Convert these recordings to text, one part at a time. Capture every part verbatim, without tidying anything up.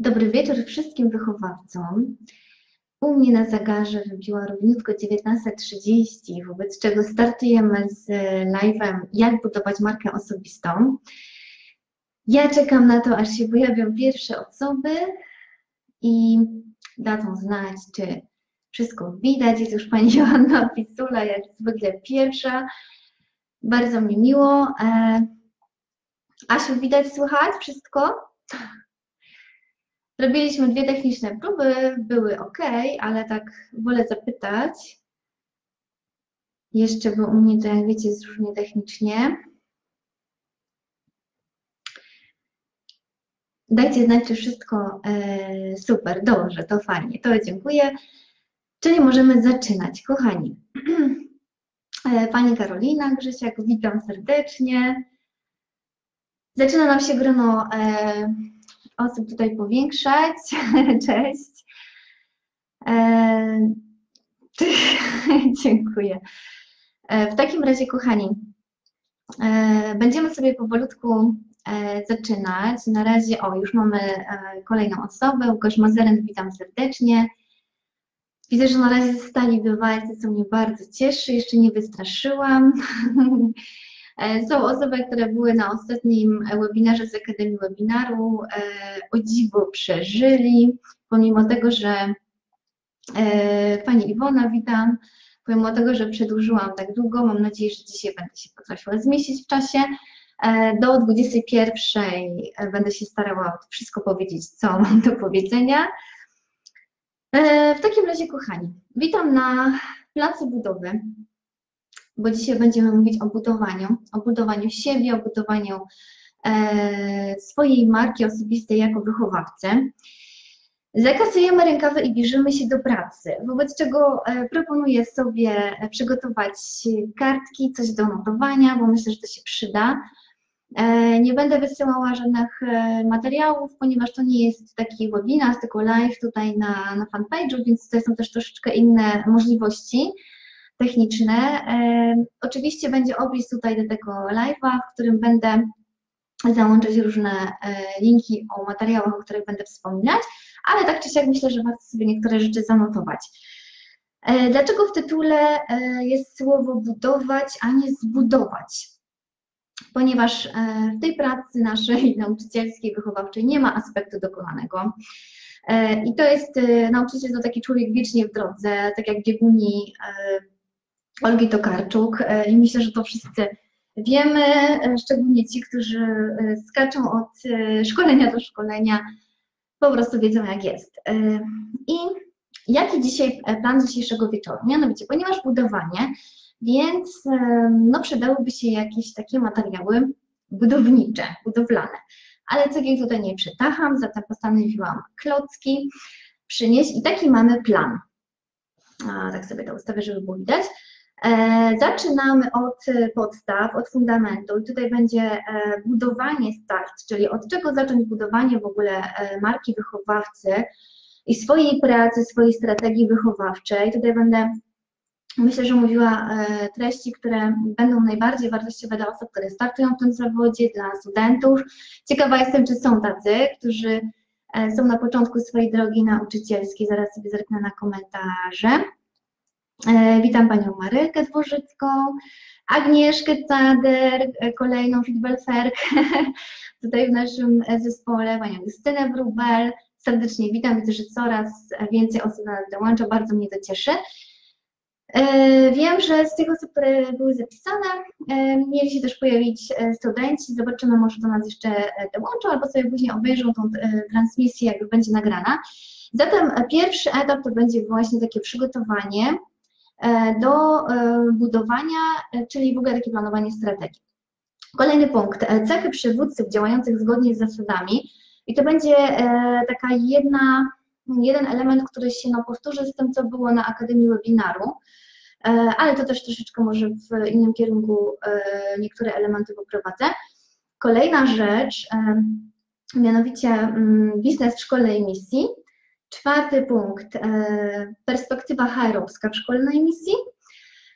Dobry wieczór wszystkim wychowawcom. U mnie na zegarze wybiła równiutko dziewiętnasta trzydzieści, wobec czego startujemy z live'em Jak budować markę osobistą. Ja czekam na to, aż się pojawią pierwsze osoby i dadzą znać, czy wszystko widać. Jest już pani Joanna Pisula, jak zwykle pierwsza. Bardzo mi miło. Asiu, widać, słychać wszystko? Zrobiliśmy dwie techniczne próby, były ok, ale tak wolę zapytać. Jeszcze, bo u mnie to, jak wiecie, jest różnie technicznie. Dajcie znać, czy wszystko e, super, dobrze, to fajnie, to dziękuję. Czyli możemy zaczynać, kochani. Pani Karolina Grzysiak, witam serdecznie. Zaczyna nam się grono e, osób tutaj powiększać. Cześć. E, dziękuję. E, w takim razie, kochani, e, będziemy sobie powolutku e, zaczynać. Na razie, o, już mamy e, kolejną osobę. Łukasz Mazeren, witam serdecznie. Widzę, że na razie zostali bywalcy, co mnie bardzo cieszy. Jeszcze nie wystraszyłam. Są osoby, które były na ostatnim webinarze z Akademii Webinaru, o dziwo przeżyli, pomimo tego, że Pani Iwona, witam, pomimo tego, że przedłużyłam tak długo, mam nadzieję, że dzisiaj będę się potrafiła zmieścić w czasie. Do dwudziestej pierwszej będę się starała wszystko powiedzieć, co mam do powiedzenia. W takim razie, kochani, witam na placu budowy, bo dzisiaj będziemy mówić o budowaniu, o budowaniu siebie, o budowaniu e, swojej marki osobistej jako wychowawcy. Zakasujemy rękawy i bierzemy się do pracy, wobec czego e, proponuję sobie przygotować kartki, coś do notowania, bo myślę, że to się przyda. E, nie będę wysyłała żadnych e, materiałów, ponieważ to nie jest taki webinar, tylko live tutaj na, na fanpage'u, więc to są też troszeczkę inne możliwości techniczne. E, oczywiście będzie opis tutaj do tego live'a, w którym będę załączać różne e, linki o materiałach, o których będę wspominać, ale tak czy siak myślę, że warto sobie niektóre rzeczy zanotować. E, dlaczego w tytule e, jest słowo budować, a nie zbudować? Ponieważ e, w tej pracy naszej nauczycielskiej, wychowawczej nie ma aspektu dokonanego. E, I to jest, e, nauczyciel to taki człowiek wiecznie w drodze, tak jak bieguni e, Olgi Tokarczuk i myślę, że to wszyscy wiemy, szczególnie ci, którzy skaczą od szkolenia do szkolenia, po prostu wiedzą, jak jest. I jaki dzisiaj plan dzisiejszego wieczoru? Mianowicie, ponieważ budowanie, więc no, przydałyby się jakieś takie materiały budownicze, budowlane. Ale cegieł tutaj nie przytacham, zatem postanowiłam klocki przynieść i taki mamy plan. A, tak sobie to ustawię, żeby było widać. E, zaczynamy od podstaw, od fundamentu i tutaj będzie e, budowanie start, czyli od czego zacząć budowanie w ogóle e, marki wychowawcy i swojej pracy, swojej strategii wychowawczej. Tutaj będę, myślę, że mówiła e, treści, które będą najbardziej wartościowe dla osób, które startują w tym zawodzie, dla studentów. Ciekawa jestem, czy są tacy, którzy e, są na początku swojej drogi nauczycielskiej. Zaraz sobie zerknę na komentarze. Witam Panią Marylkę Dworzycką, Agnieszkę Cader, kolejną Fitbelferkę tutaj w naszym zespole, Panią Justynę Wróbel. Serdecznie witam, widzę, że coraz więcej osób nas dołącza, bardzo mnie to cieszy. Wiem, że z tych osób, które były zapisane, mieli się też pojawić studenci, zobaczymy, może do nas jeszcze dołączą, albo sobie później obejrzą tą transmisję, jakby będzie nagrana. Zatem pierwszy etap to będzie właśnie takie przygotowanie do budowania, czyli w ogóle takie planowanie strategii. Kolejny punkt, cechy przywódców działających zgodnie z zasadami i to będzie taka jedna, jeden element, który się no, powtórzy z tym, co było na Akademii Webinaru, ale to też troszeczkę może w innym kierunku niektóre elementy poprowadzę. Kolejna rzecz, mianowicie biznes w szkole i misji. Czwarty punkt, perspektywa H R owska w szkolnej misji.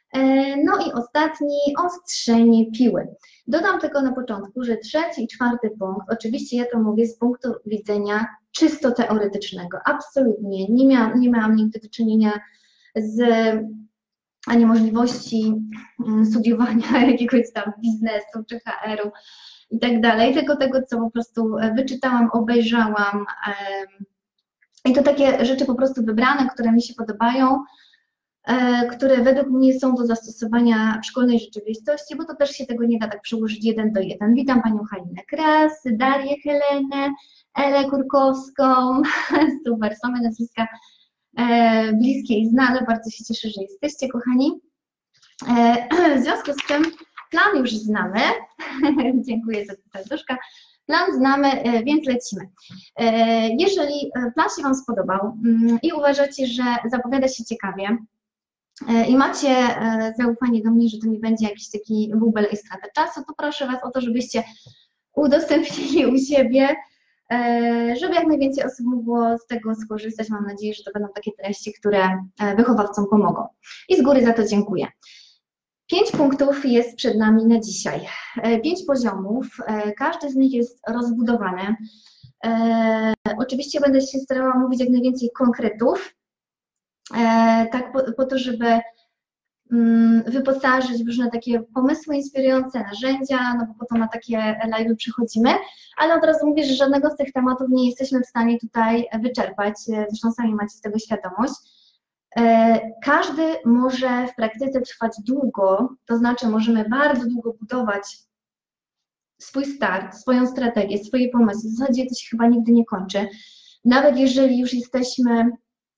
No i ostatni, ostrzenie piły. Dodam tylko na początku, że trzeci i czwarty punkt, oczywiście ja to mówię z punktu widzenia czysto teoretycznego, absolutnie, nie miałam, nie miałam nigdy do czynienia z ani możliwości studiowania jakiegoś tam biznesu czy H R-u i tak dalej, tylko tego, co po prostu wyczytałam, obejrzałam i to takie rzeczy po prostu wybrane, które mi się podobają, które według mnie są do zastosowania w szkolnej rzeczywistości, bo to też się tego nie da tak przełożyć jeden do jeden. Witam Panią Halinę Kras, Darię Helenę, Elę Kurkowską, super, same nazwiska bliskie i znane, bardzo się cieszę, że jesteście, kochani. W związku z czym plan już znamy, dziękuję za serduszka, plan znamy, więc lecimy. Jeżeli plan się Wam spodobał i uważacie, że zapowiada się ciekawie i macie zaufanie do mnie, że to nie będzie jakiś taki bubel i strata czasu, to proszę Was o to, żebyście udostępnili u siebie, żeby jak najwięcej osób mogło z tego skorzystać. Mam nadzieję, że to będą takie treści, które wychowawcom pomogą. I z góry za to dziękuję. Pięć punktów jest przed nami na dzisiaj. Pięć poziomów, każdy z nich jest rozbudowany. Oczywiście będę się starała mówić jak najwięcej konkretów, tak po, po to, żeby wyposażyć w różne takie pomysły inspirujące, narzędzia, no bo po to na takie live'y przychodzimy, ale od razu mówię, że żadnego z tych tematów nie jesteśmy w stanie tutaj wyczerpać, zresztą sami macie z tego świadomość. Każdy może w praktyce trwać długo, to znaczy możemy bardzo długo budować swój start, swoją strategię, swoje pomysły, w zasadzie to się chyba nigdy nie kończy. Nawet jeżeli już jesteśmy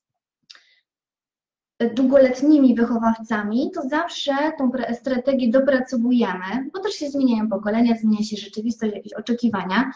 długoletnimi wychowawcami, to zawsze tą strategię dopracowujemy, bo też się zmieniają pokolenia, zmienia się rzeczywistość, jakieś oczekiwania.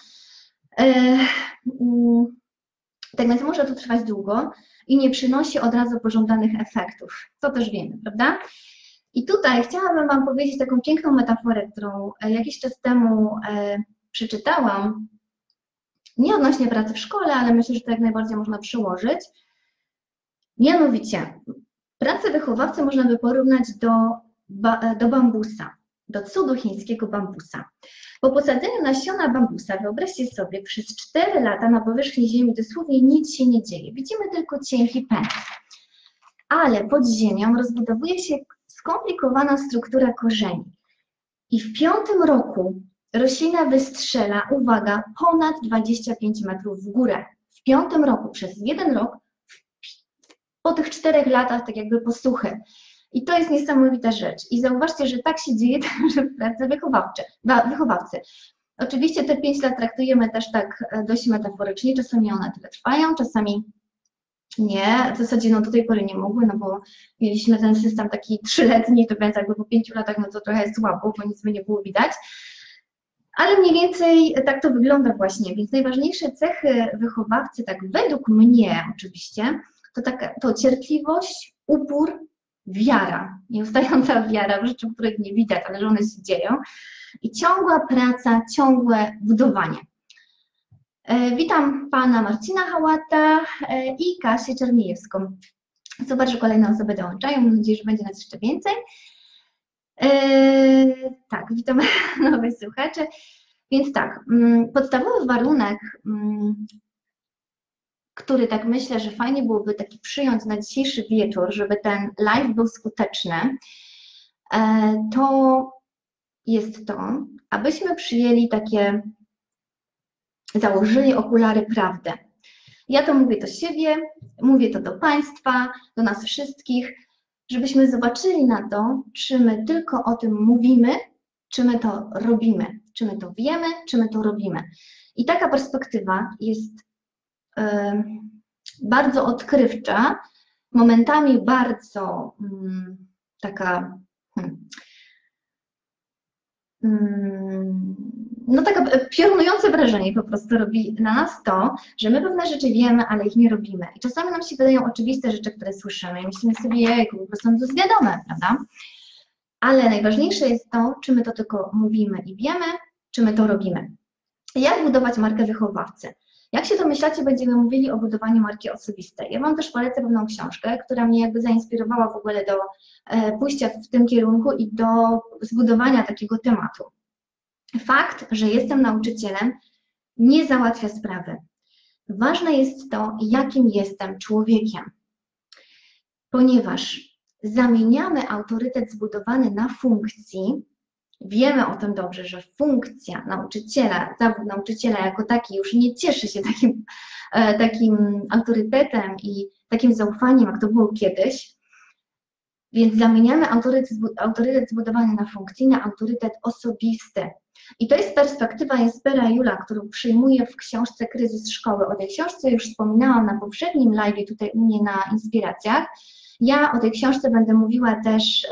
Tak więc może to trwać długo i nie przynosi od razu pożądanych efektów. To też wiemy, prawda? I tutaj chciałabym Wam powiedzieć taką piękną metaforę, którą jakiś czas temu przeczytałam, nie odnośnie pracy w szkole, ale myślę, że to jak najbardziej można przyłożyć. Mianowicie, pracę wychowawcy można by porównać do, do bambusa, do cudu chińskiego bambusa. Po posadzeniu nasiona bambusa, wyobraźcie sobie, przez cztery lata na powierzchni ziemi dosłownie nic się nie dzieje. Widzimy tylko cienki pęd. Ale pod ziemią rozbudowuje się skomplikowana struktura korzeni. I w piątym roku roślina wystrzela, uwaga, ponad dwadzieścia pięć metrów w górę. W piątym roku, przez jeden rok, po tych czterech latach tak jakby posłuchy. I to jest niesamowita rzecz. I zauważcie, że tak się dzieje także w pracy wychowawcy. Oczywiście te pięć lat traktujemy też tak dość metaforycznie, czasami one tyle trwają, czasami nie. W zasadzie no do tej pory nie mogły, no bo mieliśmy ten system taki trzyletni, to więc jakby po pięciu latach no to trochę jest słabo, bo nic by nie było widać. Ale mniej więcej tak to wygląda właśnie, więc najważniejsze cechy wychowawcy, tak według mnie oczywiście, to, taka, to cierpliwość, upór, wiara, nieustająca wiara w rzeczy, których nie widać, ale że one się dzieją i ciągła praca, ciągłe budowanie. Witam Pana Marcina Hałata i Kasię Czerniejewską. Zobacz, że kolejne osoby dołączają, mam nadzieję, że będzie nas jeszcze więcej. Tak, witam nowych słuchaczy. Więc tak, podstawowy warunek, który tak myślę, że fajnie byłoby taki przyjąć na dzisiejszy wieczór, żeby ten live był skuteczny, to jest to, abyśmy przyjęli takie, założyli okulary prawdy. Ja to mówię do siebie, mówię to do Państwa, do nas wszystkich, żebyśmy zobaczyli na to, czy my tylko o tym mówimy, czy my to robimy, czy my to wiemy, czy my to robimy. I taka perspektywa jest y, bardzo odkrywcza, momentami bardzo y, taka hmm, y, no taka piorunujące wrażenie po prostu robi na nas to, że my pewne rzeczy wiemy, ale ich nie robimy. I czasami nam się wydają oczywiste rzeczy, które słyszymy i myślimy sobie, jejku, po prostu to jest wiadome, prawda? Ale najważniejsze jest to, czy my to tylko mówimy i wiemy, czy my to robimy. Jak budować markę wychowawcy? Jak się domyślacie, będziemy mówili o budowaniu marki osobistej. Ja Wam też polecę pewną książkę, która mnie jakby zainspirowała w ogóle do pójścia w tym kierunku i do zbudowania takiego tematu. Fakt, że jestem nauczycielem, nie załatwia sprawy. Ważne jest to, jakim jestem człowiekiem, ponieważ zamieniamy autorytet zbudowany na funkcji. Wiemy o tym dobrze, że funkcja nauczyciela, zawód nauczyciela jako taki już nie cieszy się takim, takim autorytetem i takim zaufaniem, jak to było kiedyś. Więc zamieniamy autorytet, autorytet zbudowany na funkcji na autorytet osobisty. I to jest perspektywa Jespera Julla, którą przyjmuję w książce Kryzys Szkoły. O tej książce już wspominałam na poprzednim live'ie tutaj u mnie na Inspiracjach. Ja o tej książce będę mówiła też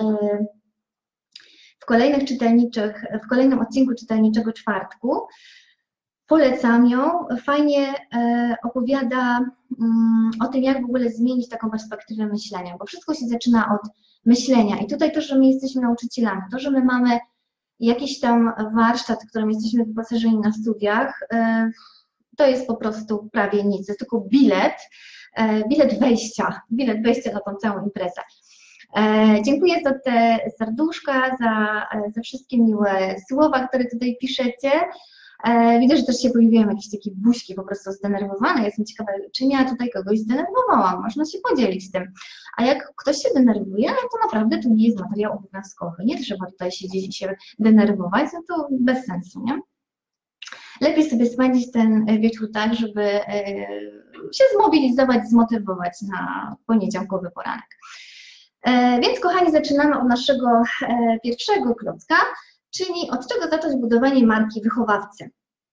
w kolejnych czytelniczych, w kolejnym odcinku Czytelniczego Czwartku. Polecam ją, fajnie opowiada o tym, jak w ogóle zmienić taką perspektywę myślenia, bo wszystko się zaczyna od myślenia i tutaj to, że my jesteśmy nauczycielami, to, że my mamy jakiś tam warsztat, w którym jesteśmy wyposażeni na studiach, to jest po prostu prawie nic, to jest tylko bilet, bilet wejścia, bilet wejścia na tą całą imprezę. Dziękuję za te serduszka, za, za wszystkie miłe słowa, które tutaj piszecie. Widzę, że też się pojawiają jakieś takie buźki po prostu zdenerwowane. Jestem ciekawa, czy ja tutaj kogoś zdenerwowałam. Można się podzielić tym. A jak ktoś się denerwuje, no to naprawdę to nie jest materiał obowiązkowy. Nie trzeba tutaj siedzieć i się denerwować, no to bez sensu, nie? Lepiej sobie spędzić ten wieczór tak, żeby się zmobilizować, zmotywować na poniedziałkowy poranek. Więc kochani, zaczynamy od naszego pierwszego klocka, czyli od czego zacząć budowanie marki wychowawcy.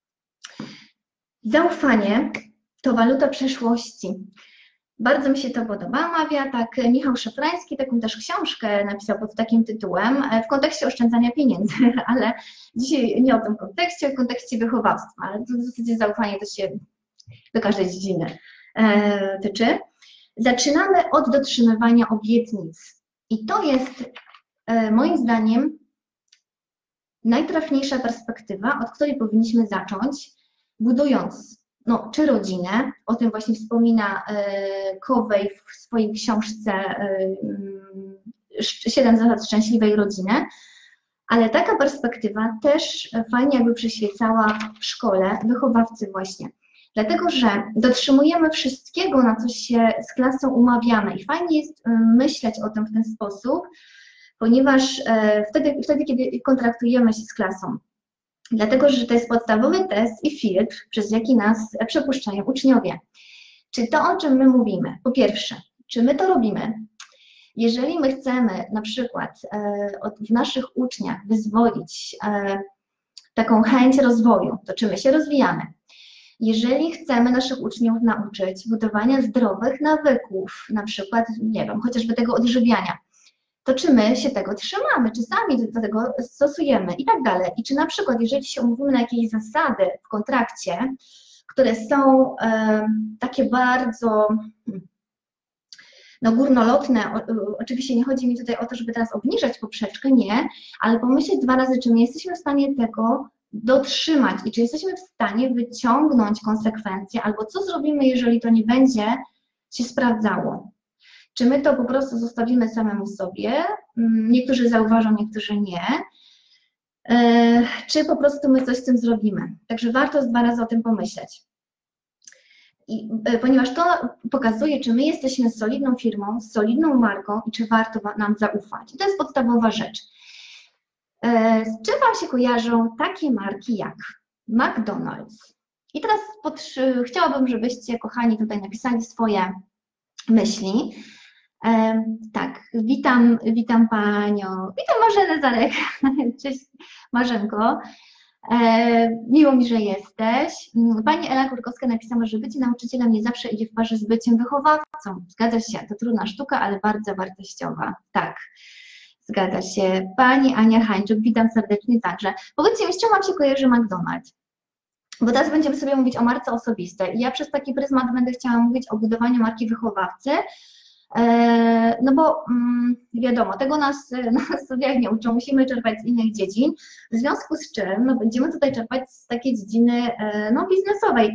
Zaufanie to waluta przeszłości. Bardzo mi się to podoba. Mawia tak Michał Szafrański, taką też książkę napisał pod takim tytułem w kontekście oszczędzania pieniędzy, ale dzisiaj nie o tym kontekście, w kontekście wychowawstwa, ale w zasadzie zaufanie to się do każdej dziedziny e, tyczy. Zaczynamy od dotrzymywania obietnic i to jest e, moim zdaniem najtrafniejsza perspektywa, od której powinniśmy zacząć, budując no, czy rodzinę, o tym właśnie wspomina e, Kowej w swojej książce e, siedem zasad szczęśliwej rodziny, ale taka perspektywa też fajnie jakby przyświecała w szkole wychowawcy właśnie. Dlatego, że dotrzymujemy wszystkiego, na co się z klasą umawiamy i fajnie jest myśleć o tym w ten sposób, ponieważ wtedy, wtedy kiedy kontraktujemy się z klasą. Dlatego, że to jest podstawowy test i filtr, przez jaki nas przepuszczają uczniowie. Czy to, o czym my mówimy, po pierwsze, czy my to robimy? Jeżeli my chcemy na przykład w naszych uczniach wyzwolić taką chęć rozwoju, to czy my się rozwijamy? Jeżeli chcemy naszych uczniów nauczyć budowania zdrowych nawyków, na przykład, nie wiem, chociażby tego odżywiania, to czy my się tego trzymamy, czy sami do tego stosujemy i tak dalej. I czy na przykład, jeżeli się umówimy na jakieś zasady w kontrakcie, które są e, takie bardzo no, górnolotne, o, oczywiście nie chodzi mi tutaj o to, żeby teraz obniżać poprzeczkę, nie, ale pomyśleć dwa razy, czy my jesteśmy w stanie tego dotrzymać i czy jesteśmy w stanie wyciągnąć konsekwencje, albo co zrobimy, jeżeli to nie będzie się sprawdzało. Czy my to po prostu zostawimy samemu sobie, niektórzy zauważą, niektórzy nie, czy po prostu my coś z tym zrobimy. Także warto dwa razy o tym pomyśleć. I, ponieważ to pokazuje, czy my jesteśmy solidną firmą, solidną marką i czy warto nam zaufać. I to jest podstawowa rzecz. Z czym Wam się kojarzą takie marki jak McDonald's? I teraz pod, chciałabym, żebyście, kochani, tutaj napisali swoje myśli. E, tak, witam, witam Panią, witam Marzenę Zarek, cześć Marzenko, e, miło mi, że jesteś. Pani Ela Kurkowska napisała, że bycie nauczycielem nie zawsze idzie w parze z byciem wychowawcą. Zgadza się, to trudna sztuka, ale bardzo wartościowa, tak. Zgadza się. Pani Ania Hańczuk, witam serdecznie także. Powiedzcie mi, z czym Wam się kojarzy McDonald's? Bo teraz będziemy sobie mówić o marce osobistej i ja przez taki pryzmat będę chciała mówić o budowaniu marki wychowawcy, no bo wiadomo, tego nas na studiach nie uczą, musimy czerpać z innych dziedzin, w związku z czym no, będziemy tutaj czerpać z takiej dziedziny no, biznesowej.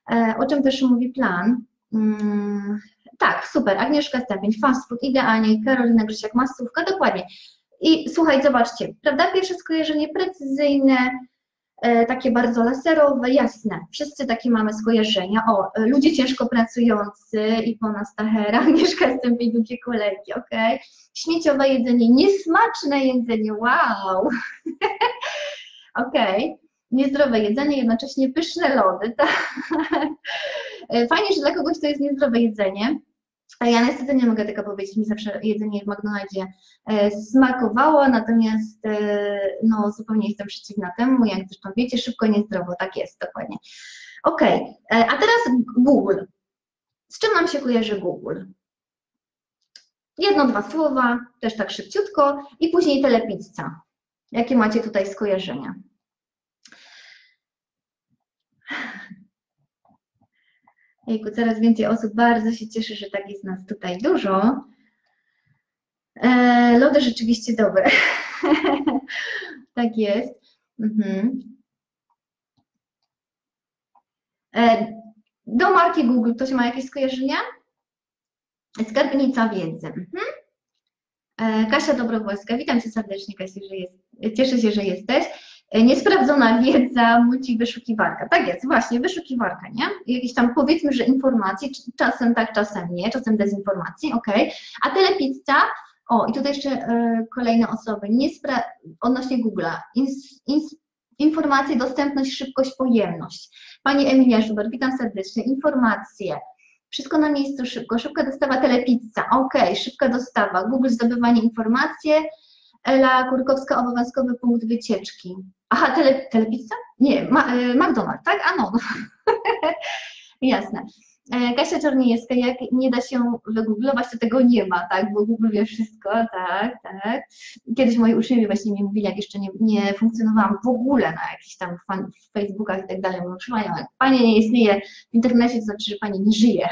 o czym też mówi plan. Hmm, tak, super, Agnieszka Stępień, fast food, idealnie, Karolina Grzesiak, masówka, dokładnie. I słuchaj, zobaczcie, prawda, pierwsze skojarzenie precyzyjne, takie bardzo laserowe, jasne, wszyscy takie mamy skojarzenia. O, ludzie ciężko pracujący, Iwona Stachera, Agnieszka Stępień, długie kolejki, ok. Śmieciowe jedzenie, niesmaczne jedzenie, wow. Ok, niezdrowe jedzenie, jednocześnie pyszne lody, tak. Fajnie, że dla kogoś to jest niezdrowe jedzenie. Ja niestety nie mogę tego powiedzieć, mi zawsze jedzenie w McDonaldzie smakowało, natomiast no, zupełnie jestem przeciwna temu, jak zresztą wiecie, szybko, niezdrowo, tak jest, dokładnie. Ok, a teraz Google. Z czym nam się kojarzy Google? Jedno, dwa słowa, też tak szybciutko i później telepizza. Jakie macie tutaj skojarzenia? Jejku, coraz więcej osób, bardzo się cieszę, że tak jest nas tutaj dużo. E, lody rzeczywiście dobre. Tak jest. Mhm. E, do marki Google ktoś ma jakieś skojarzenia? Skarbnica wiedzy. Mhm. E, Kasia Dobrowolska, witam Cię serdecznie, Kasia, że jest, cieszę się, że jesteś. Niesprawdzona wiedza, multi wyszukiwarka. Tak jest, właśnie, wyszukiwarka, nie? Jakieś tam, powiedzmy, że informacje, czasem tak, czasem nie, czasem dezinformacji, ok. A telepizza, o, i tutaj jeszcze y, kolejne osoby, Niespra odnośnie Google'a, informacje, dostępność, szybkość, pojemność. Pani Emilia Żuber, witam serdecznie, informacje, wszystko na miejscu, szybko, szybka dostawa, telepizza, ok, szybka dostawa, Google, zdobywanie informacji, Ela Kurkowska, obowiązkowy punkt wycieczki. Aha, tele, telepizza? Nie, ma, y, McDonald's, tak? A no, jasne. E, Kasia Czarniejewska, jak nie da się wygooglować, to tego nie ma, tak? Bo Google wie wszystko, tak, tak. Kiedyś moi uczniowie właśnie mi mówili, jak jeszcze nie, nie funkcjonowałam w ogóle na jakichś tam fan, w Facebookach i tak dalej, mówią, jak Pani nie istnieje w internecie, to znaczy, że Pani nie żyje.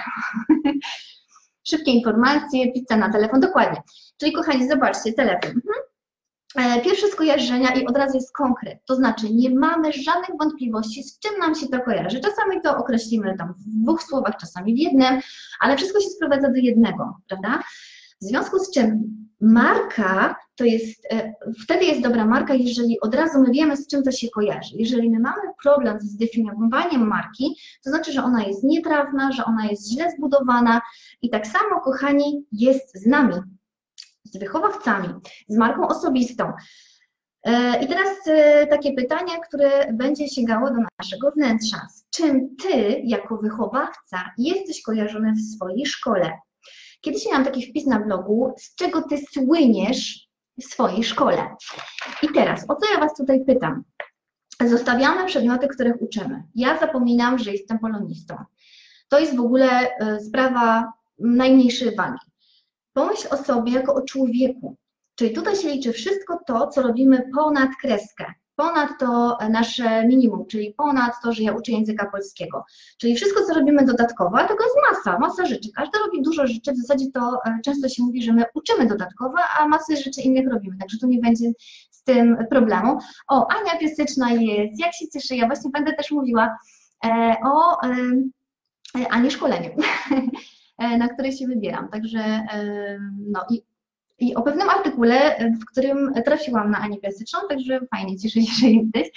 Szybkie informacje, pizza na telefon, dokładnie. Czyli kochani, zobaczcie, telefon. Mhm. Pierwsze skojarzenia i od razu jest konkret, to znaczy nie mamy żadnych wątpliwości, z czym nam się to kojarzy. Czasami to określimy tam w dwóch słowach, czasami w jednym, ale wszystko się sprowadza do jednego, prawda? W związku z czym marka to jest, wtedy jest dobra marka, jeżeli od razu my wiemy, z czym to się kojarzy. Jeżeli my mamy problem z zdefiniowaniem marki, to znaczy, że ona jest nietrawna, że ona jest źle zbudowana i tak samo, kochani, jest z nami. Z wychowawcami, z marką osobistą. I teraz takie pytanie, które będzie sięgało do naszego wnętrza. Z czym Ty, jako wychowawca, jesteś kojarzony w swojej szkole? Kiedyś miałam taki wpis na blogu, z czego Ty słyniesz w swojej szkole? I teraz, o co ja Was tutaj pytam? Zostawiamy przedmioty, których uczymy. Ja zapominam, że jestem polonistą. To jest w ogóle sprawa najmniejszej wagi. Pomyśl o sobie jako o człowieku, czyli tutaj się liczy wszystko to, co robimy ponad kreskę, ponad to nasze minimum, czyli ponad to, że ja uczę języka polskiego, czyli wszystko, co robimy dodatkowo, a tego jest masa, masa rzeczy, każdy robi dużo rzeczy, w zasadzie to często się mówi, że my uczymy dodatkowo, a masę rzeczy innych robimy, także tu nie będzie z tym problemu. O, Ania Piaseczna jest, jak się cieszę, ja właśnie będę też mówiła e, o e, Ani szkoleniu. Na które się wybieram. Także no i, i o pewnym artykule, w którym trafiłam na Anię Piaseczną, także fajnie, cieszę się, że jesteś.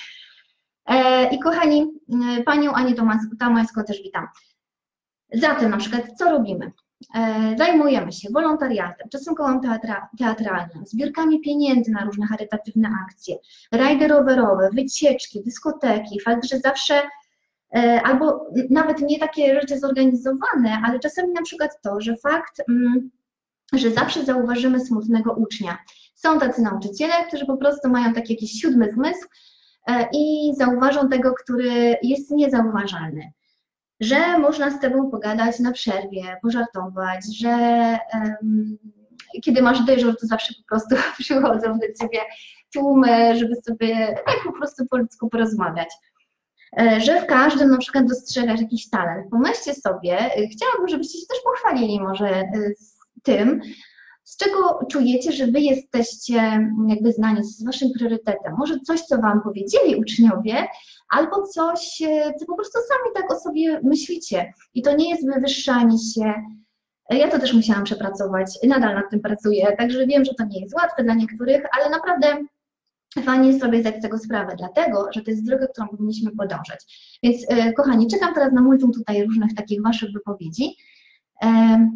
I kochani, Panią Anię Tomańską też witam. Zatem na przykład co robimy? Zajmujemy się wolontariatem, czasem kołem teatra, teatralnym, zbiórkami pieniędzy na różne charytatywne akcje, rajdy rowerowe, wycieczki, dyskoteki, fakt, że zawsze albo nawet nie takie rzeczy zorganizowane, ale czasami na przykład to, że fakt, że zawsze zauważymy smutnego ucznia. Są tacy nauczyciele, którzy po prostu mają taki jakiś siódmy zmysł i zauważą tego, który jest niezauważalny. Że można z Tobą pogadać na przerwie, pożartować, że um, kiedy masz dyżur, to zawsze po prostu przychodzą do Ciebie tłumy, żeby sobie tak po prostu po ludzku porozmawiać. Że w każdym na przykład dostrzegasz jakiś talent. Pomyślcie sobie, chciałabym, żebyście się też pochwalili może z tym, z czego czujecie, że wy jesteście jakby znani, z waszym priorytetem. Może coś, co wam powiedzieli uczniowie, albo coś, co po prostu sami tak o sobie myślicie. I to nie jest wywyższanie się. Ja to też musiałam przepracować, nadal nad tym pracuję, także wiem, że to nie jest łatwe dla niektórych, ale naprawdę fajnie jest sobie zdać z tego sprawę, dlatego, że to jest droga, którą powinniśmy podążać. Więc e, kochani, czekam teraz na multum tutaj różnych takich waszych wypowiedzi. E,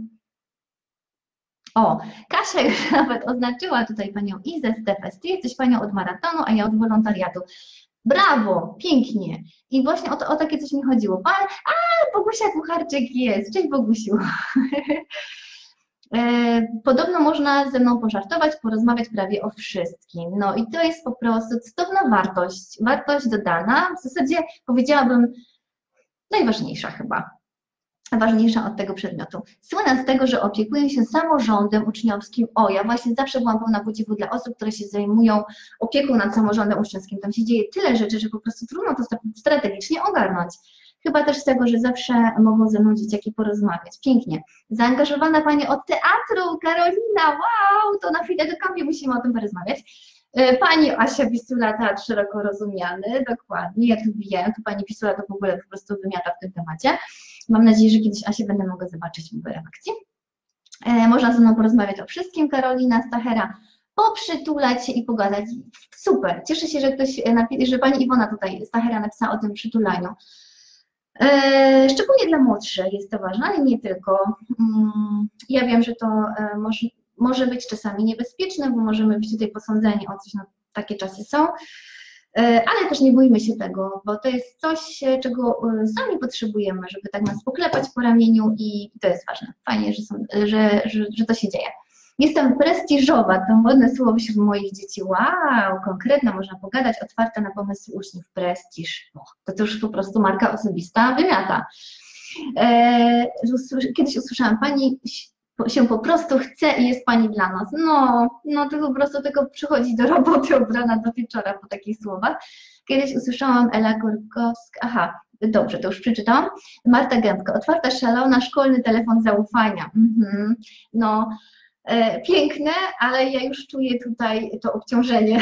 o, Kasia już nawet oznaczyła tutaj panią Izę Stefes, ty jesteś panią od maratonu, a ja od wolontariatu. Brawo, pięknie. I właśnie o, to, o takie coś mi chodziło. Pan, a, Bogusia Kucharczyk jest. Cześć Bogusiu. Podobno można ze mną pożartować, porozmawiać prawie o wszystkim. No i to jest po prostu cudowna wartość, wartość dodana, w zasadzie powiedziałabym najważniejsza chyba, ważniejsza od tego przedmiotu. Słynę z tego, że opiekuję się samorządem uczniowskim. O, ja właśnie zawsze byłam pełna podziwu dla osób, które się zajmują opieką nad samorządem uczniowskim. Tam się dzieje tyle rzeczy, że po prostu trudno to strategicznie ogarnąć. Chyba też z tego, że zawsze mogą ze mną dzieciaki porozmawiać. Pięknie. Zaangażowana pani od teatru, Karolina, wow, to na chwilę do kampie musimy o tym porozmawiać. Pani Asia Wisula, teatr szeroko rozumiany, dokładnie, ja tu wiem, tu pani Wisula to w ogóle po prostu wymiata w tym temacie. Mam nadzieję, że kiedyś Asię będę mogła zobaczyć w w akcji. E, można ze mną porozmawiać o wszystkim, Karolina Stachera, poprzytulać się i pogadać. Super, cieszę się, że ktoś, że pani Iwona tutaj, Stachera, napisała o tym przytulaniu. E, szczególnie dla młodszych jest to ważne, ale nie tylko. Mm, ja wiem, że to e, może, może być czasami niebezpieczne, bo możemy być tutaj posądzeni o coś, no takie czasy są. Ale też nie bójmy się tego, bo to jest coś, czego sami potrzebujemy, żeby tak nas poklepać po ramieniu i to jest ważne. Fajnie, że, są, że, że, że to się dzieje. Jestem prestiżowa, to modne słowo wśród moich dzieci. Wow, konkretna, można pogadać, otwarta na pomysły uczniów, prestiż. O, to, to już po prostu marka osobista wymiata. E, kiedyś usłyszałam, pani się po prostu chce i jest pani dla nas. No, no to po prostu tylko przychodzi do roboty od rana do wieczora po takich słowach. Kiedyś usłyszałam Ela Korkowska, aha, dobrze, to już przeczytałam. Marta Gębka, otwarta, szalona, szkolny telefon zaufania. Mhm. No, e, piękne, ale ja już czuję tutaj to obciążenie.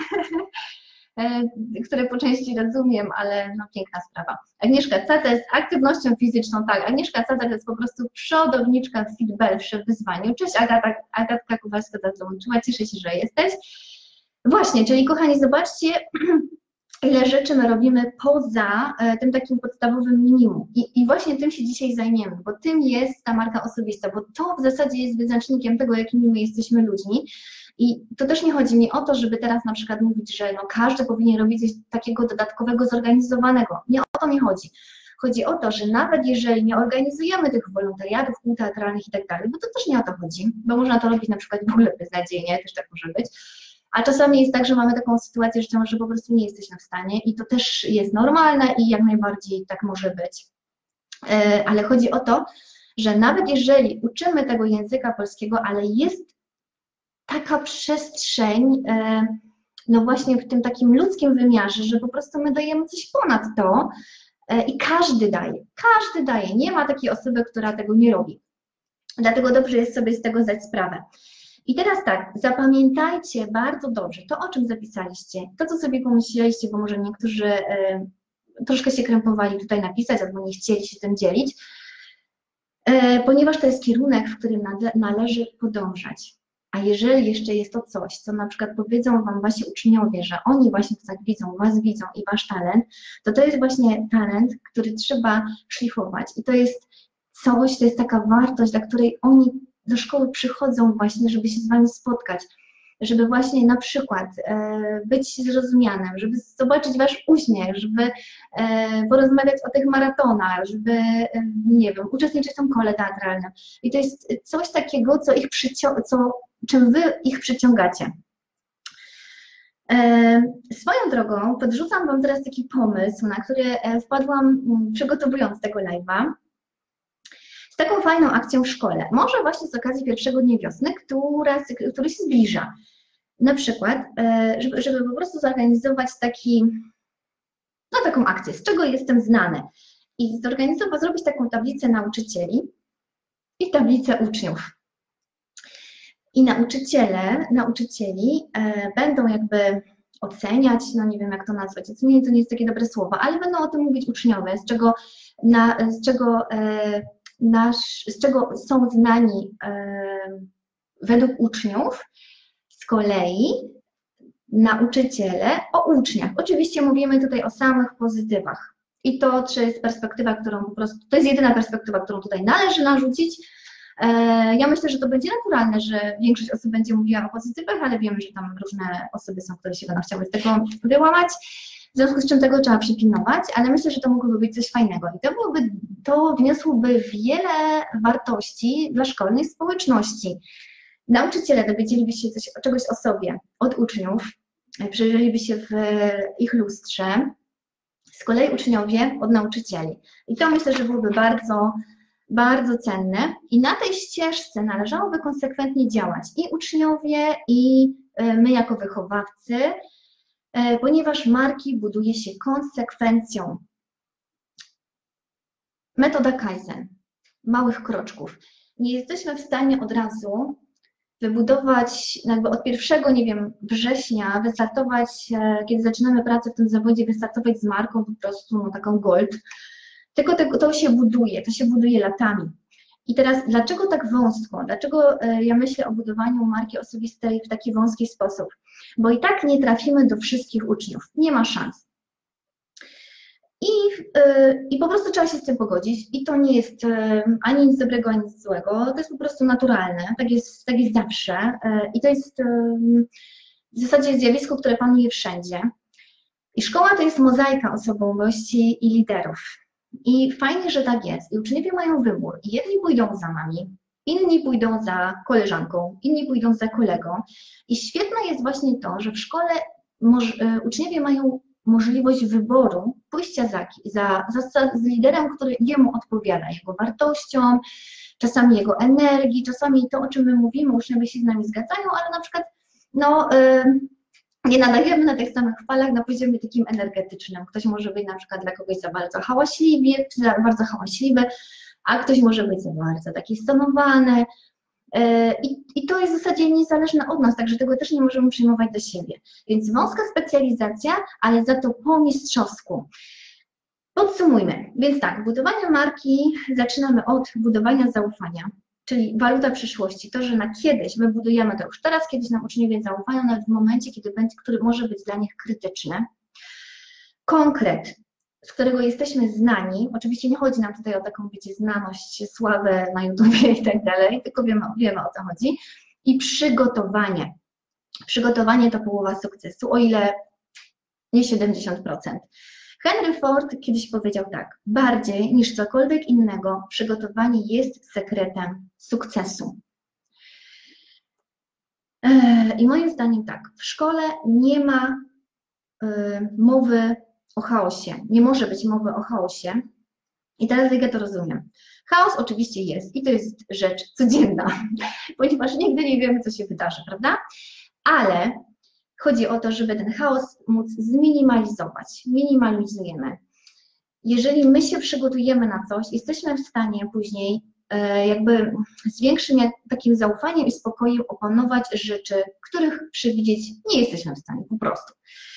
które po części rozumiem, ale no piękna sprawa. Agnieszka Caca z aktywnością fizyczną, tak, Agnieszka Caca to jest po prostu przodowniczka w Fitbel w wyzwaniu. Cześć Agata, Agatka Kowalska dołączyła, cieszę się, że jesteś. Właśnie, czyli kochani, zobaczcie, ile rzeczy my robimy poza tym takim podstawowym minimum. I, I właśnie tym się dzisiaj zajmiemy, bo tym jest ta marka osobista, bo to w zasadzie jest wyznacznikiem tego, jakimi my jesteśmy ludźmi. I to też nie chodzi mi o to, żeby teraz na przykład mówić, że no każdy powinien robić coś takiego dodatkowego, zorganizowanego. Nie o to mi chodzi. Chodzi o to, że nawet jeżeli nie organizujemy tych wolontariatów, kół teatralnych i tak dalej, bo to też nie o to chodzi, bo można to robić na przykład w ogóle beznadziejnie, też tak może być. A czasami jest tak, że mamy taką sytuację życiową, że po prostu nie jesteśmy w stanie i to też jest normalne i jak najbardziej tak może być. Ale chodzi o to, że nawet jeżeli uczymy tego języka polskiego, ale jest taka przestrzeń, no właśnie w tym takim ludzkim wymiarze, że po prostu my dajemy coś ponad to i każdy daje, każdy daje, nie ma takiej osoby, która tego nie robi. Dlatego dobrze jest sobie z tego zdać sprawę. I teraz tak, zapamiętajcie bardzo dobrze to, o czym zapisaliście, to, co sobie pomyśleliście, bo może niektórzy troszkę się krępowali tutaj napisać, albo nie chcieli się tym dzielić, ponieważ to jest kierunek, w którym należy podążać. A jeżeli jeszcze jest to coś, co na przykład powiedzą wam wasi uczniowie, że oni właśnie tak widzą, was widzą i wasz talent, to to jest właśnie talent, który trzeba szlifować. I to jest coś, to jest taka wartość, dla której oni do szkoły przychodzą właśnie, żeby się z wami spotkać, żeby właśnie na przykład e, być zrozumianym, żeby zobaczyć wasz uśmiech, żeby e, porozmawiać o tych maratonach, żeby, e, nie wiem, uczestniczyć w tym kole teatralnym. I to jest coś takiego, co ich przycią- co, czym wy ich przyciągacie. E, swoją drogą podrzucam wam teraz taki pomysł, na który wpadłam m, przygotowując tego live'a, z taką fajną akcją w szkole. Może właśnie z okazji pierwszego dnia wiosny, która, który się zbliża. Na przykład, żeby, żeby po prostu zorganizować taki, no taką akcję, z czego jestem znany. I zorganizować, zrobić taką tablicę nauczycieli i tablicę uczniów. I nauczyciele, nauczycieli e, będą jakby oceniać, no nie wiem jak to nazwać, ocenienie to nie jest takie dobre słowo, ale będą o tym mówić uczniowie, z czego, na, z czego, e, nasz, z czego są znani e, według uczniów, z kolei nauczyciele o uczniach. Oczywiście mówimy tutaj o samych pozytywach. I to, czy jest perspektywa, którą po prostu, to jest jedyna perspektywa, którą tutaj należy narzucić. Ja myślę, że to będzie naturalne, że większość osób będzie mówiła o pozytywach, ale wiemy, że tam różne osoby są, które się będą chciały z tego wyłamać, w związku z czym tego trzeba przypilnować, ale myślę, że to mogłoby być coś fajnego i to, byłoby, to wniosłoby wiele wartości dla szkolnej społeczności. Nauczyciele dowiedzieliby się coś, czegoś o sobie od uczniów, przejrzeliby się w ich lustrze, z kolei uczniowie od nauczycieli. I to myślę, że byłoby bardzo, bardzo cenne i na tej ścieżce należałoby konsekwentnie działać i uczniowie, i my jako wychowawcy, ponieważ marki buduje się konsekwencją. Metoda Kaizen, małych kroczków. Nie jesteśmy w stanie od razu wybudować, jakby od pierwszego, nie wiem, września, wystartować, kiedy zaczynamy pracę w tym zawodzie, wystartować z marką po prostu, no taką gold, tylko to, to się buduje, to się buduje latami. I teraz, dlaczego tak wąsko? Dlaczego ja myślę o budowaniu marki osobistej w taki wąski sposób? Bo i tak nie trafimy do wszystkich uczniów, nie ma szans. I, yy, I po prostu trzeba się z tym pogodzić i to nie jest yy, ani nic dobrego, ani nic złego, to jest po prostu naturalne, tak jest, tak jest zawsze yy, i to jest yy, w zasadzie zjawisko, które panuje wszędzie. I szkoła to jest mozaika osobowości i liderów. I fajnie, że tak jest. I uczniowie mają wybór. I jedni pójdą za nami, inni pójdą za koleżanką, inni pójdą za kolegą. I świetne jest właśnie to, że w szkole moż, yy, uczniowie mają możliwość wyboru, pójścia za, za, za, z liderem, który jemu odpowiada, jego wartościom, czasami jego energii, czasami to, o czym my mówimy, uczniowie się z nami zgadzają, ale na przykład no, yy, nie nadajemy na tych samych falach na poziomie takim energetycznym. Ktoś może być na przykład dla kogoś za bardzo hałaśliwy, czy za bardzo hałaśliwy, a ktoś może być za bardzo taki stonowany. I, I to jest w zasadzie niezależne od nas, także tego też nie możemy przyjmować do siebie. Więc wąska specjalizacja, ale za to po mistrzowsku. Podsumujmy. Więc tak, budowanie marki zaczynamy od budowania zaufania, czyli waluta przyszłości. To, że na kiedyś my budujemy to już teraz, kiedyś nam uczniowie zaufają, nawet w momencie, kiedy będzie, który może być dla nich krytyczny. Konkret, z którego jesteśmy znani, oczywiście nie chodzi nam tutaj o taką, wiecie, znaność, sławę na YouTubie i tak dalej, tylko wiemy, wiemy o co chodzi. I przygotowanie. Przygotowanie to połowa sukcesu, o ile nie siedemdziesiąt procent. Henry Ford kiedyś powiedział tak, bardziej niż cokolwiek innego, przygotowanie jest sekretem sukcesu. I moim zdaniem tak, w szkole nie ma mowy o chaosie. Nie może być mowy o chaosie. I teraz jak ja to rozumiem. Chaos oczywiście jest i to jest rzecz codzienna, ponieważ nigdy nie wiemy, co się wydarzy, prawda? Ale chodzi o to, żeby ten chaos móc zminimalizować. Minimalizujemy. Jeżeli my się przygotujemy na coś, jesteśmy w stanie później jakby z większym takim zaufaniem i spokojem opanować rzeczy, których przewidzieć nie jesteśmy w stanie po prostu.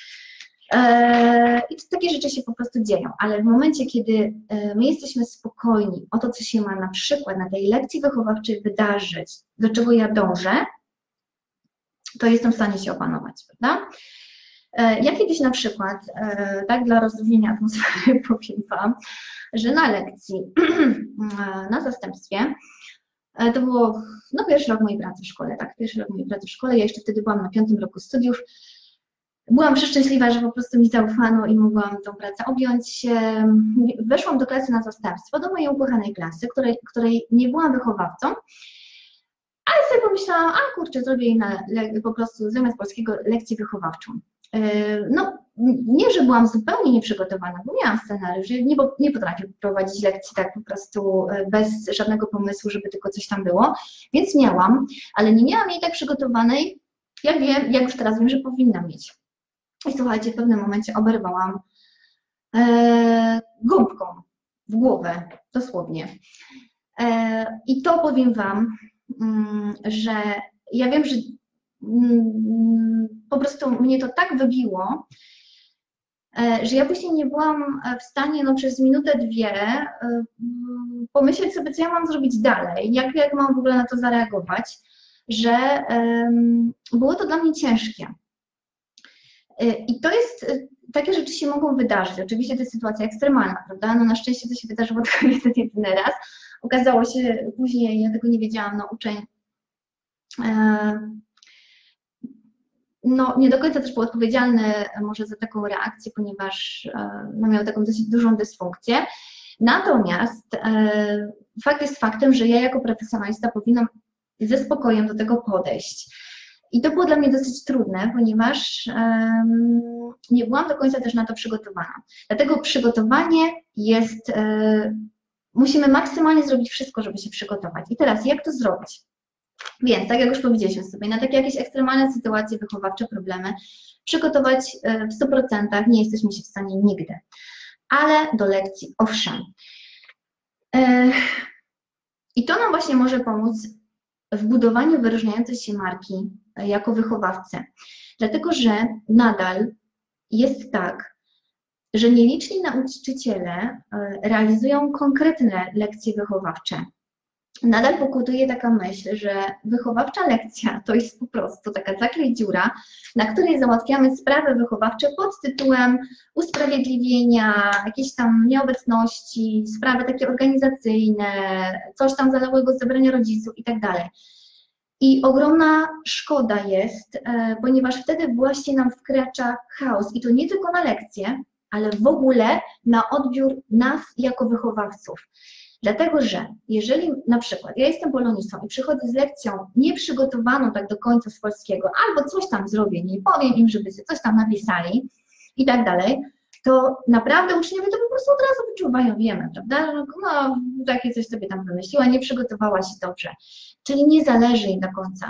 I takie rzeczy się po prostu dzieją, ale w momencie, kiedy my jesteśmy spokojni o to, co się ma na przykład na tej lekcji wychowawczej wydarzyć, do czego ja dążę, to jestem w stanie się opanować, prawda? Ja kiedyś na przykład, tak dla rozluźnienia atmosfery powiem Wam, że na lekcji, na zastępstwie, to było no, pierwszy rok mojej pracy w szkole, tak, pierwszy rok mojej pracy w szkole, ja jeszcze wtedy byłam na piątym roku studiów. Byłam przeszczęśliwa, że po prostu mi zaufano i mogłam tą pracę objąć. Weszłam do klasy na zastępstwo, do mojej ukochanej klasy, której, której nie byłam wychowawcą, ale sobie pomyślałam, a kurczę, zrobię jej na, po prostu zamiast polskiego lekcję wychowawczą. No, nie, że byłam zupełnie nieprzygotowana, bo miałam scenariusz, nie, nie potrafię prowadzić lekcji tak po prostu bez żadnego pomysłu, żeby tylko coś tam było, więc miałam, ale nie miałam jej tak przygotowanej, jak wiem, jak już teraz wiem, że powinna mieć. I słuchajcie, w pewnym momencie oberwałam e, gąbką w głowę, dosłownie. E, I to powiem Wam, mm, że ja wiem, że po prostu mnie to tak wybiło, że ja później nie byłam w stanie no, przez minutę, dwie pomyśleć sobie, co ja mam zrobić dalej, jak, jak mam w ogóle na to zareagować, że um, było to dla mnie ciężkie. I to jest, takie rzeczy się mogą wydarzyć, oczywiście to jest sytuacja ekstremalna, prawda, no na szczęście to się wydarzyło tylko jeden, jedyny raz, okazało się później, ja tego nie wiedziałam, no uczeń no, nie do końca też był odpowiedzialny może za taką reakcję, ponieważ no, miał taką dosyć dużą dysfunkcję. Natomiast e, fakt jest faktem, że ja jako profesjonalista powinnam ze spokojem do tego podejść. I to było dla mnie dosyć trudne, ponieważ e, nie byłam do końca też na to przygotowana. Dlatego przygotowanie jest, e, musimy maksymalnie zrobić wszystko, żeby się przygotować. I teraz jak to zrobić? Więc, tak jak już powiedzieliśmy sobie, na takie jakieś ekstremalne sytuacje wychowawcze, problemy, przygotować w stu procentach nie jesteśmy się w stanie nigdy. Ale do lekcji, owszem. I to nam właśnie może pomóc w budowaniu wyróżniającej się marki jako wychowawcy. Dlatego, że nadal jest tak, że nieliczni nauczyciele realizują konkretne lekcje wychowawcze. Nadal pokutuje taka myśl, że wychowawcza lekcja to jest po prostu taka zaklej dziura, na której załatwiamy sprawy wychowawcze pod tytułem usprawiedliwienia, jakiejś tam nieobecności, sprawy takie organizacyjne, coś tam zaległego zebrania rodziców i tak dalej. I ogromna szkoda jest, ponieważ wtedy właśnie nam wkracza chaos i to nie tylko na lekcje, ale w ogóle na odbiór nas jako wychowawców. Dlatego, że jeżeli na przykład ja jestem polonistą i przychodzę z lekcją nieprzygotowaną tak do końca z polskiego, albo coś tam zrobię, nie powiem im, żeby sobie coś tam napisali i tak dalej, to naprawdę uczniowie to po prostu od razu wyczuwają, wiemy, prawda? No, no takie coś sobie tam wymyśliła, nie przygotowała się dobrze, czyli nie zależy im do końca.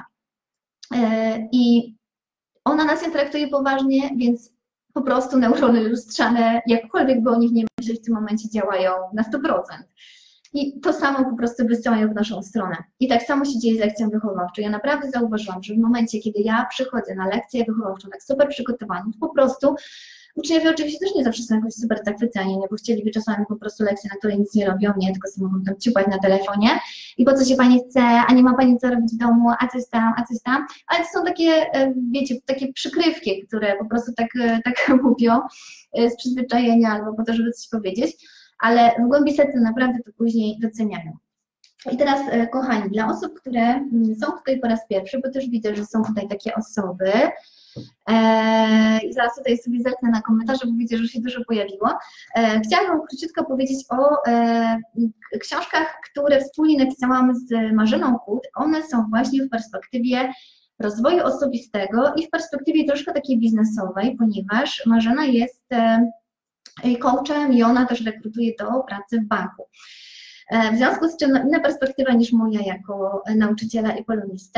I ona nas nie traktuje poważnie, więc po prostu neurony lustrzane, jakkolwiek by o nich nie myśleć, w tym momencie działają na sto procent. I to samo po prostu wysyłają w naszą stronę. I tak samo się dzieje z lekcją wychowawczą. Ja naprawdę zauważyłam, że w momencie, kiedy ja przychodzę na lekcję wychowawczą tak super przygotowaną, to po prostu uczniowie oczywiście też nie zawsze są jakoś super zachwyceni, bo chcieliby czasami po prostu lekcje, na której nic nie robią, nie, tylko sobie mogą tam ciupać na telefonie i po co się pani chce, a nie ma pani co robić w domu, a coś tam, a coś tam. Ale to są takie, wiecie, takie przykrywki, które po prostu tak, tak mówią z przyzwyczajenia albo po to, żeby coś powiedzieć. Ale w głębi serca naprawdę to później doceniają. I teraz, kochani, dla osób, które są tutaj po raz pierwszy, bo też widzę, że są tutaj takie osoby, i zaraz tutaj sobie zerknę na komentarze, bo widzę, że się dużo pojawiło. Chciałabym króciutko powiedzieć o książkach, które wspólnie napisałam z Marzeną Kut. One są właśnie w perspektywie rozwoju osobistego i w perspektywie troszkę takiej biznesowej, ponieważ Marzena jest coachem i ona też rekrutuje do pracy w banku. W związku z czym no, inna perspektywa niż moja jako nauczyciela i polonisty.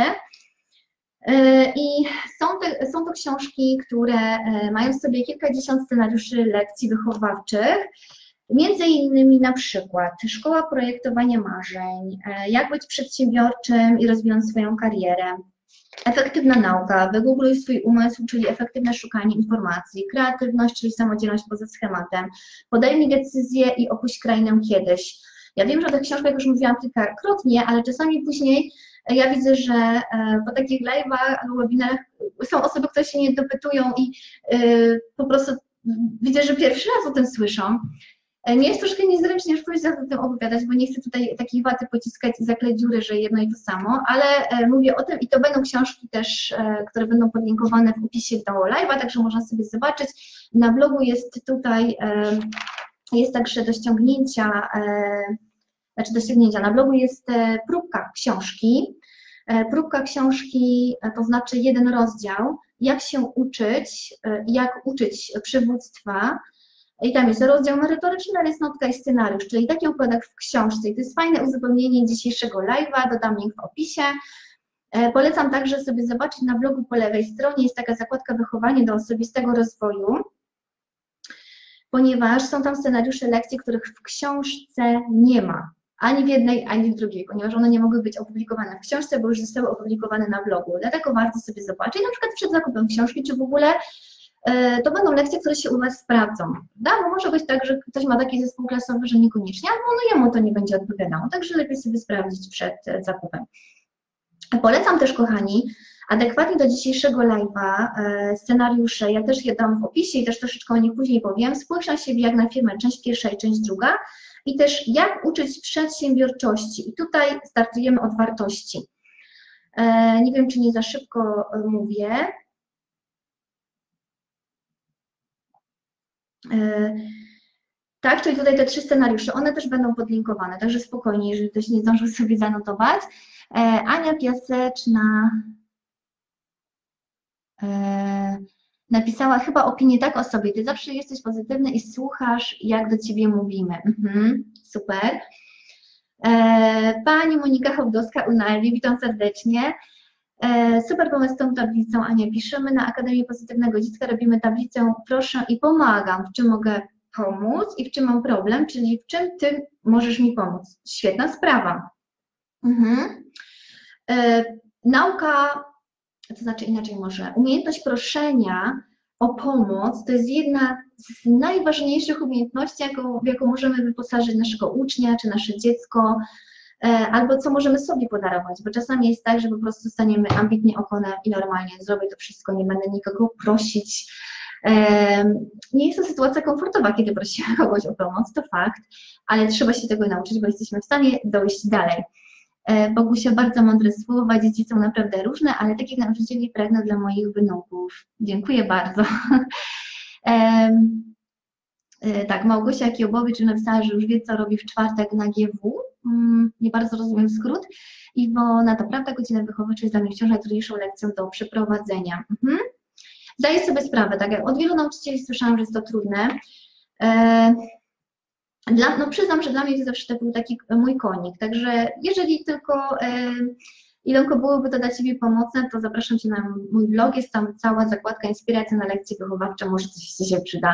I są, te, są to książki, które mają w sobie kilkadziesiąt scenariuszy lekcji wychowawczych, między innymi na przykład Szkoła projektowania marzeń, jak być przedsiębiorczym i rozwijać swoją karierę, efektywna nauka, wygoogluj swój umysł, czyli efektywne szukanie informacji, kreatywność, czyli samodzielność poza schematem, podejmij decyzję i opuść krainę kiedyś. Ja wiem, że o tych książkach już mówiłam kilkakrotnie, ale czasami później ja widzę, że po takich live'ach, webinarach są osoby, które się nie dopytują i po prostu widzę, że pierwszy raz o tym słyszą. Mnie jest troszkę niezręcznie już pójść o tym opowiadać, bo nie chcę tutaj takiej waty pociskać i zakleć dziury, że jedno i to samo, ale mówię o tym i to będą książki też, które będą podlinkowane w opisie do live'a, także można sobie zobaczyć. Na blogu jest tutaj, jest także do ściągnięcia, znaczy do ściągnięcia, na blogu jest próbka książki. Próbka książki to znaczy jeden rozdział, jak się uczyć, jak uczyć przywództwa. I tam jest rozdział merytoryczny, ale jest notka i scenariusz, czyli taki układ w książce. I to jest fajne uzupełnienie dzisiejszego live'a, dodam link w opisie. Polecam także sobie zobaczyć na blogu po lewej stronie, jest taka zakładka wychowanie do osobistego rozwoju, ponieważ są tam scenariusze lekcji, których w książce nie ma. ani w jednej, ani w drugiej, ponieważ one nie mogły być opublikowane w książce, bo już zostały opublikowane na blogu. Dlatego warto sobie zobaczyć, na przykład przed zakupem książki, czy w ogóle e, to będą lekcje, które się u Was sprawdzą. Prawda? Bo może być tak, że ktoś ma taki zespół klasowy, że niekoniecznie, albo no jemu to nie będzie odpowiadało. Także lepiej sobie sprawdzić przed e, zakupem. Polecam też, kochani, adekwatnie do dzisiejszego live'a e, scenariusze, ja też je dam w opisie i też troszeczkę o nich później powiem. Spójrz na siebie jak na firmę, część pierwsza i część druga. I też jak uczyć przedsiębiorczości. I tutaj startujemy od wartości. E, nie wiem, czy nie za szybko mówię. E, tak, czyli tutaj te trzy scenariusze, one też będą podlinkowane, także spokojnie, jeżeli ktoś nie zdążył sobie zanotować. E, Ania Piaseczna e, napisała chyba opinię tak o sobie. Ty zawsze jesteś pozytywny i słuchasz, jak do ciebie mówimy. Mhm, super. E, Pani Monika Hołdowska-Unalwi, witam serdecznie. E, super pomysł z tą tablicą, Ania. Piszemy na Akademii Pozytywnego Dziecka, robimy tablicę, proszę i pomagam. W czym mogę pomóc i w czym mam problem, czyli w czym Ty możesz mi pomóc. Świetna sprawa. Mhm. E, nauka, to znaczy inaczej może, umiejętność proszenia o pomoc to jest jedna z najważniejszych umiejętności, jaką, w jaką możemy wyposażyć naszego ucznia czy nasze dziecko, e, albo co możemy sobie podarować, bo czasami jest tak, że po prostu staniemy ambitnie okonem i normalnie zrobię to wszystko, nie będę nikogo prosić. E, nie jest to sytuacja komfortowa, kiedy prosimy kogoś o pomoc, to fakt, ale trzeba się tego nauczyć, bo jesteśmy w stanie dojść dalej. Bogusia, bardzo mądre słowa, dzieci są naprawdę różne, ale takich nauczycieli pragnę dla moich wnuków. Dziękuję bardzo. e, e, tak, Małgosia Kiełbowicz napisała, że już wie, co robi w czwartek na G W. Hmm, nie bardzo rozumiem skrót. Iwona, to prawda, godzina wychowawcza jest dla mnie wciąż najtrudniejszą lekcją do przeprowadzenia. Mhm. Zdaję sobie sprawę, tak jak od wielu nauczycieli słyszałam, że jest to trudne. E, Dla, no przyznam, że dla mnie to zawsze to był taki mój konik, także jeżeli tylko e, Ilonko byłoby to dla Ciebie pomocne, to zapraszam Cię na mój blog, jest tam cała zakładka inspiracja na lekcje wychowawcze, może coś Ci się przyda.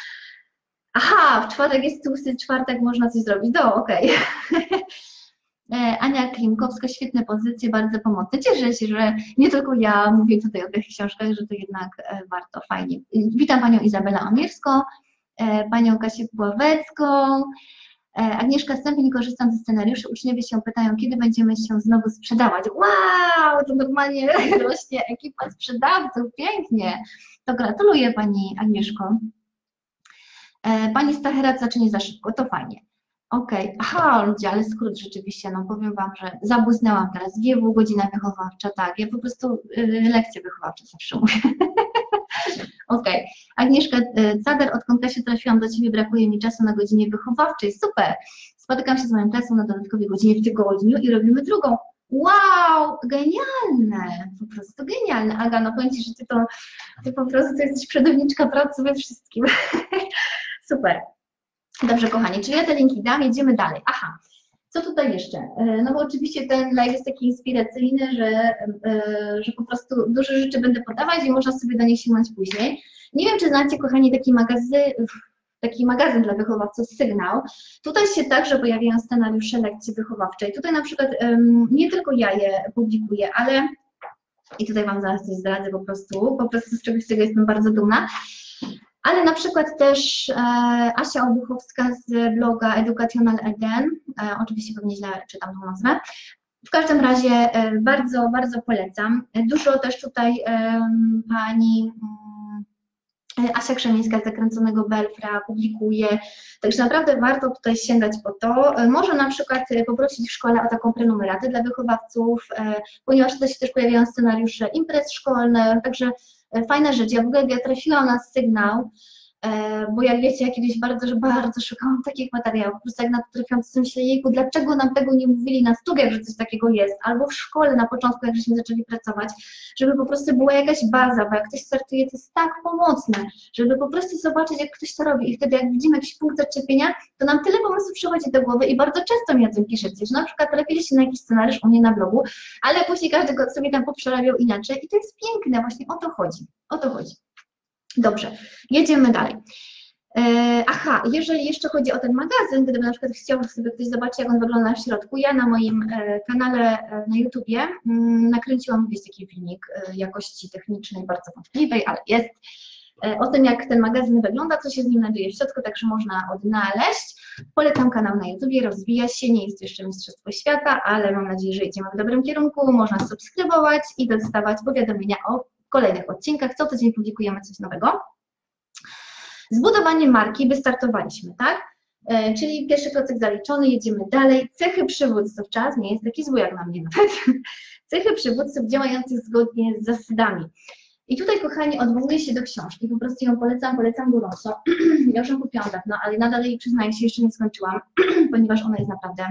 Aha, w czwartek jest tłusty czwartek, można coś zrobić, no okej. Okay. Ania Klimkowska, świetne pozycje, bardzo pomocne. Cieszę się, że nie tylko ja mówię tutaj o tych książkach, że to jednak warto, fajnie. Witam Panią Izabelę Omierską, Panią Kasię Pławecką, Agnieszka Stępień, korzystam ze scenariuszy, uczniowie się pytają, kiedy będziemy się znowu sprzedawać. Wow, to normalnie rośnie ekipa sprzedawców, pięknie. To gratuluję Pani Agnieszko. Pani Stacherat zacznie za szybko, to fajnie. Okej, okay. Aha, ludzie, ale skrót rzeczywiście, no powiem Wam, że zabłysnęłam teraz, G W, godzina wychowawcza, tak, ja po prostu y, lekcje wychowawcze zawsze mówię. Okej, okay. Agnieszka Cader, odkąd Kasiu trafiłam do Ciebie, brakuje mi czasu na godzinie wychowawczej, super. Spotykam się z moją klasą na dodatkowej godzinie w tygodniu i robimy drugą. Wow, genialne, po prostu genialne. Aga, no powiem Ci, że Ty to, ty po prostu to jesteś przodowniczka pracy we wszystkim. Super. Dobrze, kochani, czyli ja te linki dam, jedziemy dalej. Aha, co tutaj jeszcze? No bo oczywiście ten live jest taki inspiracyjny, że, że po prostu dużo rzeczy będę podawać i można sobie do nich sięgnąć później. Nie wiem, czy znacie, kochani, taki magazyn, taki magazyn dla wychowawców Sygnał. Tutaj się także pojawiają scenariusze lekcji wychowawczej. Tutaj na przykład nie tylko ja je publikuję, ale i tutaj Wam zaraz coś zdradzę po prostu, po prostu z czegoś, z czego jestem bardzo dumna. Ale na przykład też e, Asia Obuchowska z bloga Educational Eden, e, oczywiście pewnie źle czytam tą nazwę. W każdym razie e, bardzo, bardzo polecam. Dużo też tutaj e, pani e, Asia Krzemińska z Zakręconego Belfra publikuje, także naprawdę warto tutaj sięgać po to. E, może na przykład poprosić w szkole o taką prenumeratę dla wychowawców, e, ponieważ tutaj się też pojawiają scenariusze imprez szkolnych, także fajna rzecz. Ja w ogóle ja trafiłam na Sygnał, bo jak wiecie, ja kiedyś bardzo, bardzo szukałam takich materiałów. Po prostu jak na to trafiłam, to myślę, jejku, dlaczego nam tego nie mówili na studiach, że coś takiego jest, albo w szkole na początku, jak żeśmy zaczęli pracować, żeby po prostu była jakaś baza, bo jak ktoś startuje, to jest tak pomocne, żeby po prostu zobaczyć, jak ktoś to robi i wtedy jak widzimy jakiś punkt zaczepienia, to nam tyle pomysłów przychodzi do głowy i bardzo często mi o tym piszecie, że na przykład trafiliście na jakiś scenariusz u mnie na blogu, ale później każdy go sobie tam poprzerabiał inaczej i to jest piękne, właśnie o to chodzi, o to chodzi. Dobrze, jedziemy dalej. Aha, jeżeli jeszcze chodzi o ten magazyn, gdyby na przykład chciał sobie ktoś zobaczyć, jak on wygląda w środku, ja na moim kanale na YouTubie nakręciłam gdzieś taki filmik jakości technicznej bardzo wątpliwej, ale jest, o tym, jak ten magazyn wygląda, co się z nim znajduje w środku, także można odnaleźć. Polecam kanał na YouTubie, rozwija się, nie jest to jeszcze Mistrzostwo Świata, ale mam nadzieję, że idziemy w dobrym kierunku, można subskrybować i dostawać powiadomienia o kolejnych odcinkach, co tydzień publikujemy coś nowego. Zbudowanie marki, wystartowaliśmy, tak? E, czyli pierwszy klocek zaliczony, jedziemy dalej. Cechy przywódców, czas nie jest taki zły jak na mnie nawet. Cechy przywódców działających zgodnie z zasadami. I tutaj, kochani, odwołuję się do książki, po prostu ją polecam, polecam gorąco. Ja już ją kupiłam dawno, ale nadal jej, przyznaję się, jeszcze nie skończyłam, ponieważ ona jest naprawdę...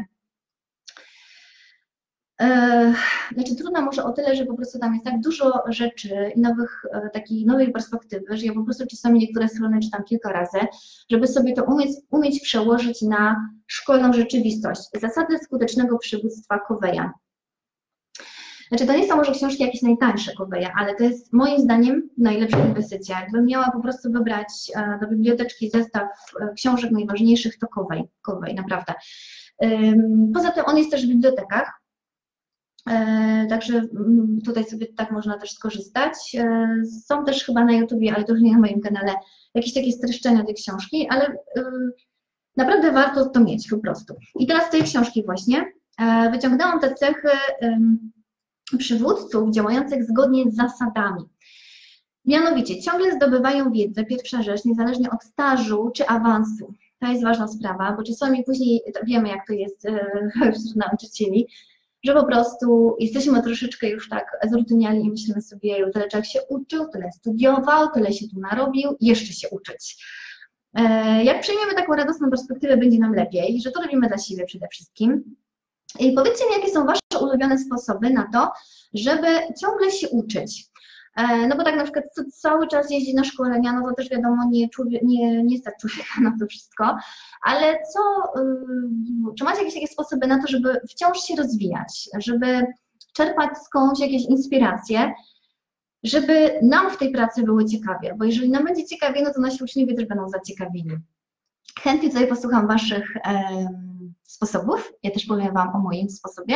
Znaczy trudna może o tyle, że po prostu tam jest tak dużo rzeczy i nowych, takiej nowej perspektywy, że ja po prostu czasami niektóre strony czytam kilka razy, żeby sobie to umieć, umieć przełożyć na szkolną rzeczywistość. Zasady skutecznego przywództwa Coveya. Znaczy to nie są może książki jakieś najtańsze Coveya, ale to jest moim zdaniem najlepsza inwestycja. Jakbym miała po prostu wybrać do biblioteczki zestaw książek najważniejszych, to Covey, Covey naprawdę. Poza tym on jest też w bibliotekach. Także tutaj sobie tak można też skorzystać. Są też chyba na YouTubie, ale to już nie na moim kanale, jakieś takie streszczenia tej książki, ale naprawdę warto to mieć po prostu. I teraz z tej książki właśnie wyciągnęłam te cechy przywódców działających zgodnie z zasadami. Mianowicie ciągle zdobywają wiedzę, pierwsza rzecz, niezależnie od stażu czy awansu. To jest ważna sprawa, bo czasami później wiemy, jak to jest wśród nauczycieli, że po prostu jesteśmy troszeczkę już tak zrutyniali i myślimy sobie, tyle człowiek się uczył, tyle studiował, tyle się tu narobił, jeszcze się uczyć. Jak przyjmiemy taką radosną perspektywę, będzie nam lepiej, że to robimy dla siebie przede wszystkim. I powiedzcie mi, jakie są Wasze ulubione sposoby na to, żeby ciągle się uczyć. No bo tak na przykład cały czas jeździ na szkolenia, no to też wiadomo, nie, człowiek, nie, nie stać człowieka na to wszystko, ale co, czy macie jakieś takie sposoby na to, żeby wciąż się rozwijać, żeby czerpać skądś jakieś inspiracje, żeby nam w tej pracy było ciekawie, bo jeżeli nam będzie ciekawie, no to nasi uczniowie też będą zaciekawieni. Chętnie tutaj posłucham Waszych e, sposobów, ja też powiem Wam o moim sposobie.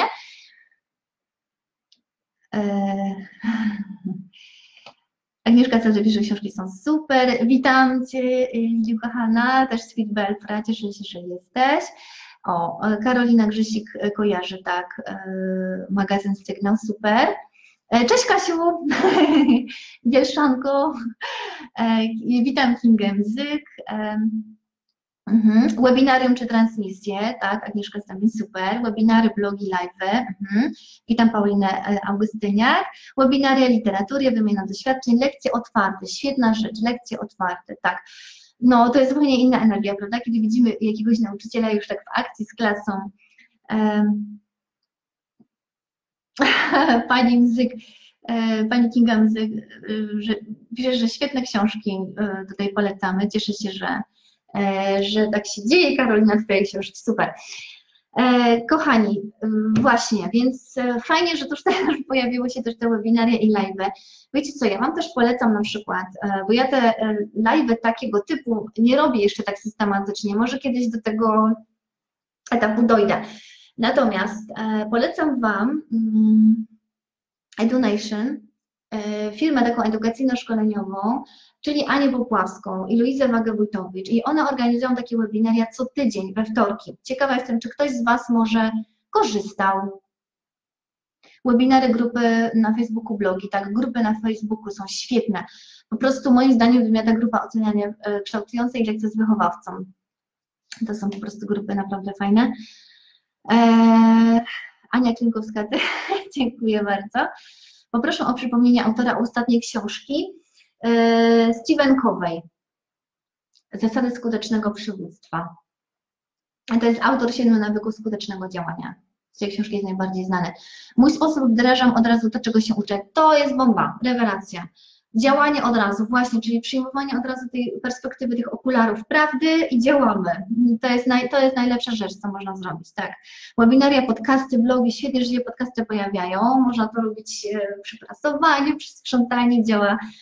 E, Agnieszka Celże pisze, że książki są super. Witam Cię, Liu kochana, też Sweet Belfra, cieszę się, że jesteś. O, Karolina Grzysik kojarzy, tak, magazyn Sygnał, super. Cześć Kasiu, Wielszanko, witam Kingę Mzyk. Mhm. Webinarium czy transmisje, tak, Agnieszka Stamin, super. Webinary, blogi, live. Mhm. Witam Paulinę Augustyniak. Webinaria literatury, wymiana doświadczeń, lekcje otwarte, świetna rzecz, lekcje otwarte, tak. No, to jest zupełnie inna energia, prawda, kiedy widzimy jakiegoś nauczyciela już tak w akcji z klasą. Um. Pani Mzyk, Pani Kinga Mzyk, że, pisze, że świetne książki tutaj polecamy, cieszę się, że że tak się dzieje, Karolina, Twoje książki, super. Kochani, właśnie, więc fajnie, że tuż teraz pojawiły się też te webinaria i live'y. Wiecie co, ja Wam też polecam na przykład, bo ja te live'y takiego typu nie robię jeszcze tak systematycznie, może kiedyś do tego etapu dojdę. Natomiast polecam Wam Edunation, firmę taką edukacyjno-szkoleniową, czyli Anię Popławską i Luizę Wagę-Wójtowicz i one organizują takie webinaria co tydzień, we wtorki. Ciekawa jestem, czy ktoś z Was może korzystał. Webinary, grupy na Facebooku, blogi, tak, grupy na Facebooku są świetne. Po prostu moim zdaniem wymiata grupa oceniania kształtującej lekcje z wychowawcą. To są po prostu grupy naprawdę fajne. Eee, Ania Klinkowska, dziękuję bardzo. Poproszę o przypomnienie autora ostatniej książki, Stephen Covey, Zasady skutecznego przywództwa. To jest autor siedmiu nawyków skutecznego działania. Z tej książki jest najbardziej znany. Mój sposób wdrażam od razu to, czego się uczę. To jest bomba, rewelacja. Działanie od razu, właśnie, czyli przyjmowanie od razu tej perspektywy tych okularów prawdy i działamy. To jest, naj, to jest najlepsza rzecz, co można zrobić, tak. Webinaria, podcasty, blogi, świetnie, że się podcasty pojawiają. Można to robić przy prasowaniu, przy sprzątaniu, działa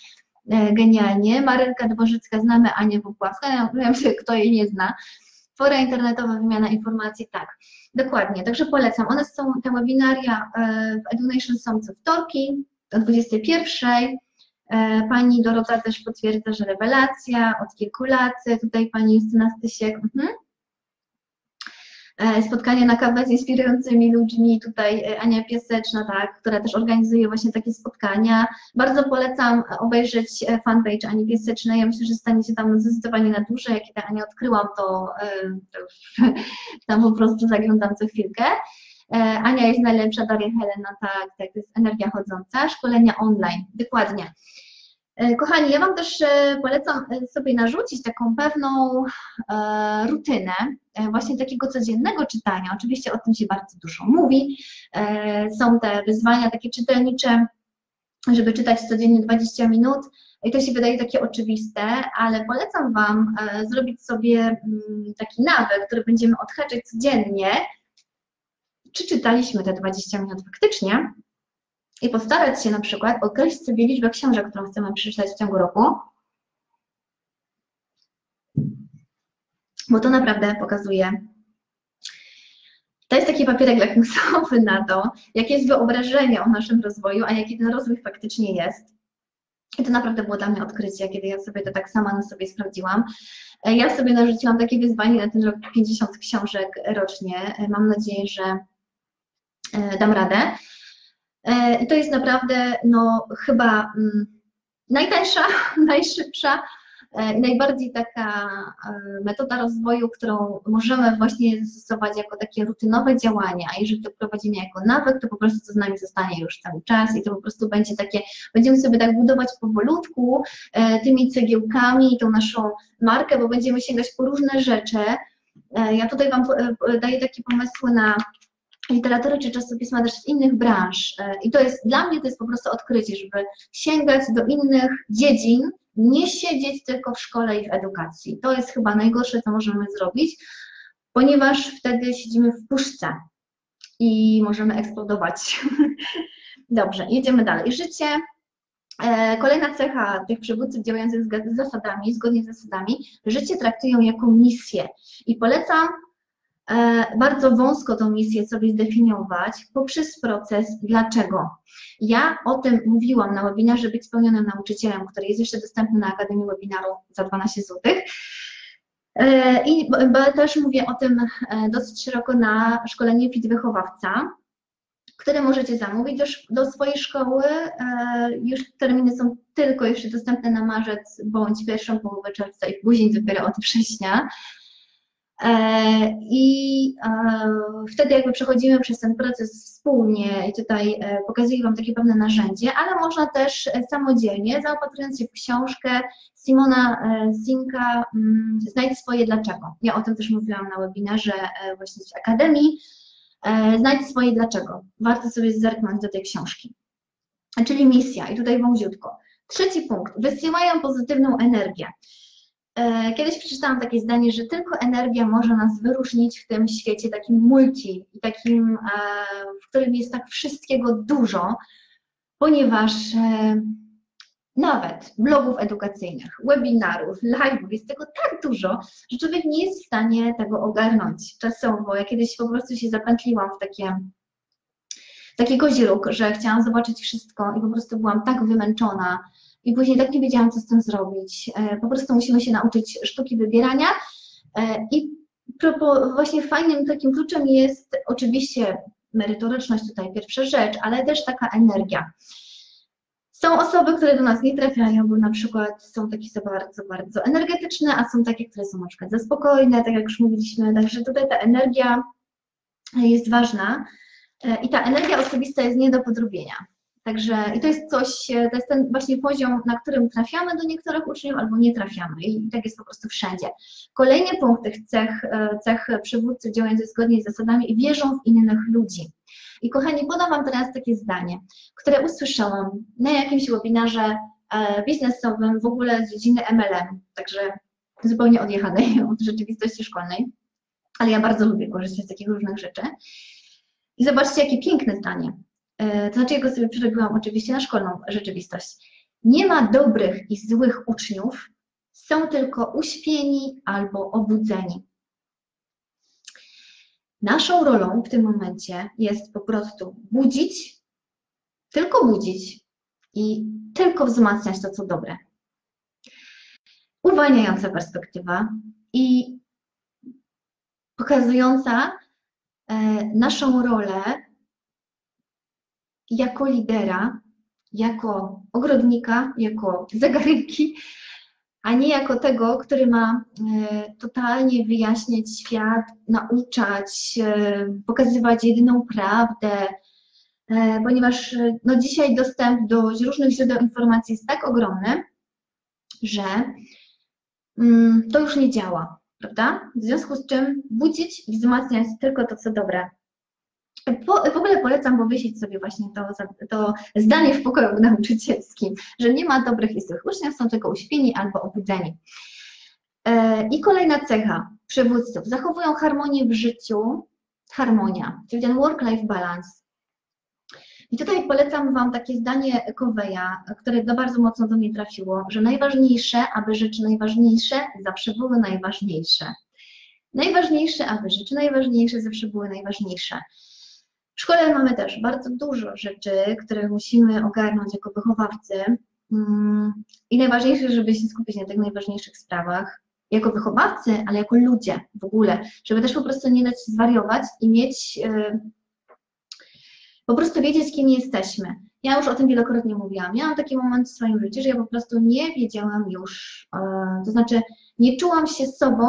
Genialnie. Marynka Dworzycka, znamy Anię Popławkę, ja wiem, kto jej nie zna. Fora internetowa, wymiana informacji, tak, dokładnie, także polecam. One są, te webinaria w EduNation są co wtorki o dwudziestej pierwszej. Pani Dorota też potwierdza, że rewelacja od kilku lat. Tutaj pani Justyna Stysiek. Mhm. Spotkanie na kawę z inspirującymi ludźmi, tutaj Ania Piaseczna, tak, która też organizuje właśnie takie spotkania. Bardzo polecam obejrzeć fanpage Ani Piasecznej, ja myślę, że stanie się tam zdecydowanie na duże, jak ja Anię odkryłam, to, to już tam po prostu zaglądam co chwilkę. Ania jest najlepsza, Daria Helena, tak, tak, to jest energia chodząca, szkolenia online, dokładnie. Kochani, ja Wam też polecam sobie narzucić taką pewną rutynę właśnie takiego codziennego czytania. Oczywiście o tym się bardzo dużo mówi. Są te wyzwania takie czytelnicze, żeby czytać codziennie dwadzieścia minut i to się wydaje takie oczywiste, ale polecam Wam zrobić sobie taki nawyk, który będziemy odhaczać codziennie, czy czytaliśmy te dwadzieścia minut faktycznie, i postarać się na przykład określić sobie liczbę książek, którą chcemy przeczytać w ciągu roku, bo to naprawdę pokazuje, to jest taki papierek lakmusowy na to, jakie jest wyobrażenie o naszym rozwoju, a jaki ten rozwój faktycznie jest. I to naprawdę było dla mnie odkrycie, kiedy ja sobie to tak sama na sobie sprawdziłam. Ja sobie narzuciłam takie wyzwanie na ten rok pięćdziesiąt książek rocznie. Mam nadzieję, że dam radę. I to jest naprawdę no, chyba najtańsza, najszybsza i najbardziej taka metoda rozwoju, którą możemy właśnie stosować jako takie rutynowe działania, a jeżeli to prowadzimy jako nawyk, to po prostu to z nami zostanie już cały czas i to po prostu będzie takie, będziemy sobie tak budować powolutku tymi cegiełkami, tą naszą markę, bo będziemy sięgać po różne rzeczy. Ja tutaj Wam daję takie pomysły na literatury czy czasopisma też z innych branż. I to jest, dla mnie to jest po prostu odkrycie, żeby sięgać do innych dziedzin, nie siedzieć tylko w szkole i w edukacji. To jest chyba najgorsze, co możemy zrobić, ponieważ wtedy siedzimy w puszce i możemy eksplodować. Dobrze, jedziemy dalej. Życie. Kolejna cecha tych przywódców działających z zasadami, zgodnie z zasadami, życie traktują jako misję i polecam bardzo wąsko tą misję sobie zdefiniować poprzez proces dlaczego. Ja o tym mówiłam na webinarze Być spełnionym nauczycielem, który jest jeszcze dostępny na Akademii Webinaru za dwanaście złotych. I też mówię o tym dosyć szeroko na szkoleniu Fit Wychowawca, które możecie zamówić do, do swojej szkoły. Już terminy są tylko jeszcze dostępne na marzec bądź pierwszą połowę czerwca i później dopiero od września. I wtedy jakby przechodzimy przez ten proces wspólnie i tutaj pokazuję Wam takie pewne narzędzie, ale można też samodzielnie, zaopatrując się w książkę Simona Sinka Znajdź swoje dlaczego. Ja o tym też mówiłam na webinarze właśnie z Akademii. Znajdź swoje dlaczego. Warto sobie zerknąć do tej książki. Czyli misja i tutaj wąziutko. Trzeci punkt. Wysyłają pozytywną energię. Kiedyś przeczytałam takie zdanie, że tylko energia może nas wyróżnić w tym świecie takim multi i takim, w którym jest tak wszystkiego dużo, ponieważ nawet blogów edukacyjnych, webinarów, live'ów jest tego tak dużo, że człowiek nie jest w stanie tego ogarnąć czasowo. Ja kiedyś po prostu się zapętliłam w takie, taki koziróg, że chciałam zobaczyć wszystko i po prostu byłam tak wymęczona, i później tak nie wiedziałam, co z tym zrobić. Po prostu musimy się nauczyć sztuki wybierania i właśnie fajnym takim kluczem jest oczywiście merytoryczność, tutaj pierwsza rzecz, ale też taka energia. Są osoby, które do nas nie trafiają, bo na przykład są takie za bardzo, bardzo energetyczne, a są takie, które są na przykład za spokojne, tak jak już mówiliśmy, także tutaj ta energia jest ważna i ta energia osobista jest nie do podrobienia. Także i to jest coś, to jest ten właśnie poziom, na którym trafiamy do niektórych uczniów albo nie trafiamy i tak jest po prostu wszędzie. Kolejny punkt tych cech, cech przywódców działających zgodnie z zasadami wierzą w innych ludzi. I kochani, podam Wam teraz takie zdanie, które usłyszałam na jakimś webinarze biznesowym w ogóle z dziedziny M L M, także zupełnie odjechanej od rzeczywistości szkolnej, ale ja bardzo lubię korzystać z takich różnych rzeczy. I zobaczcie, jakie piękne zdanie. To znaczy, ja go sobie przerobiłam oczywiście na szkolną rzeczywistość. Nie ma dobrych i złych uczniów, są tylko uśpieni albo obudzeni. Naszą rolą w tym momencie jest po prostu budzić, tylko budzić i tylko wzmacniać to, co dobre. Uwalniająca perspektywa i pokazująca naszą rolę jako lidera, jako ogrodnika, jako zegarynki, a nie jako tego, który ma totalnie wyjaśniać świat, nauczać, pokazywać jedyną prawdę, ponieważ no dzisiaj dostęp do różnych źródeł informacji jest tak ogromny, że to już nie działa, prawda? W związku z czym budzić i wzmacniać tylko to, co dobre. Po, w ogóle polecam powiesić sobie właśnie to, to zdanie w pokoju nauczycielskim, że nie ma dobrych i złych uczniów, są tylko uśpieni albo obudzeni. I kolejna cecha przywódców. Zachowują harmonię w życiu, harmonia, czyli ten work-life balance. I tutaj polecam Wam takie zdanie Coveya, które do bardzo mocno do mnie trafiło, że najważniejsze, aby rzeczy najważniejsze zawsze były najważniejsze. Najważniejsze, aby rzeczy najważniejsze zawsze były najważniejsze. W szkole mamy też bardzo dużo rzeczy, które musimy ogarnąć jako wychowawcy i najważniejsze, żeby się skupić na tych najważniejszych sprawach, jako wychowawcy, ale jako ludzie w ogóle, żeby też po prostu nie dać się zwariować i mieć, po prostu wiedzieć, kim jesteśmy. Ja już o tym wielokrotnie mówiłam. Miałam taki moment w swoim życiu, że ja po prostu nie wiedziałam już, to znaczy nie czułam się sobą,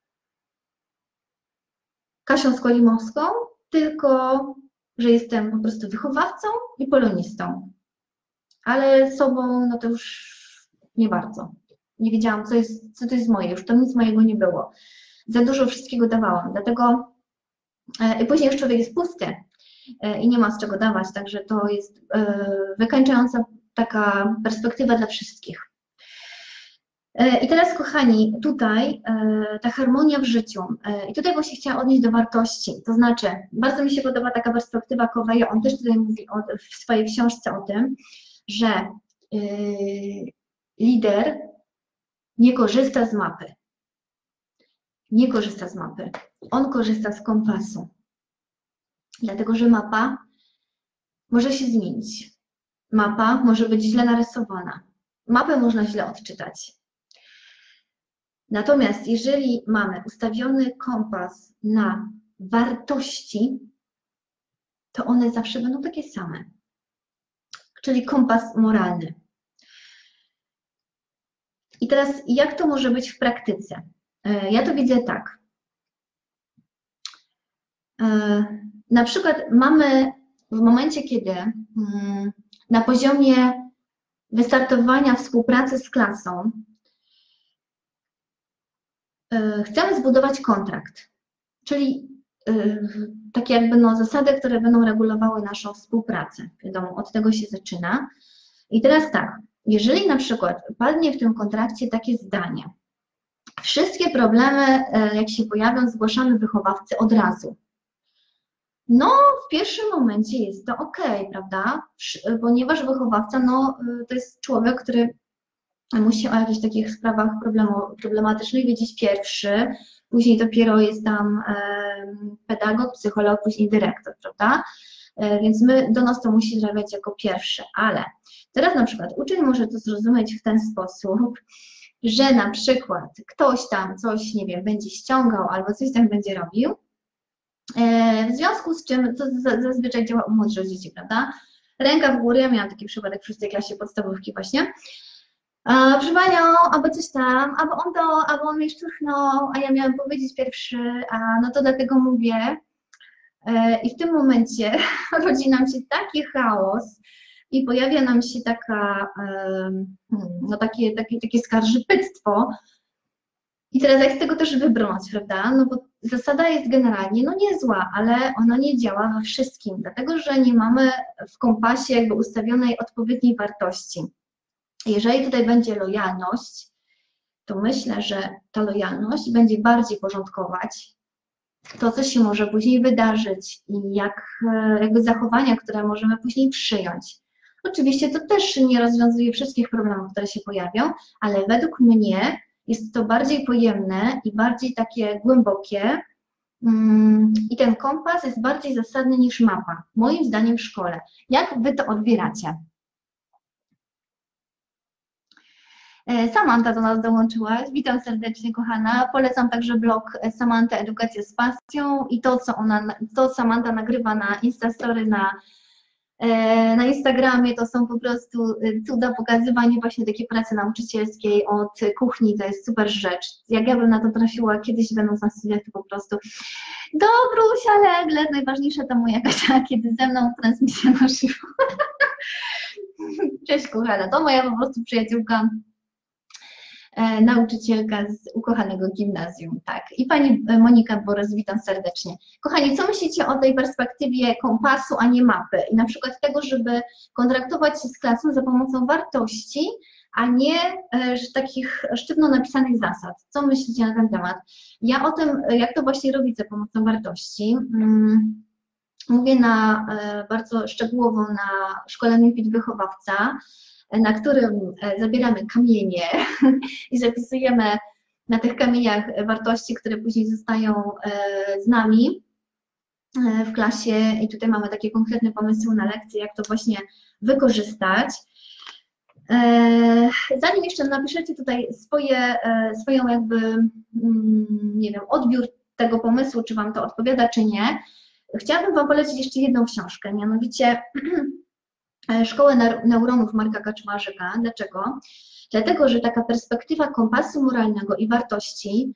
Kasią Skolimowską, tylko że jestem po prostu wychowawcą i polonistą. Ale sobą, no to już nie bardzo. Nie wiedziałam, co, jest, co to jest moje, już tam nic mojego nie było. Za dużo wszystkiego dawałam, dlatego i później już człowiek jest pusty i nie ma z czego dawać, także to jest wykańczająca taka perspektywa dla wszystkich. I teraz, kochani, tutaj ta harmonia w życiu. I tutaj właśnie chciałam odnieść do wartości. To znaczy, bardzo mi się podoba taka perspektywa Coveya, on też tutaj mówi o, w swojej książce o tym, że yy, lider nie korzysta z mapy. Nie korzysta z mapy. On korzysta z kompasu. Dlatego, że mapa może się zmienić. Mapa może być źle narysowana. Mapę można źle odczytać. Natomiast jeżeli mamy ustawiony kompas na wartości, to one zawsze będą takie same. Czyli kompas moralny. I teraz jak to może być w praktyce? Ja to widzę tak. Na przykład mamy w momencie, kiedy na poziomie wystartowania współpracy z klasą chcemy zbudować kontrakt, czyli takie jakby no zasady, które będą regulowały naszą współpracę. Wiadomo, od tego się zaczyna. I teraz tak, jeżeli na przykład padnie w tym kontrakcie takie zdanie, wszystkie problemy, jak się pojawią, zgłaszamy wychowawcy od razu. No, w pierwszym momencie jest to ok, prawda? Ponieważ wychowawca, no, to jest człowiek, który musi o jakichś takich sprawach problematycznych wiedzieć pierwszy, później dopiero jest tam pedagog, psycholog, później dyrektor, prawda? Więc my, do nas to musi trafiać jako pierwszy, ale teraz na przykład uczeń może to zrozumieć w ten sposób, że na przykład ktoś tam coś, nie wiem, będzie ściągał albo coś tam będzie robił, w związku z czym to zazwyczaj działa u młodszych dzieci, prawda? Ręka w górę, ja miałam taki przypadek w szóstej klasie podstawówki właśnie. A, proszę Panią, albo coś tam, albo on to, albo on mnie szturchnął, a ja miałam powiedzieć pierwszy, a no to dlatego mówię. I w tym momencie rodzi nam się taki chaos i pojawia nam się taka, no takie, takie, takie skarżypyctwo. I teraz jak z tego też wybrnąć, prawda? No bo zasada jest generalnie no niezła, ale ona nie działa we wszystkim, dlatego że nie mamy w kompasie jakby ustawionej odpowiedniej wartości. Jeżeli tutaj będzie lojalność, to myślę, że ta lojalność będzie bardziej porządkować to, co się może później wydarzyć i jak jakby zachowania, które możemy później przyjąć. Oczywiście to też nie rozwiązuje wszystkich problemów, które się pojawią, ale według mnie jest to bardziej pojemne i bardziej takie głębokie mm, i ten kompas jest bardziej zasadny niż mapa, moim zdaniem w szkole. Jak Wy to odbieracie? Samanta do nas dołączyłaś. Witam serdecznie, kochana. Polecam także blog Samanta Edukacja z Pasją i to, co ona, to Samanta nagrywa na Instastory, na, na Instagramie, to są po prostu cuda, pokazywanie właśnie takiej pracy nauczycielskiej od kuchni, to jest super rzecz. Jak ja bym na to trafiła kiedyś będąc na studiach, to po prostu Dobrusia, Leglet, najważniejsza to moja Kasia, kiedy ze mną transmisja na żywo. Cześć, kochana, to moja po prostu przyjaciółka, E, nauczycielka z ukochanego gimnazjum, tak. I Pani Monika Borys, witam serdecznie. Kochani, co myślicie o tej perspektywie kompasu, a nie mapy? I na przykład tego, żeby kontraktować się z klasą za pomocą wartości, a nie e, takich sztywno napisanych zasad. Co myślicie na ten temat? Ja o tym, jak to właśnie robić za pomocą wartości, mm, mówię na, e, bardzo szczegółowo na szkoleniu Fit Wychowawca, na którym zabieramy kamienie i zapisujemy na tych kamieniach wartości, które później zostają z nami w klasie i tutaj mamy takie konkretne pomysły na lekcje, jak to właśnie wykorzystać. Zanim jeszcze napiszecie tutaj swoje, swoją jakby, nie wiem, odbiór tego pomysłu, czy Wam to odpowiada, czy nie, chciałabym Wam polecić jeszcze jedną książkę, mianowicie Szkołę neuronów Marka Kaczmarzyka. Dlaczego? Dlatego, że taka perspektywa kompasu moralnego i wartości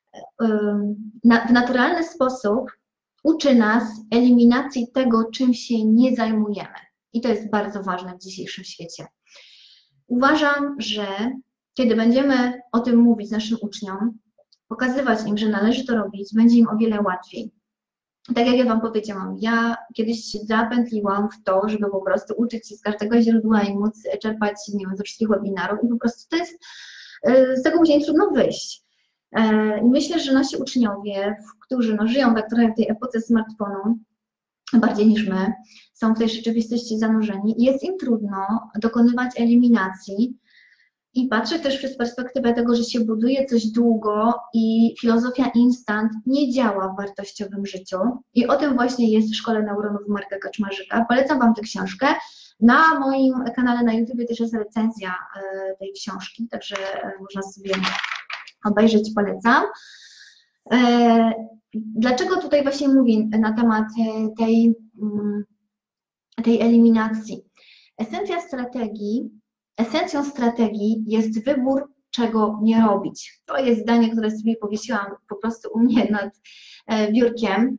w naturalny sposób uczy nas eliminacji tego, czym się nie zajmujemy. I to jest bardzo ważne w dzisiejszym świecie. Uważam, że kiedy będziemy o tym mówić naszym uczniom, pokazywać im, że należy to robić, będzie im o wiele łatwiej. Tak jak ja Wam powiedziałam, ja kiedyś się zapętliłam w to, żeby po prostu uczyć się z każdego źródła i móc czerpać, nie wiem, ze wszystkich webinarów i po prostu to jest, z tego później trudno wyjść. I myślę, że nasi uczniowie, którzy no, żyją tak trochę w tej epoce smartfonu, bardziej niż my, są w tej rzeczywistości zanurzeni i jest im trudno dokonywać eliminacji i patrzę też przez perspektywę tego, że się buduje coś długo i filozofia instant nie działa w wartościowym życiu. I o tym właśnie jest w Szkole Neuronów Marka Kaczmarzyka. Polecam Wam tę książkę. Na moim kanale na YouTubie też jest recenzja tej książki, także można sobie obejrzeć, polecam. Dlaczego tutaj właśnie mówię na temat tej, tej eliminacji? Esencja strategii Esencją strategii jest wybór, czego nie robić. To jest zdanie, które sobie powiesiłam po prostu u mnie nad biurkiem.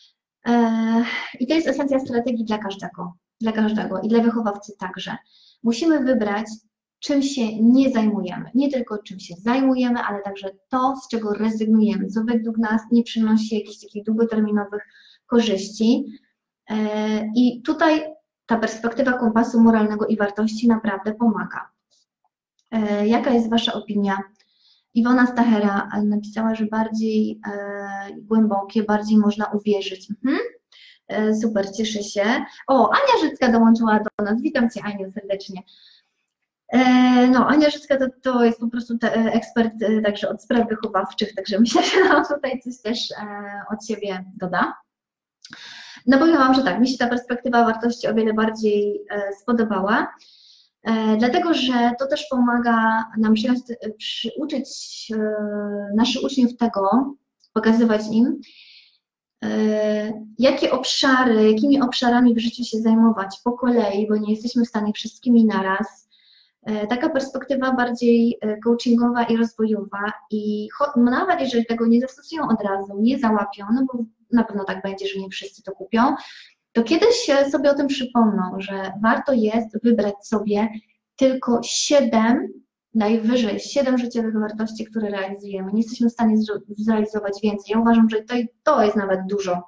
I to jest esencja strategii dla każdego, dla każdego i dla wychowawcy także. Musimy wybrać, czym się nie zajmujemy. Nie tylko czym się zajmujemy, ale także to, z czego rezygnujemy, co według nas nie przynosi jakichś takich długoterminowych korzyści. I tutaj ta perspektywa kompasu moralnego i wartości naprawdę pomaga. E, jaka jest Wasza opinia? Iwona Stachera napisała, że bardziej e, głębokie, bardziej można uwierzyć. Mhm. E, super, cieszę się. O, Ania Życka dołączyła do nas. Witam Cię, Aniu, serdecznie. E, no, Ania Życka to, to jest po prostu te, ekspert e, także od spraw wychowawczych, także myślę, że nam tutaj coś też e, od siebie doda. No powiem Wam, że tak, mi się ta perspektywa wartości o wiele bardziej e, spodobała, e, dlatego że to też pomaga nam przyjąć, przyuczyć e, naszych uczniów tego, pokazywać im, e, jakie obszary, jakimi obszarami w życiu się zajmować po kolei, bo nie jesteśmy w stanie wszystkimi naraz. E, taka perspektywa bardziej coachingowa i rozwojowa i nawet jeżeli tego nie zastosują od razu, nie załapią, no bo na pewno tak będzie, że nie wszyscy to kupią, to kiedyś sobie o tym przypomną, że warto jest wybrać sobie tylko siedem, najwyżej siedem życiowych wartości, które realizujemy. Nie jesteśmy w stanie zrealizować więcej. Ja uważam, że to, to jest nawet dużo.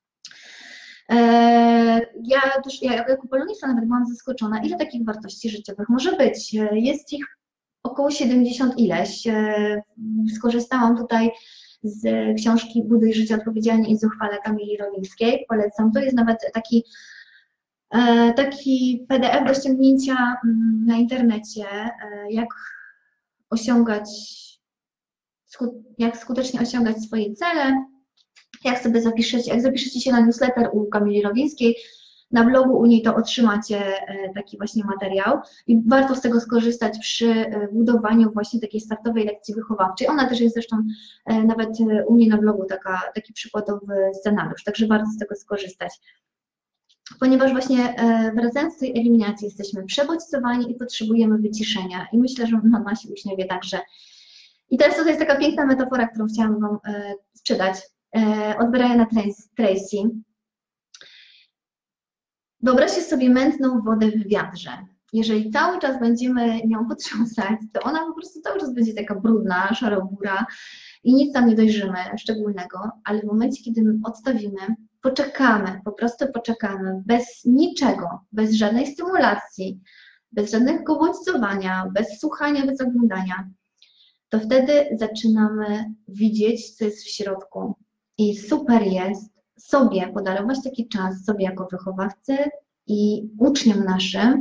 Ja też, ja jako polonista nawet byłam zaskoczona, ile takich wartości życiowych może być. Jest ich około siedemdziesiąt ileś. Skorzystałam tutaj z książki Buduj życie odpowiedzialnie i zuchwale Kamili Rolińskiej. Polecam. To jest nawet taki taki P D F do ściągnięcia na internecie, jak osiągać, jak skutecznie osiągać swoje cele, jak sobie zapiszecie, jak zapiszecie się na newsletter u Kamili Rowińskiej, na blogu u niej to otrzymacie taki właśnie materiał i warto z tego skorzystać przy budowaniu właśnie takiej startowej lekcji wychowawczej. Ona też jest zresztą nawet u mnie na blogu taka, taki przykładowy scenariusz, także warto z tego skorzystać. Ponieważ właśnie wracając do tej eliminacji jesteśmy przebodźcowani i potrzebujemy wyciszenia i myślę, że mama się uśmieje także. I teraz to jest taka piękna metafora, którą chciałam Wam sprzedać od Briana Tracy. Wyobraźcie sobie mętną wodę w wiatrze. Jeżeli cały czas będziemy nią potrząsać, to ona po prostu cały czas będzie taka brudna, szarobura i nic tam nie dojrzymy szczególnego, ale w momencie, kiedy my odstawimy, poczekamy, po prostu poczekamy, bez niczego, bez żadnej stymulacji, bez żadnego bodźcowania, bez słuchania, bez oglądania, to wtedy zaczynamy widzieć, co jest w środku. I super jest sobie podarować taki czas, sobie jako wychowawcy i uczniom naszym,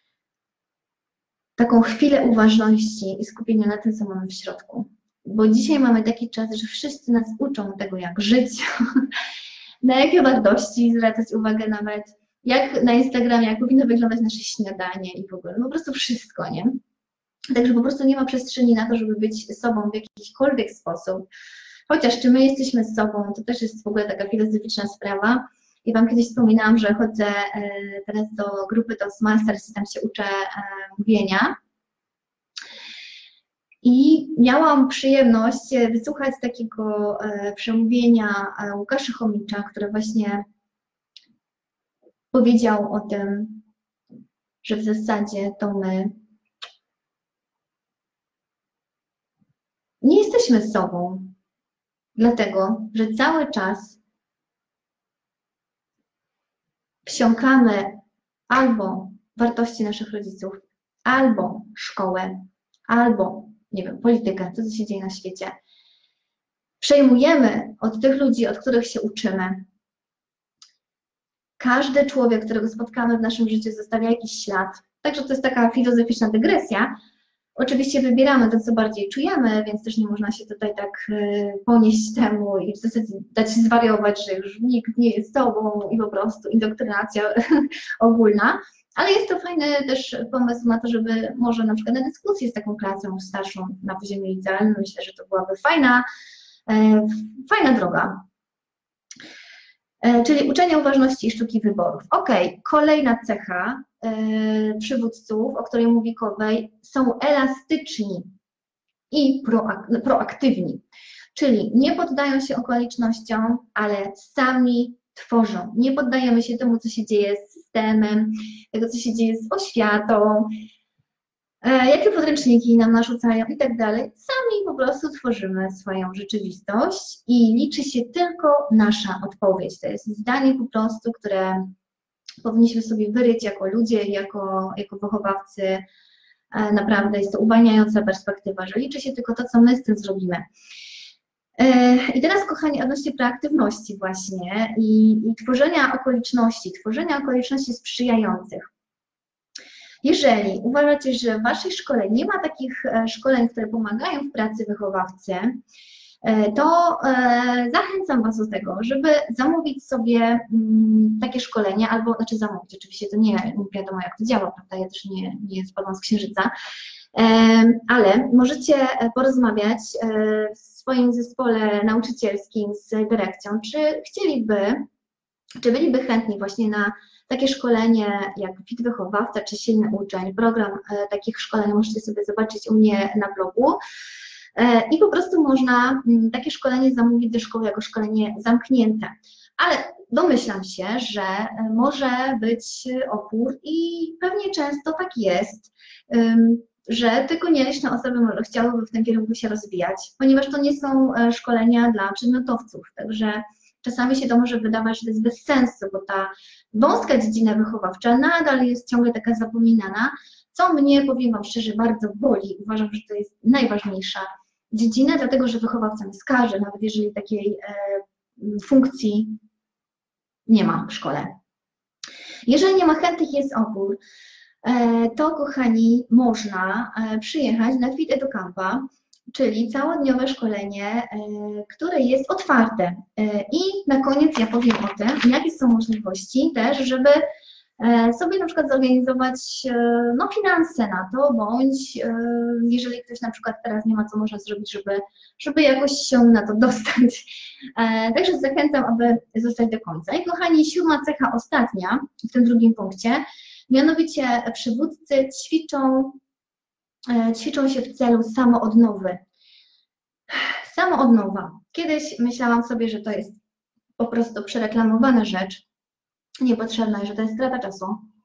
taką chwilę uważności i skupienia na tym, co mamy w środku. Bo dzisiaj mamy taki czas, że wszyscy nas uczą tego, jak żyć, na jakie wartości zwracać uwagę nawet, jak na Instagramie, jak powinno wyglądać nasze śniadanie i w ogóle, no po prostu wszystko, nie? Także po prostu nie ma przestrzeni na to, żeby być sobą w jakikolwiek sposób. Chociaż czy my jesteśmy sobą, to też jest w ogóle taka filozoficzna sprawa. I Wam kiedyś wspominałam, że chodzę teraz do grupy Toastmasters i tam się uczę mówienia. I miałam przyjemność wysłuchać takiego przemówienia Łukasza Chomicza, który właśnie powiedział o tym, że w zasadzie to my nie jesteśmy sobą, dlatego że cały czas wsiąkamy albo wartości naszych rodziców, albo szkołę, albo, nie wiem, politykę, to co się dzieje na świecie. Przejmujemy od tych ludzi, od których się uczymy. Każdy człowiek, którego spotkamy w naszym życiu, zostawia jakiś ślad. Także to jest taka filozoficzna dygresja. Oczywiście wybieramy to, co bardziej czujemy, więc też nie można się tutaj tak ponieść temu i w zasadzie dać się zwariować, że już nikt nie jest sobą i po prostu indoktrynacja ogólna. Ale jest to fajny też pomysł na to, żeby może na przykład na dyskusję z taką klasą starszą na poziomie licealnym. Myślę, że to byłaby fajna, fajna droga. Czyli uczenie uważności i sztuki wyborów. Ok, kolejna cecha yy, przywódców, o której mówi Covey, są elastyczni i proak proaktywni. Czyli nie poddają się okolicznościom, ale sami tworzą. Nie poddajemy się temu, co się dzieje z systemem, tego, co się dzieje z oświatą, yy, jakie podręczniki nam narzucają i tak dalej. Sami po prostu tworzymy swoją rzeczywistość i liczy się tylko nasza odpowiedź. To jest zdanie po prostu, które powinniśmy sobie wyryć jako ludzie, jako, jako wychowawcy. Naprawdę jest to uwalniająca perspektywa, że liczy się tylko to, co my z tym zrobimy. I teraz, kochani, odnośnie proaktywności właśnie i, i tworzenia okoliczności, tworzenia okoliczności sprzyjających. Jeżeli uważacie, że w Waszej szkole nie ma takich szkoleń, które pomagają w pracy wychowawcy, to zachęcam Was do tego, żeby zamówić sobie takie szkolenie, albo, znaczy zamówić, oczywiście to nie, nie wiadomo jak to działa, prawda, ja też nie, nie spadłam z księżyca, ale możecie porozmawiać w swoim zespole nauczycielskim z dyrekcją, czy chcieliby, czy byliby chętni właśnie na takie szkolenie jak Fit Wychowawca czy Silny Uczeń. Program takich szkoleń możecie sobie zobaczyć u mnie na blogu. I po prostu można takie szkolenie zamówić do szkoły jako szkolenie zamknięte. Ale domyślam się, że może być opór i pewnie często tak jest, że tylko nieliczne osoby może chciałyby w tym kierunku się rozwijać, ponieważ to nie są szkolenia dla przedmiotowców. Także czasami się to może wydawać, że to jest bez sensu, bo ta wąska dziedzina wychowawcza nadal jest ciągle taka zapominana, co mnie, powiem Wam szczerze, bardzo boli. Uważam, że to jest najważniejsza dziedzina, dlatego że wychowawca nie skaże, nawet jeżeli takiej e, funkcji nie ma w szkole. Jeżeli nie ma chętnych, jest opór, to kochani, można przyjechać na Fit Educampa, czyli całodniowe szkolenie, które jest otwarte. I na koniec ja powiem o tym, jakie są możliwości też, żeby sobie na przykład zorganizować no, finanse na to, bądź jeżeli ktoś na przykład teraz nie ma, co można zrobić, żeby, żeby jakoś się na to dostać. Także zachęcam, aby zostać do końca. I kochani, siódma cecha, ostatnia w tym drugim punkcie, mianowicie przywódcy ćwiczą, ćwiczą się w celu samoodnowy. Samoodnowa. Kiedyś myślałam sobie, że to jest po prostu przereklamowana rzecz, niepotrzebna, że to jest strata czasu,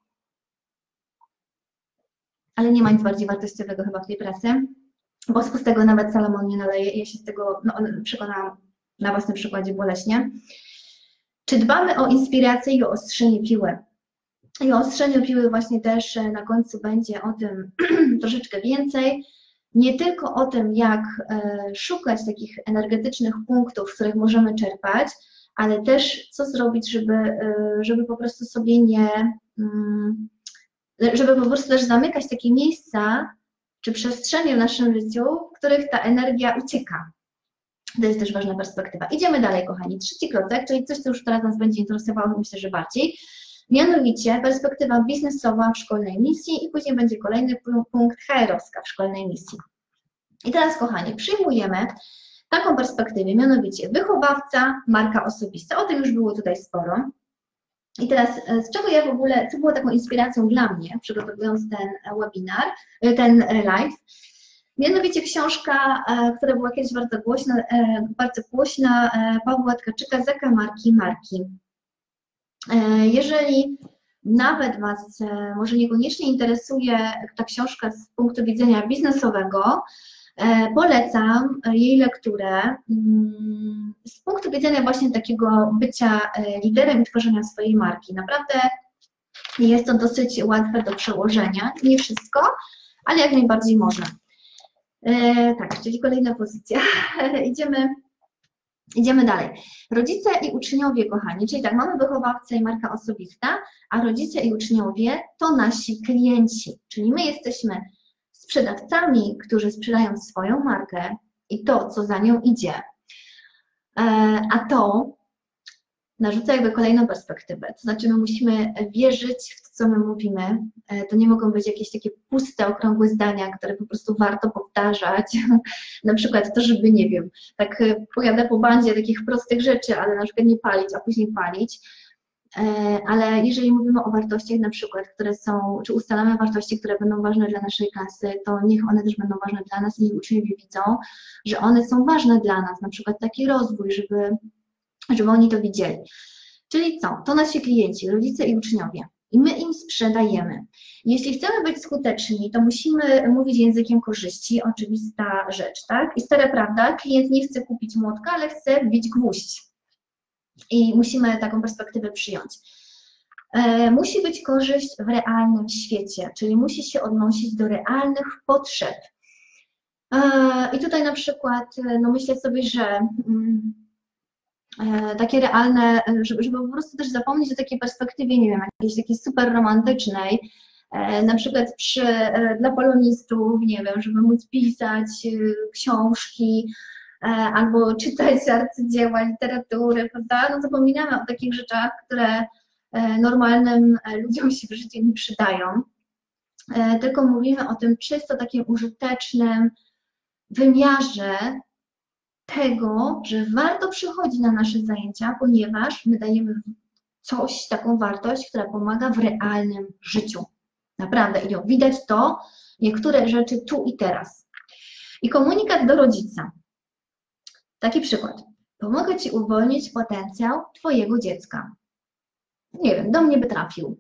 ale nie ma nic bardziej wartościowego chyba w tej pracy, bo z pustego nawet Salomon nie naleje i ja się z tego no, przekonałam na własnym przykładzie boleśnie. Czy dbamy o inspirację i o ostrzenie piły? I o ostrzeniu piły właśnie też na końcu będzie o tym troszeczkę więcej. Nie tylko o tym, jak szukać takich energetycznych punktów, z których możemy czerpać, ale też co zrobić, żeby, żeby po prostu sobie nie, żeby po prostu też zamykać takie miejsca czy przestrzenie w naszym życiu, w których ta energia ucieka. To jest też ważna perspektywa. Idziemy dalej, kochani. Trzeci klocek, czyli coś, co już teraz nas będzie interesowało, myślę, że bardziej. Mianowicie perspektywa biznesowa w szkolnej misji i później będzie kolejny punkt H R-owska w szkolnej misji. I teraz, kochani, przyjmujemy taką perspektywę, mianowicie wychowawca, marka osobista. O tym już było tutaj sporo. I teraz, z czego ja w ogóle, co było taką inspiracją dla mnie, przygotowując ten webinar, ten live, mianowicie książka, która była kiedyś bardzo głośna, bardzo głośna Pawła Tkaczyka, Zakamarki marki. Jeżeli nawet Was może niekoniecznie interesuje ta książka z punktu widzenia biznesowego, polecam jej lekturę z punktu widzenia właśnie takiego bycia liderem i tworzenia swojej marki. Naprawdę jest to dosyć łatwe do przełożenia. Nie wszystko, ale jak najbardziej można. Tak, czyli kolejna pozycja. Idziemy, idziemy dalej. Rodzice i uczniowie, kochani, czyli tak, mamy wychowawcę i marka osobista, a rodzice i uczniowie to nasi klienci, czyli my jesteśmy sprzedawcami, którzy sprzedają swoją markę i to, co za nią idzie. A to narzuca jakby kolejną perspektywę, to znaczy my musimy wierzyć w to, co my mówimy. To nie mogą być jakieś takie puste, okrągłe zdania, które po prostu warto powtarzać. Na przykład to, żeby, nie wiem, tak pojadę po bandzie takich prostych rzeczy, ale na przykład nie palić, a później palić. Ale jeżeli mówimy o wartościach na przykład, które są, czy ustalamy wartości, które będą ważne dla naszej klasy, to niech one też będą ważne dla nas i niech uczniowie widzą, że one są ważne dla nas, na przykład taki rozwój, żeby, żeby oni to widzieli. Czyli co? To nasi klienci, rodzice i uczniowie. I my im sprzedajemy. Jeśli chcemy być skuteczni, to musimy mówić językiem korzyści, oczywista rzecz, tak? I stara prawda, klient nie chce kupić młotka, ale chce wbić gwóźdź. I musimy taką perspektywę przyjąć. E, musi być korzyść w realnym świecie, czyli musi się odnosić do realnych potrzeb. E, I tutaj na przykład, no myślę sobie, że mm, e, takie realne, żeby, żeby po prostu też zapomnieć o takiej perspektywie, nie wiem, jakiejś takiej super romantycznej, e, na przykład przy, e, dla polonistów, nie wiem, żeby móc pisać e, książki, albo czytać arcydzieła literatury, prawda? No zapominamy o takich rzeczach, które normalnym ludziom się w życiu nie przydają, tylko mówimy o tym czysto takim użytecznym wymiarze tego, że warto przychodzić na nasze zajęcia, ponieważ my dajemy coś, taką wartość, która pomaga w realnym życiu. Naprawdę, i widać to, niektóre rzeczy tu i teraz. I komunikat do rodzica. Taki przykład. Pomogę Ci uwolnić potencjał Twojego dziecka. Nie wiem, do mnie by trafił.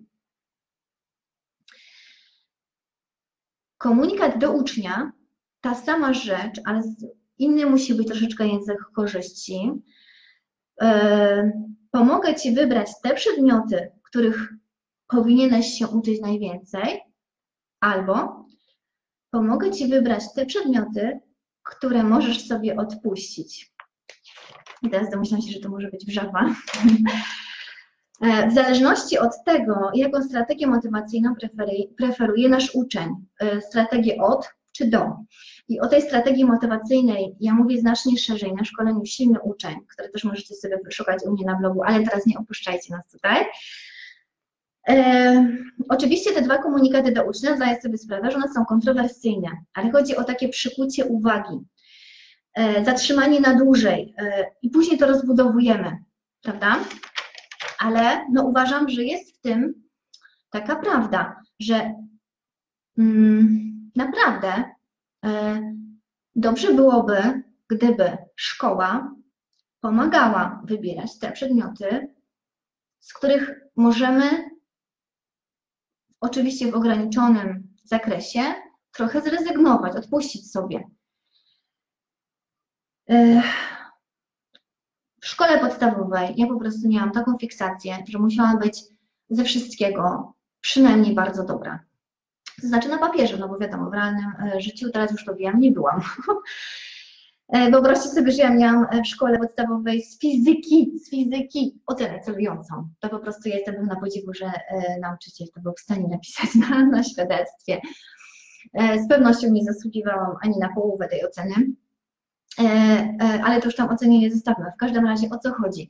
Komunikat do ucznia, ta sama rzecz, ale inny musi być troszeczkę język korzyści. Yy, pomogę Ci wybrać te przedmioty, których powinieneś się uczyć najwięcej, albo pomogę Ci wybrać te przedmioty, które możesz sobie odpuścić. I teraz domyślam się, że to może być wrzawa. W zależności od tego, jaką strategię motywacyjną preferuje nasz uczeń, strategię od czy do. I o tej strategii motywacyjnej ja mówię znacznie szerzej na szkoleniu Silny Uczeń, które też możecie sobie wyszukać u mnie na blogu, ale teraz nie opuszczajcie nas tutaj. E, oczywiście te dwa komunikaty do ucznia, zdaję sobie sprawę, że one są kontrowersyjne, ale chodzi o takie przykucie uwagi, e, zatrzymanie na dłużej e, i później to rozbudowujemy, prawda? Ale no uważam, że jest w tym taka prawda, że mm, naprawdę e, dobrze byłoby, gdyby szkoła pomagała wybierać te przedmioty, z których możemy oczywiście w ograniczonym zakresie trochę zrezygnować, odpuścić sobie. E, W szkole podstawowej ja po prostu miałam taką fiksację, że musiałam być ze wszystkiego przynajmniej bardzo dobra. To znaczy na papierze, no bo wiadomo, w realnym życiu, teraz już to wiem, nie byłam. Wyobraźcie sobie, że ja miałam w szkole podstawowej z fizyki, z fizyki ocenę celującą. To po prostu ja jestem na podziwu, że nauczyciel to był w stanie napisać na, na świadectwie. Z pewnością nie zasługiwałam ani na połowę tej oceny. Ale to już tam ocenie nie zostawmy. W każdym razie o co chodzi?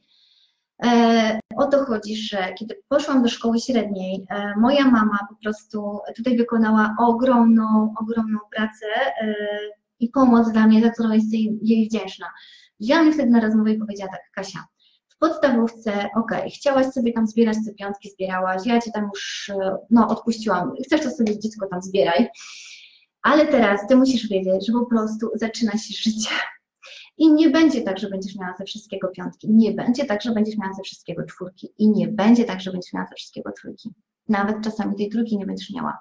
O to chodzi, że kiedy poszłam do szkoły średniej, moja mama po prostu tutaj wykonała ogromną, ogromną pracę i pomoc dla mnie, za którą jestem jej wdzięczna. Wzięła mnie wtedy na rozmowę i powiedziała tak: Kasia, w podstawówce, okej, okay, chciałaś sobie tam zbierać te piątki, zbierałaś, ja cię tam już no, odpuściłam, chcesz to sobie dziecko tam zbieraj, ale teraz ty musisz wiedzieć, że po prostu zaczyna się życie. I nie będzie tak, że będziesz miała ze wszystkiego piątki, nie będzie tak, że będziesz miała ze wszystkiego czwórki i nie będzie tak, że będziesz miała ze wszystkiego trójki. Nawet czasami tej trójki nie będziesz miała.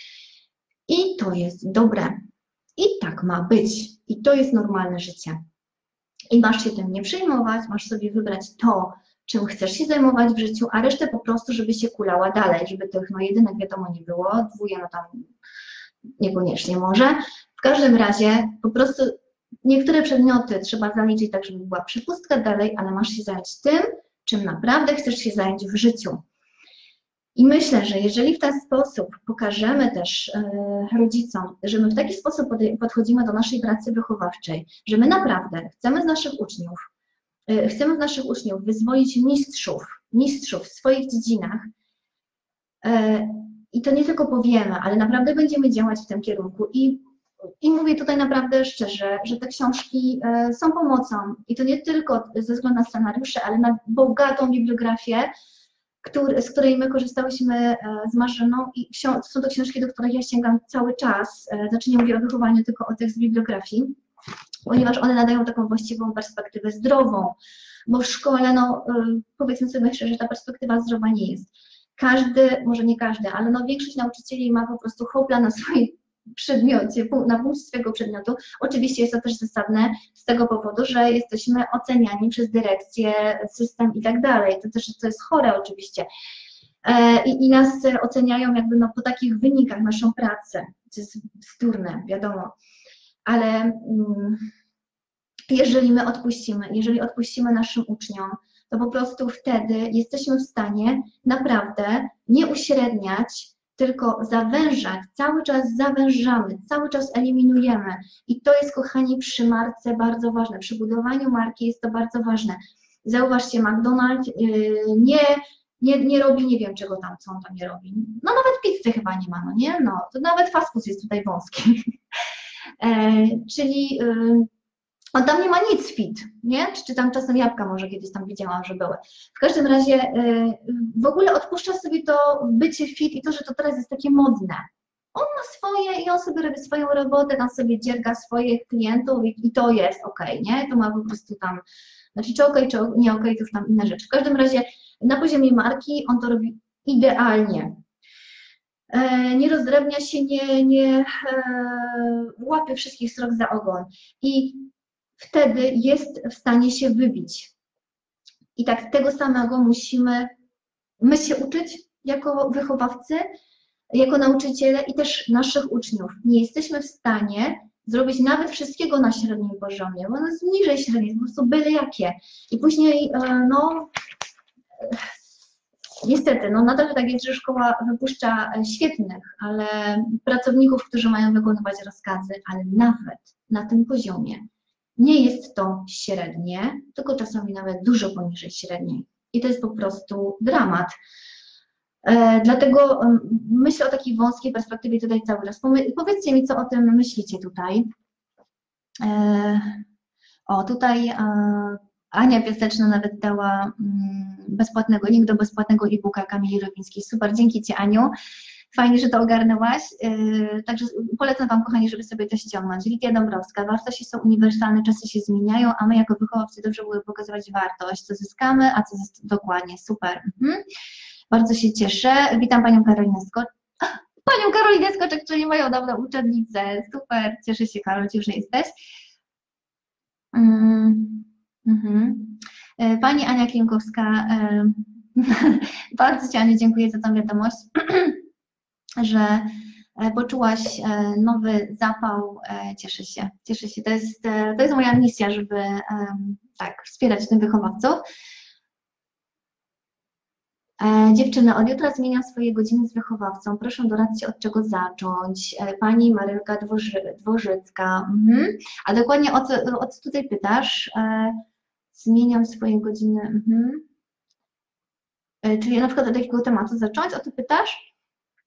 I to jest dobre. I tak ma być. I to jest normalne życie. I masz się tym nie przejmować, masz sobie wybrać to, czym chcesz się zajmować w życiu, a resztę po prostu, żeby się kulała dalej, żeby tych no jedynek wiadomo nie było, dwóje no tam niekoniecznie może. W każdym razie po prostu niektóre przedmioty trzeba zaliczyć tak, żeby była przepustka dalej, ale masz się zająć tym, czym naprawdę chcesz się zająć w życiu. I myślę, że jeżeli w ten sposób pokażemy też e, rodzicom, że my w taki sposób podchodzimy do naszej pracy wychowawczej, że my naprawdę chcemy z naszych uczniów, e, chcemy w naszych uczniów wyzwolić mistrzów, mistrzów w swoich dziedzinach, e, i to nie tylko powiemy, ale naprawdę będziemy działać w tym kierunku. I I mówię tutaj naprawdę szczerze, że te książki są pomocą i to nie tylko ze względu na scenariusze, ale na bogatą bibliografię, który, z której my korzystałyśmy z Marzeną i są to książki, do których ja sięgam cały czas, znaczy nie mówię o wychowaniu, tylko o tych z bibliografii, ponieważ one nadają taką właściwą perspektywę zdrową, bo w szkole, no powiedzmy sobie szczerze, ta perspektywa zdrowa nie jest. Każdy, może nie każdy, ale no większość nauczycieli ma po prostu hopla na swojej przedmiocie, na punkcie swojego przedmiotu. Oczywiście jest to też zasadne z tego powodu, że jesteśmy oceniani przez dyrekcję, system i tak dalej. To też to jest chore oczywiście. I, i nas oceniają jakby no po takich wynikach naszą pracę, co jest bzdurne, wiadomo. Ale mm, jeżeli my odpuścimy, jeżeli odpuścimy naszym uczniom, to po prostu wtedy jesteśmy w stanie naprawdę nie uśredniać, tylko zawężać, cały czas zawężamy, cały czas eliminujemy. I to jest, kochani, przy marce bardzo ważne. Przy budowaniu marki jest to bardzo ważne. Zauważcie, McDonald's yy, nie, nie, nie robi, nie wiem czego tam, co on tam nie robi. No nawet pizzy chyba nie ma, no nie? No, to nawet fast food jest tutaj wąski. e, czyli yy, on tam nie ma nic fit, nie? Czy, czy tam czasem jabłka może kiedyś tam widziałam, że były. W każdym razie yy, w ogóle odpuszcza sobie to bycie fit i to, że to teraz jest takie modne. On ma swoje i on sobie robi swoją robotę, tam sobie dzierga swoich klientów i, i to jest okej, nie? To ma po prostu tam, znaczy czy okej, czy nie okej, to już tam inna rzecz. W każdym razie na poziomie marki on to robi idealnie. E, nie rozdrabnia się, nie, nie e, łapie wszystkich srok za ogon. I wtedy jest w stanie się wybić. I tak tego samego musimy my się uczyć jako wychowawcy, jako nauczyciele i też naszych uczniów. Nie jesteśmy w stanie zrobić nawet wszystkiego na średnim poziomie, bo ono jest niżej średniej, po prostu byle jakie. I później no Niestety, no nadal tak jest, że szkoła wypuszcza świetnych, ale pracowników, którzy mają wykonywać rozkazy, ale nawet na tym poziomie nie jest to średnie, tylko czasami nawet dużo poniżej średniej. I to jest po prostu dramat. E, dlatego myślę o takiej wąskiej perspektywie tutaj cały czas. Powiedzcie mi, co o tym myślicie tutaj. E, o, tutaj e, Ania Piaseczna nawet dała mm, bezpłatnego, link do bezpłatnego e-booka Kamili Rowińskiej. Super, dzięki Ci, Aniu. Fajnie, że to ogarnęłaś. Yy, także polecam Wam, kochani, żeby sobie to ściągnąć. Lidia Dąbrowska. Wartości są uniwersalne, czasy się zmieniają, a my jako wychowawcy dobrze były pokazywać wartość, co zyskamy, a co zysk... dokładnie. Super. Mhm. Bardzo się cieszę. Witam Panią Karolinę Skoczek. Panią Karolinę Skoczek, czyli moją dawną uczennicę. Super. Cieszę się, Karol, że jesteś. Mhm. Pani Ania Klimkowska. Bardzo Ci, Aniu, dziękuję za tą wiadomość, że poczułaś nowy zapał. Cieszę się, cieszę się. To jest, to jest moja misja, żeby tak wspierać tym wychowawców. Dziewczyny, od jutra zmieniam swoje godziny z wychowawcą. Proszę doradźcie, od czego zacząć. Pani Marylka Dworzy, Dworzycka. Mhm. A dokładnie o co, o co tutaj pytasz? Zmieniam swoje godziny. Mhm. Czyli na przykład od jakiego tematu zacząć? O to pytasz?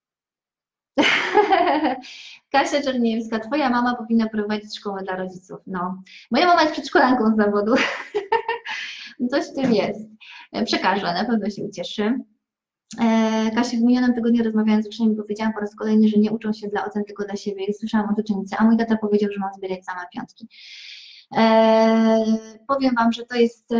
Kasia Czerniewska, Twoja mama powinna prowadzić szkołę dla rodziców. No, moja mama jest przedszkolanką z zawodu. Coś w tym jest. Przekażę, na pewno się ucieszy. Kasia, w minionym tygodniu rozmawiając z uczniami powiedziałam po raz kolejny, że nie uczą się dla ocen, tylko dla siebie. I słyszałam od uczennicy, a mój tata powiedział, że mam zbierać sama piątki. Eee, powiem Wam, że to jest...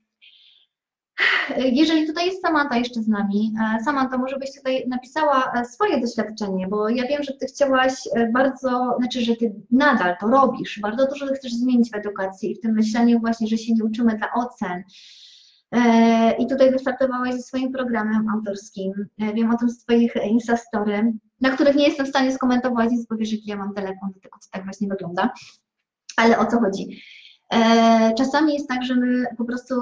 Jeżeli tutaj jest Samanta jeszcze z nami, Samanta, może byś tutaj napisała swoje doświadczenie, bo ja wiem, że Ty chciałaś bardzo, znaczy, że Ty nadal to robisz, bardzo dużo chcesz zmienić w edukacji i w tym myśleniu właśnie, że się nie uczymy dla ocen. I tutaj wystartowałaś ze swoim programem autorskim. Wiem o tym z Twoich Instastory, na których nie jestem w stanie skomentować, więc powiesz, jaki ja mam telefon, do tego, co tak właśnie wygląda. Ale o co chodzi? Czasami jest tak, że my po prostu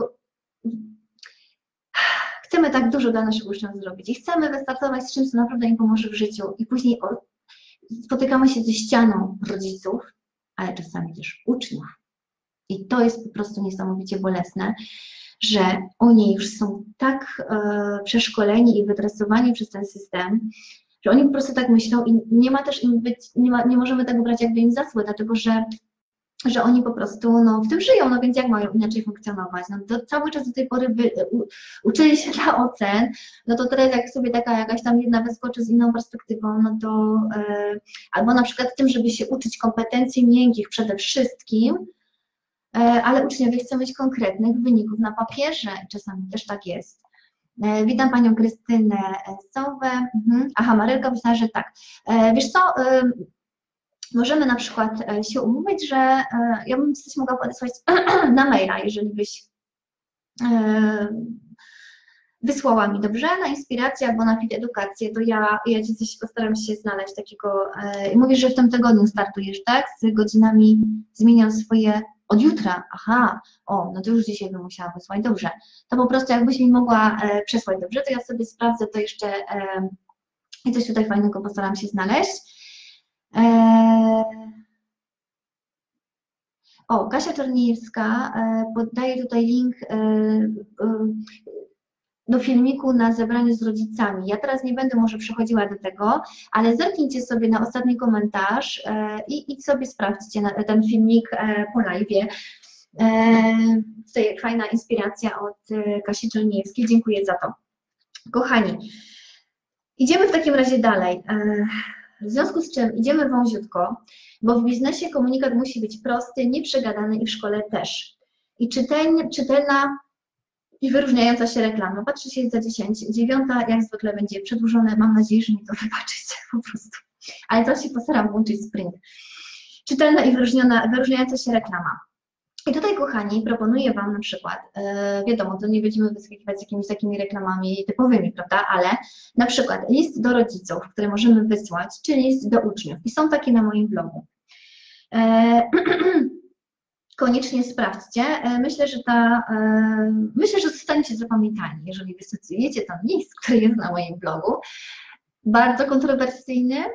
chcemy tak dużo dla naszych uczniów zrobić i chcemy wystartować z czymś, co naprawdę im pomoże w życiu i później spotykamy się ze ścianą rodziców, ale czasami też uczniów. I to jest po prostu niesamowicie bolesne, że oni już są tak e, przeszkoleni i wytresowani przez ten system, że oni po prostu tak myślą i nie ma też im być, nie, ma, nie możemy tego brać jakby im za złe, dlatego że że oni po prostu no, w tym żyją, no więc jak mają inaczej funkcjonować? No to cały czas do tej pory by, u, uczyli się dla ocen, no to teraz jak sobie taka jakaś tam jedna wyskoczy z inną perspektywą, no to e, albo na przykład tym, żeby się uczyć kompetencji miękkich przede wszystkim, e, ale uczniowie chcą mieć konkretnych wyników na papierze, czasami też tak jest. E, witam Panią Krystynę Sowę. Mhm. Aha, Marylka myślała, że tak. E, wiesz co, e, możemy na przykład się umówić, że ja bym coś mogła podesłać na maila, jeżeli byś wysłała mi, dobrze? Na inspirację albo na fit edukację, to ja, ja Ci coś postaram się znaleźć takiego. Mówisz, że w tym tygodniu startujesz, tak? Z godzinami zmieniam swoje od jutra. Aha, o, no to już dzisiaj bym musiała wysłać, dobrze. To po prostu jakbyś mi mogła przesłać, dobrze? To ja sobie sprawdzę to jeszcze i coś tutaj fajnego postaram się znaleźć. O, Kasia Czerniejewska poddaje tutaj link do filmiku na zebraniu z rodzicami. Ja teraz nie będę może przechodziła do tego, ale zerknijcie sobie na ostatni komentarz i, i sobie sprawdźcie ten filmik po live'ie. Tutaj fajna inspiracja od Kasi Czerniejewskiej. Dziękuję za to. Kochani, idziemy w takim razie dalej. W związku z czym idziemy wąziutko, bo w biznesie komunikat musi być prosty, nieprzegadany i w szkole też. I czytelny, czytelna i wyróżniająca się reklama. Patrzcie się za dziesięć. Dziewiąta jak zwykle będzie przedłużone. Mam nadzieję, że mi to wybaczycie po prostu. Ale teraz się postaram włączyć sprint. Czytelna i wyróżniona, wyróżniająca się reklama. I tutaj, kochani, proponuję Wam na przykład, yy, wiadomo, to nie będziemy wyskakiwać z jakimiś takimi reklamami typowymi, prawda, ale na przykład list do rodziców, który możemy wysłać, czy list do uczniów. I są takie na moim blogu. Yy, koniecznie sprawdźcie. Yy, myślę, że ta, yy, myślę, że zostanie będziecie zapamiętani, jeżeli wystosujecie ten list, który jest na moim blogu, bardzo kontrowersyjny,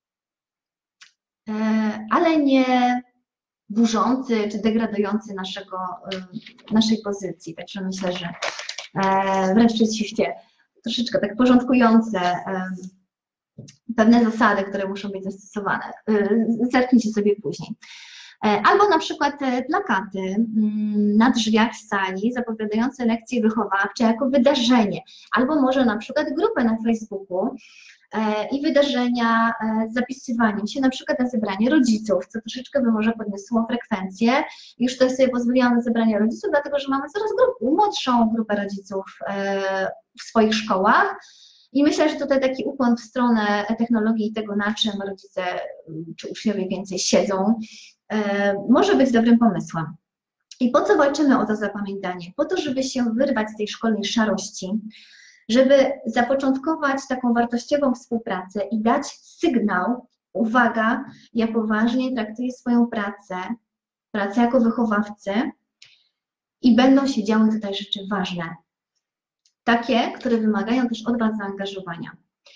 ale nie burzący czy degradujący naszego, naszej pozycji. Także myślę, że wręcz przeciwnie, troszeczkę tak porządkujące pewne zasady, które muszą być zastosowane. Zerknijcie sobie później. Albo na przykład plakaty na drzwiach sali zapowiadające lekcje wychowawcze jako wydarzenie, albo może na przykład grupę na Facebooku i wydarzenia z zapisywaniem się na przykład na zebranie rodziców, co troszeczkę by może podniosło frekwencję. Już tutaj sobie pozwoliłam na zebranie rodziców, dlatego że mamy coraz grupę, młodszą grupę rodziców w swoich szkołach. I myślę, że tutaj taki ukłon w stronę technologii i tego, na czym rodzice czy uczniowie więcej siedzą, może być dobrym pomysłem. I po co walczymy o to zapamiętanie? Po to, żeby się wyrwać z tej szkolnej szarości, żeby zapoczątkować taką wartościową współpracę i dać sygnał, uwaga, ja poważnie traktuję swoją pracę, pracę jako wychowawcy i będą się działy tutaj rzeczy ważne. Takie, które wymagają też od Was zaangażowania.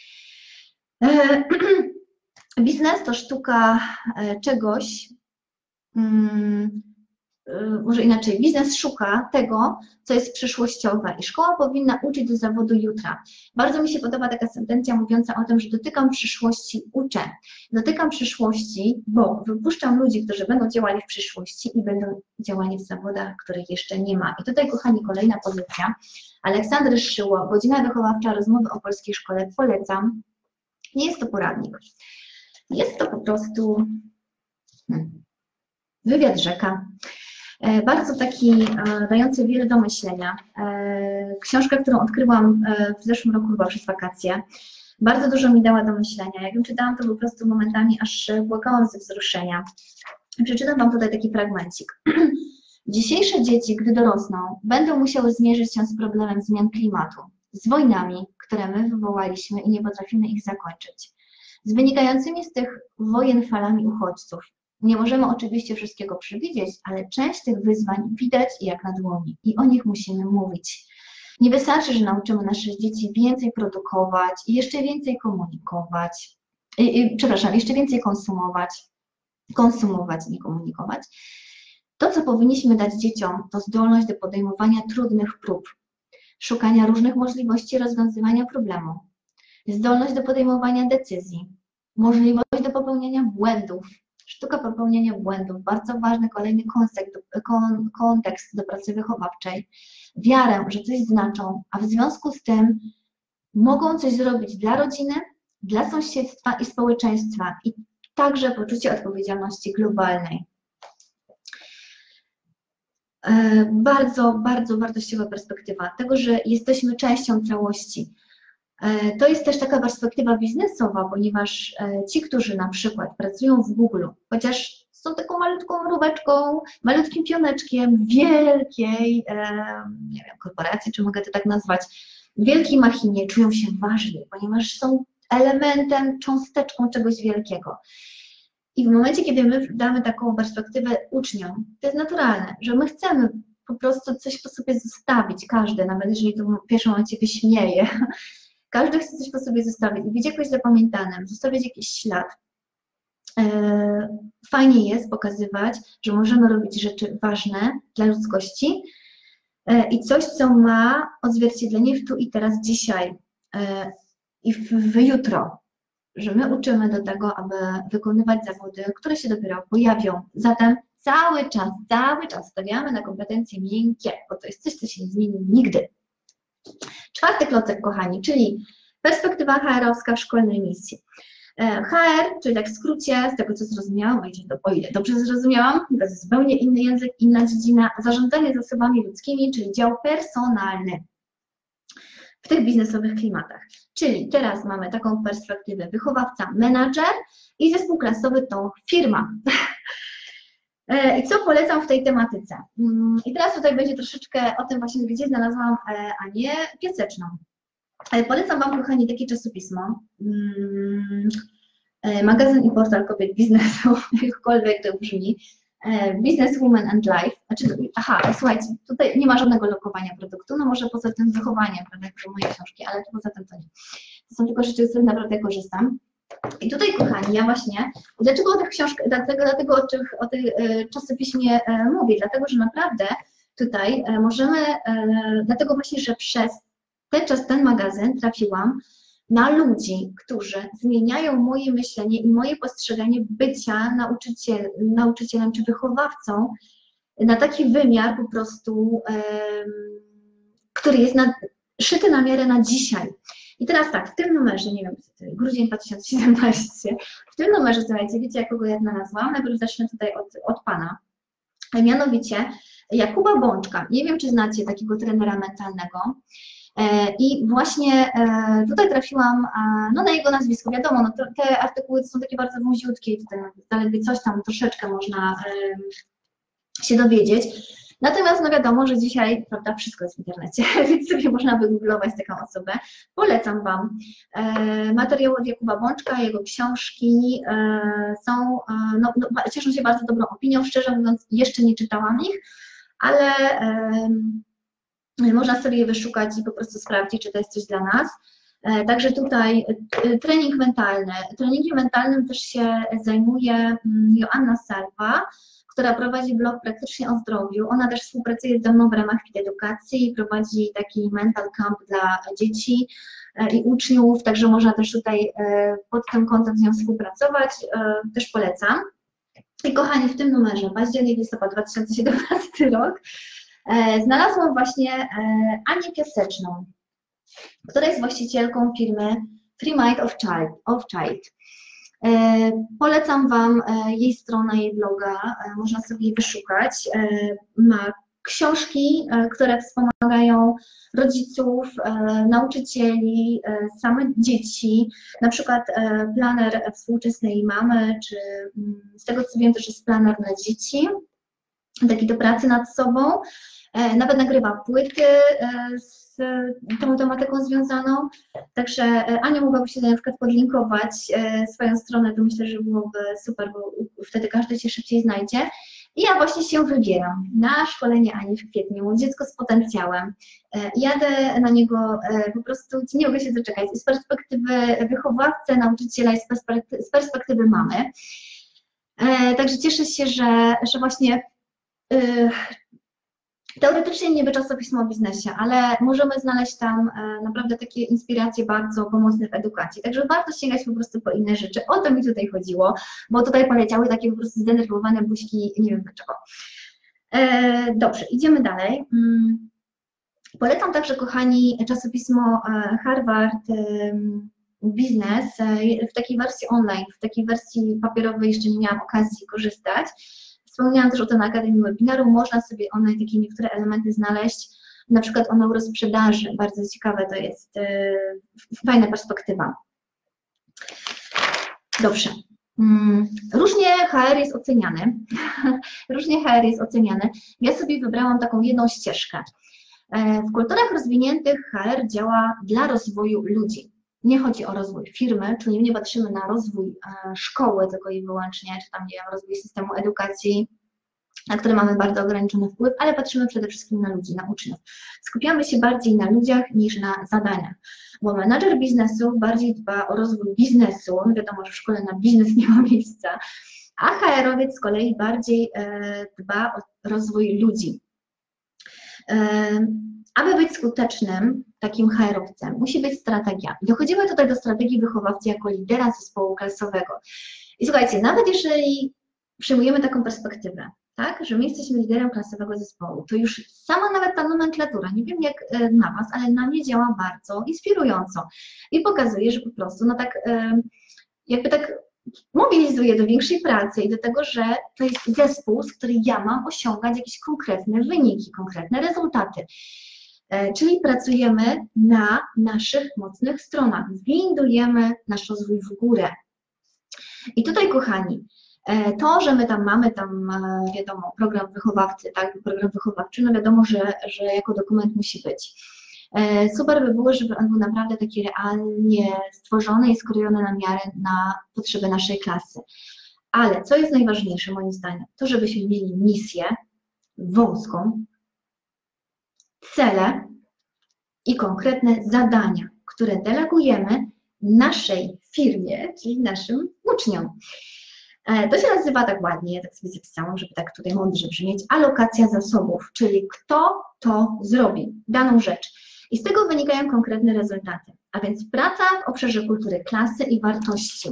Biznes to sztuka czegoś, może inaczej, biznes szuka tego, co jest przyszłościowe i szkoła powinna uczyć do zawodu jutra. Bardzo mi się podoba taka sentencja mówiąca o tym, że dotykam przyszłości, uczę. Dotykam przyszłości, bo wypuszczam ludzi, którzy będą działali w przyszłości i będą działali w zawodach, których jeszcze nie ma. I tutaj, kochani, kolejna pozycja. Aleksandry Szyło, godzina wychowawcza, rozmowy o polskiej szkole, polecam. Nie jest to poradnik. Jest to po prostu hmm, wywiad rzeka. Bardzo taki dający wiele do myślenia. Książka, którą odkryłam w zeszłym roku chyba przez wakacje, bardzo dużo mi dała do myślenia. Jak ją czytałam, to po prostu momentami aż płakałam ze wzruszenia. Przeczytam Wam tutaj taki fragmencik. Dzisiejsze dzieci, gdy dorosną, będą musiały zmierzyć się z problemem zmian klimatu, z wojnami, które my wywołaliśmy i nie potrafimy ich zakończyć, z wynikającymi z tych wojen falami uchodźców. Nie możemy oczywiście wszystkiego przewidzieć, ale część tych wyzwań widać jak na dłoni i o nich musimy mówić. Nie wystarczy, że nauczymy nasze dzieci więcej produkować i jeszcze więcej komunikować, i, i, przepraszam, jeszcze więcej konsumować, konsumować, nie komunikować. To, co powinniśmy dać dzieciom, to zdolność do podejmowania trudnych prób, szukania różnych możliwości rozwiązywania problemu, zdolność do podejmowania decyzji, możliwość do popełniania błędów. Sztuka popełniania błędów, bardzo ważny kolejny kontekst do pracy wychowawczej. Wiarę, że coś znaczą, a w związku z tym mogą coś zrobić dla rodziny, dla sąsiedztwa i społeczeństwa i także poczucie odpowiedzialności globalnej. Bardzo, bardzo wartościowa perspektywa tego, że jesteśmy częścią całości. To jest też taka perspektywa biznesowa, ponieważ ci, którzy na przykład pracują w Google, chociaż są taką malutką mróweczką, malutkim pioneczkiem wielkiej, nie wiem, korporacji, czy mogę to tak nazwać, wielkiej machinie, czują się ważni, ponieważ są elementem, cząsteczką czegoś wielkiego. I w momencie, kiedy my damy taką perspektywę uczniom, to jest naturalne, że my chcemy po prostu coś po sobie zostawić, każdy, nawet jeżeli to w pierwszym momencie wyśmieje. Każdy chce coś po sobie zostawić i być jakoś zapamiętanym, zostawiać jakiś ślad. Fajnie jest pokazywać, że możemy robić rzeczy ważne dla ludzkości i coś, co ma odzwierciedlenie w tu i teraz, dzisiaj i w, w jutro, że my uczymy do tego, aby wykonywać zawody, które się dopiero pojawią. Zatem cały czas, cały czas stawiamy na kompetencje miękkie, bo to jest coś, co się nie zmieni nigdy. Czwarty klocek, kochani, czyli perspektywa ha erowska w szkolnej misji. H R, czyli tak w skrócie, z tego co zrozumiałam, o ile dobrze zrozumiałam, to jest zupełnie inny język, inna dziedzina, zarządzanie zasobami ludzkimi, czyli dział personalny w tych biznesowych klimatach. Czyli teraz mamy taką perspektywę wychowawca, menadżer i zespół klasowy to firma. I co polecam w tej tematyce? I teraz tutaj będzie troszeczkę o tym właśnie, gdzie znalazłam Anię Piaseczną. Polecam Wam, kochani, takie czasopismo, magazyn i portal kobiet biznesu, jakkolwiek to brzmi. Businesswoman and Life. Znaczy, aha, słuchajcie, tutaj nie ma żadnego lokowania produktu, no może poza tym wychowaniem, prawda, jak moje książki, ale to poza tym to nie. To są tylko rzeczy, z których naprawdę korzystam. I tutaj, kochani, ja właśnie, dlaczego o tych książkach, dlatego, dlatego o, tych, o tych czasopiśmie mówię, dlatego, że naprawdę tutaj możemy, dlatego właśnie, że przez ten czas, ten magazyn trafiłam na ludzi, którzy zmieniają moje myślenie i moje postrzeganie bycia nauczyciel, nauczycielem czy wychowawcą na taki wymiar po prostu, um, który jest na, szyty na miarę na dzisiaj. I teraz tak, w tym numerze, nie wiem, grudzień dwa tysiące siedemnasty, w tym numerze, słuchajcie, wiecie, jakiego ja znalazłam? Najpierw zacznę tutaj od, od Pana, mianowicie Jakuba Bączka. Nie wiem, czy znacie takiego trenera mentalnego. I właśnie tutaj trafiłam no, na jego nazwisko. Wiadomo, no, te artykuły są takie bardzo wąziutkie i tutaj zaledwie coś tam troszeczkę można się dowiedzieć. Natomiast no wiadomo, że dzisiaj, prawda, wszystko jest w internecie, więc sobie można wygooglować taką osobę. Polecam Wam materiały od Jakuba Bączka, jego książki są, no, no, cieszą się bardzo dobrą opinią, szczerze mówiąc jeszcze nie czytałam ich, ale można sobie je wyszukać i po prostu sprawdzić, czy to jest coś dla nas. Także tutaj trening mentalny. Treningiem mentalnym też się zajmuje Joanna Salwa, która prowadzi blog Praktycznie o zdrowiu. Ona też współpracuje ze mną w ramach Fit Edukacji i prowadzi taki mental camp dla dzieci i uczniów, także można też tutaj pod tym kątem z nią współpracować. Też polecam. I kochani, w tym numerze, październik, listopad dwa tysiące siedemnasty rok, znalazłam właśnie Anię Piaseczną, która jest właścicielką firmy Free Mind of Child. Of Child. Polecam Wam jej stronę, jej bloga, można sobie jej wyszukać. Ma książki, które wspomagają rodziców, nauczycieli, same dzieci, na przykład planer współczesnej mamy, czy z tego co wiem też jest planer dla dzieci, taki do pracy nad sobą. Nawet nagrywa płyty z tą tematyką związaną, także Ania mogłaby się na przykład podlinkować swoją stronę, to myślę, że byłoby super, bo wtedy każdy się szybciej znajdzie. I ja właśnie się wybieram na szkolenie Ani w kwietniu, dziecko z potencjałem. Jadę na niego po prostu, nie mogę się doczekać, z perspektywy wychowawcy, nauczyciela i z perspektywy, z perspektywy mamy. Także cieszę się, że, że właśnie teoretycznie niby czasopismo o biznesie, ale możemy znaleźć tam naprawdę takie inspiracje bardzo pomocne w edukacji. Także warto sięgać po prostu po inne rzeczy. O to mi tutaj chodziło, bo tutaj poleciały takie po prostu zdenerwowane buźki, nie wiem dlaczego. Dobrze, idziemy dalej. Polecam także, kochani, czasopismo Harvard Business w takiej wersji online, w takiej wersji papierowej jeszcze nie miałam okazji korzystać. Wspomniałam też o tym na Akademii Webinaru, można sobie online takie niektóre elementy znaleźć, na przykład o neurosprzedaży, bardzo ciekawe to jest, yy, fajna perspektywa. Dobrze. Różnie H R jest oceniany, różnie H R jest oceniany. Ja sobie wybrałam taką jedną ścieżkę. W kulturach rozwiniętych H R działa dla rozwoju ludzi. Nie chodzi o rozwój firmy, czyli nie patrzymy na rozwój szkoły tylko i wyłącznie, czy tam, nie wiem, rozwój systemu edukacji, na który mamy bardzo ograniczony wpływ, ale patrzymy przede wszystkim na ludzi, na uczniów. Skupiamy się bardziej na ludziach niż na zadaniach, bo menadżer biznesu bardziej dba o rozwój biznesu, no wiadomo, że w szkole na biznes nie ma miejsca, a H R owiec z kolei bardziej dba o rozwój ludzi. Aby być skutecznym takim H R owcem, musi być strategia. Dochodzimy tutaj do strategii wychowawcy jako lidera zespołu klasowego. I słuchajcie, nawet jeżeli przyjmujemy taką perspektywę, tak, że my jesteśmy liderem klasowego zespołu, to już sama nawet ta nomenklatura, nie wiem jak na Was, ale na mnie działa bardzo inspirująco i pokazuje, że po prostu no tak jakby tak mobilizuje do większej pracy i do tego, że to jest zespół, z którym ja mam osiągać jakieś konkretne wyniki, konkretne rezultaty. Czyli pracujemy na naszych mocnych stronach, windujemy nasz rozwój w górę. I tutaj, kochani, to, że my tam mamy tam, wiadomo, program wychowawcy, tak, program wychowawczy, no wiadomo, że, że jako dokument musi być. Super by było, żeby on był naprawdę taki realnie stworzony i skrojony na miarę na potrzeby naszej klasy. Ale co jest najważniejsze moim zdaniem? To, żebyśmy mieli misję wąską, cele i konkretne zadania, które delegujemy naszej firmie, czyli naszym uczniom. To się nazywa tak ładnie, ja tak sobie zapisałam, żeby tak tutaj mądrze brzmieć, alokacja zasobów, czyli kto to zrobi, daną rzecz. I z tego wynikają konkretne rezultaty, a więc praca w obszarze kultury klasy i wartości.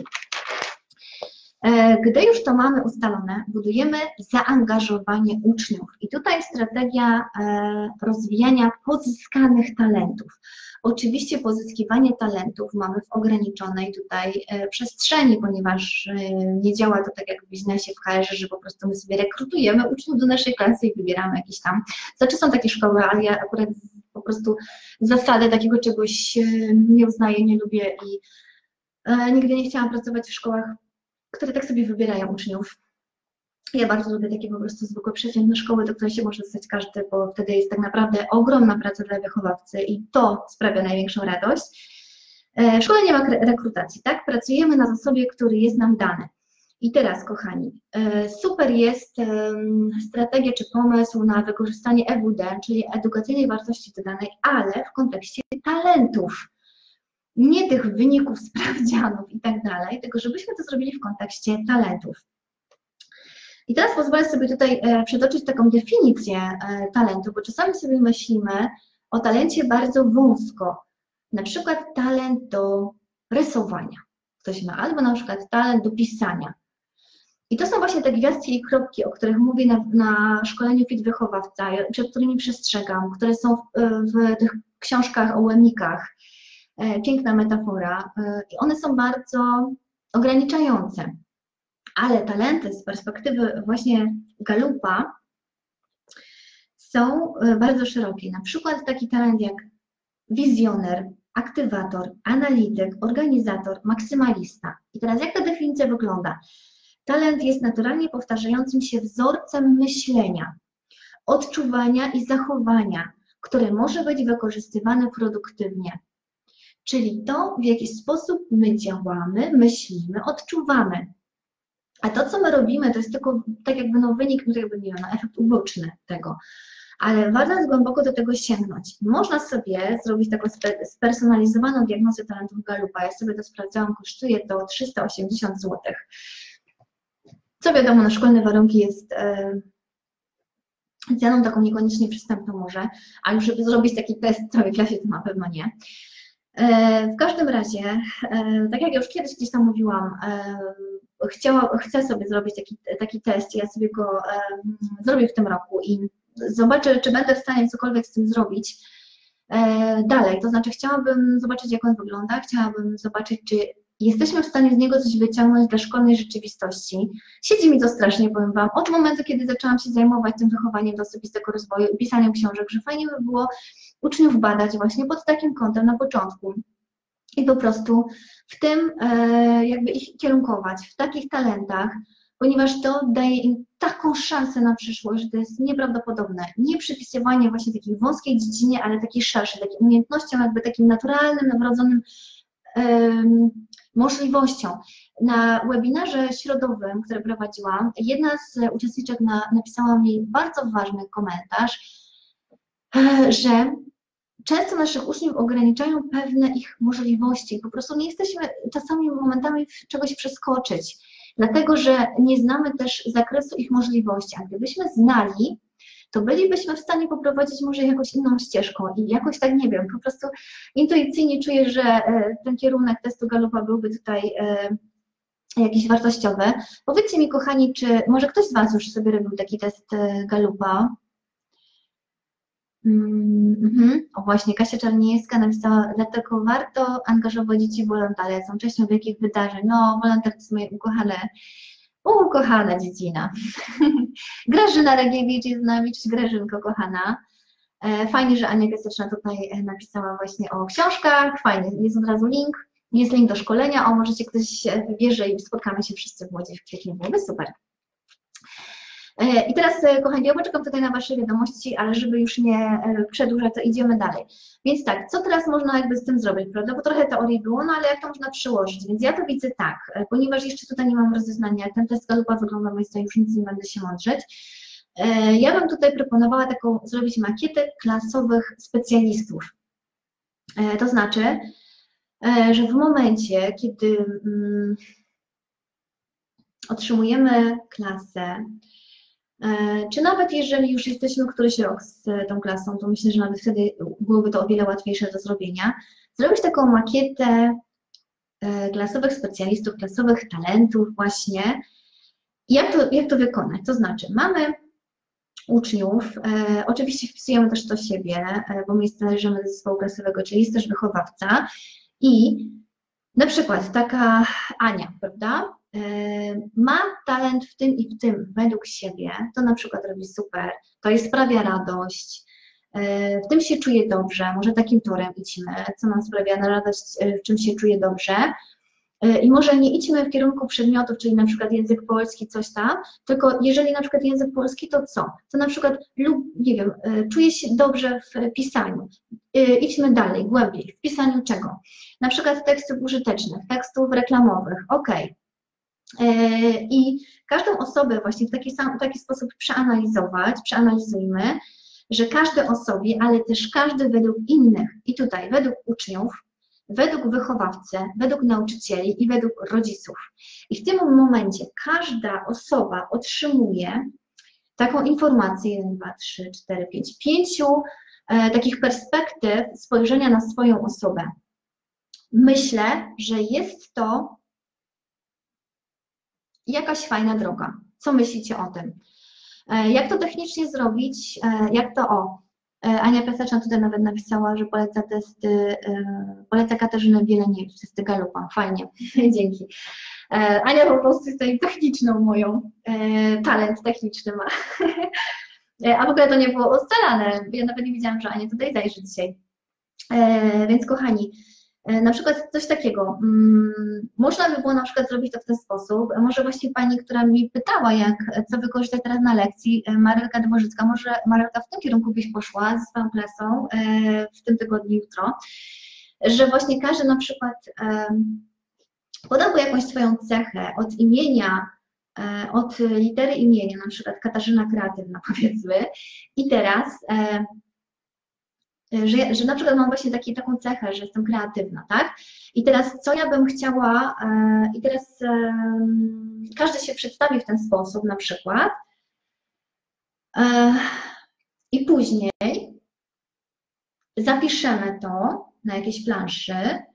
Gdy już to mamy ustalone, budujemy zaangażowanie uczniów i tutaj strategia rozwijania pozyskanych talentów. Oczywiście pozyskiwanie talentów mamy w ograniczonej tutaj przestrzeni, ponieważ nie działa to tak jak w biznesie, w H R-ze, że po prostu my sobie rekrutujemy uczniów do naszej klasy i wybieramy jakieś tam. Znaczy są takie szkoły, ale ja akurat po prostu zasady takiego czegoś nie uznaję, nie lubię i nigdy nie chciałam pracować w szkołach, które tak sobie wybierają uczniów. Ja bardzo lubię takie po prostu zwykłe przeciętne szkoły, do której się może dostać każdy, bo wtedy jest tak naprawdę ogromna praca dla wychowawcy i to sprawia największą radość. W szkole nie ma rekrutacji, tak? Pracujemy na zasobie, który jest nam dany. I teraz, kochani, super jest strategia czy pomysł na wykorzystanie E W D, czyli edukacyjnej wartości dodanej, ale w kontekście talentów. Nie tych wyników sprawdzianów i tak dalej, tylko żebyśmy to zrobili w kontekście talentów. I teraz pozwolę sobie tutaj przytoczyć taką definicję talentu, bo czasami sobie myślimy o talencie bardzo wąsko. Na przykład talent do rysowania ktoś ma, albo na przykład talent do pisania. I to są właśnie te gwiazdki i kropki, o których mówię na, na szkoleniu Fit Wychowawca, przed którymi przestrzegam, które są w, w tych książkach o łemikach. Piękna metafora i one są bardzo ograniczające, ale talenty z perspektywy właśnie Galupa są bardzo szerokie. Na przykład taki talent jak wizjoner, aktywator, analityk, organizator, maksymalista. I teraz jak ta definicja wygląda? Talent jest naturalnie powtarzającym się wzorcem myślenia, odczuwania i zachowania, które może być wykorzystywane produktywnie. Czyli to, w jaki sposób my działamy, myślimy, odczuwamy. A to, co my robimy, to jest tylko tak jakby no wynik, no jakby nie wiem, no efekt uboczny tego. Ale warto jest głęboko do tego sięgnąć. Można sobie zrobić taką spersonalizowaną diagnozę talentów Galupa. Ja sobie to sprawdzałam, kosztuje to trzysta osiemdziesiąt złotych. Co wiadomo, na szkolne warunki jest e, ceną taką niekoniecznie przystępną może, a już żeby zrobić taki test w całej klasie, to na pewno nie. W każdym razie, tak jak już kiedyś gdzieś tam mówiłam, chciała, chcę sobie zrobić taki, taki test, ja sobie go zrobię w tym roku i zobaczę, czy będę w stanie cokolwiek z tym zrobić dalej. To znaczy chciałabym zobaczyć, jak on wygląda, chciałabym zobaczyć, czy jesteśmy w stanie z niego coś wyciągnąć dla szkolnej rzeczywistości. Siedzi mi to strasznie, powiem Wam, od momentu, kiedy zaczęłam się zajmować tym wychowaniem do osobistego rozwoju i pisaniem książek, że fajnie by było uczniów badać właśnie pod takim kątem na początku i po prostu w tym e, jakby ich kierunkować, w takich talentach, ponieważ to daje im taką szansę na przyszłość, że to jest nieprawdopodobne. Nie przypisywanie właśnie takiej wąskiej dziedzinie, ale takiej szerszej, takim umiejętnościom, jakby takim naturalnym, nawrodzonym um, możliwością. Na webinarze środowym, który prowadziłam, jedna z uczestniczek na, napisała mi bardzo ważny komentarz, że często naszych uczniów ograniczają pewne ich możliwości. Po prostu nie jesteśmy czasami momentami czegoś przeskoczyć, dlatego że nie znamy też zakresu ich możliwości. A gdybyśmy znali, to bylibyśmy w stanie poprowadzić może jakąś inną ścieżką i jakoś tak, nie wiem, po prostu intuicyjnie czuję, że ten kierunek testu Galupa byłby tutaj jakiś wartościowy. Powiedzcie mi, kochani, czy może ktoś z Was już sobie robił taki test Galupa? Mm-hmm. O właśnie, Kasia Czarniejska napisała, dlatego warto angażować dzieci w wolontariat, są częścią wielkich wydarzeń. No, wolontariat to jest moje ukochane, ukochana dziedzina. Grażyna Regiewicz jest z nami, cześć Grażynko, kochana. Fajnie, że Ania Kaseczna tutaj napisała właśnie o książkach, fajnie, jest od razu link, jest link do szkolenia, o możecie ktoś wybierze i spotkamy się wszyscy w Łodzi w kwietniu, byłoby super. I teraz, kochani, ja poczekam tutaj na Wasze wiadomości, ale żeby już nie przedłużać, to idziemy dalej. Więc tak, co teraz można jakby z tym zrobić, prawda? Bo trochę teorii było, no ale jak to można przełożyć? Więc ja to widzę tak, ponieważ jeszcze tutaj nie mam rozeznania, jak ten test Galupa wygląda, więc to już nic nie będę się mądrzeć. Ja bym tutaj proponowała taką, zrobić makietę klasowych specjalistów. To znaczy, że w momencie, kiedy mm, otrzymujemy klasę, czy nawet jeżeli już jesteśmy któryś rok z tą klasą, to myślę, że nawet wtedy byłoby to o wiele łatwiejsze do zrobienia, zrobić taką makietę klasowych specjalistów, klasowych talentów właśnie. Jak to, jak to wykonać? To znaczy, mamy uczniów, e, oczywiście wpisujemy też to siebie, e, bo my należymy do zespołu klasowego, czyli jest też wychowawca i na przykład taka Ania, prawda, e, ma talent w tym i w tym według siebie, to na przykład robi super, to jej sprawia radość, e, w tym się czuje dobrze, może takim torem idźmy, co nam sprawia na radość, e, w czym się czuje dobrze. I może nie idźmy w kierunku przedmiotów, czyli na przykład język polski, coś tam, tylko jeżeli na przykład język polski, to co? To na przykład, lub, nie wiem, czuję się dobrze w pisaniu. Idźmy dalej, głębiej. W pisaniu czego? Na przykład tekstów użytecznych, tekstów reklamowych, ok. I każdą osobę właśnie w taki, sam, w taki sposób przeanalizować, przeanalizujmy, że każde osobie, ale też każdy według innych, i tutaj według uczniów, według wychowawcy, według nauczycieli i według rodziców. I w tym momencie każda osoba otrzymuje taką informację, jeden, dwa, trzy, cztery, pięć, pięciu e, takich perspektyw spojrzenia na swoją osobę. Myślę, że jest to jakaś fajna droga. Co myślicie o tym? E, jak to technicznie zrobić? E, jak to o? Ania Piaseczna tutaj nawet napisała, że poleca testy, poleca Katarzyna Wieleniewicz, testy Galupa. Fajnie, dzięki. Ania po prostu jest tutaj techniczną moją, talent techniczny ma. A w ogóle to nie było ustalane, ja nawet nie wiedziałam, że Ania tutaj zajrzy dzisiaj. Więc kochani, na przykład coś takiego, można by było na przykład zrobić to w ten sposób, może właśnie pani, która mi pytała, jak, co wykorzystać teraz na lekcji, Marylka Dworzycka, może Marylka w tym kierunku byś poszła ze swoją klasą w tym tygodniu, jutro, że właśnie każdy na przykład podałby jakąś swoją cechę od imienia, od litery imienia, na przykład Katarzyna Kreatywna powiedzmy, i teraz Że, że na przykład mam właśnie taki, taką cechę, że jestem kreatywna, tak? I teraz co ja bym chciała, e, i teraz e, każdy się przedstawi w ten sposób na przykład e, i później zapiszemy to na jakiejś planszy.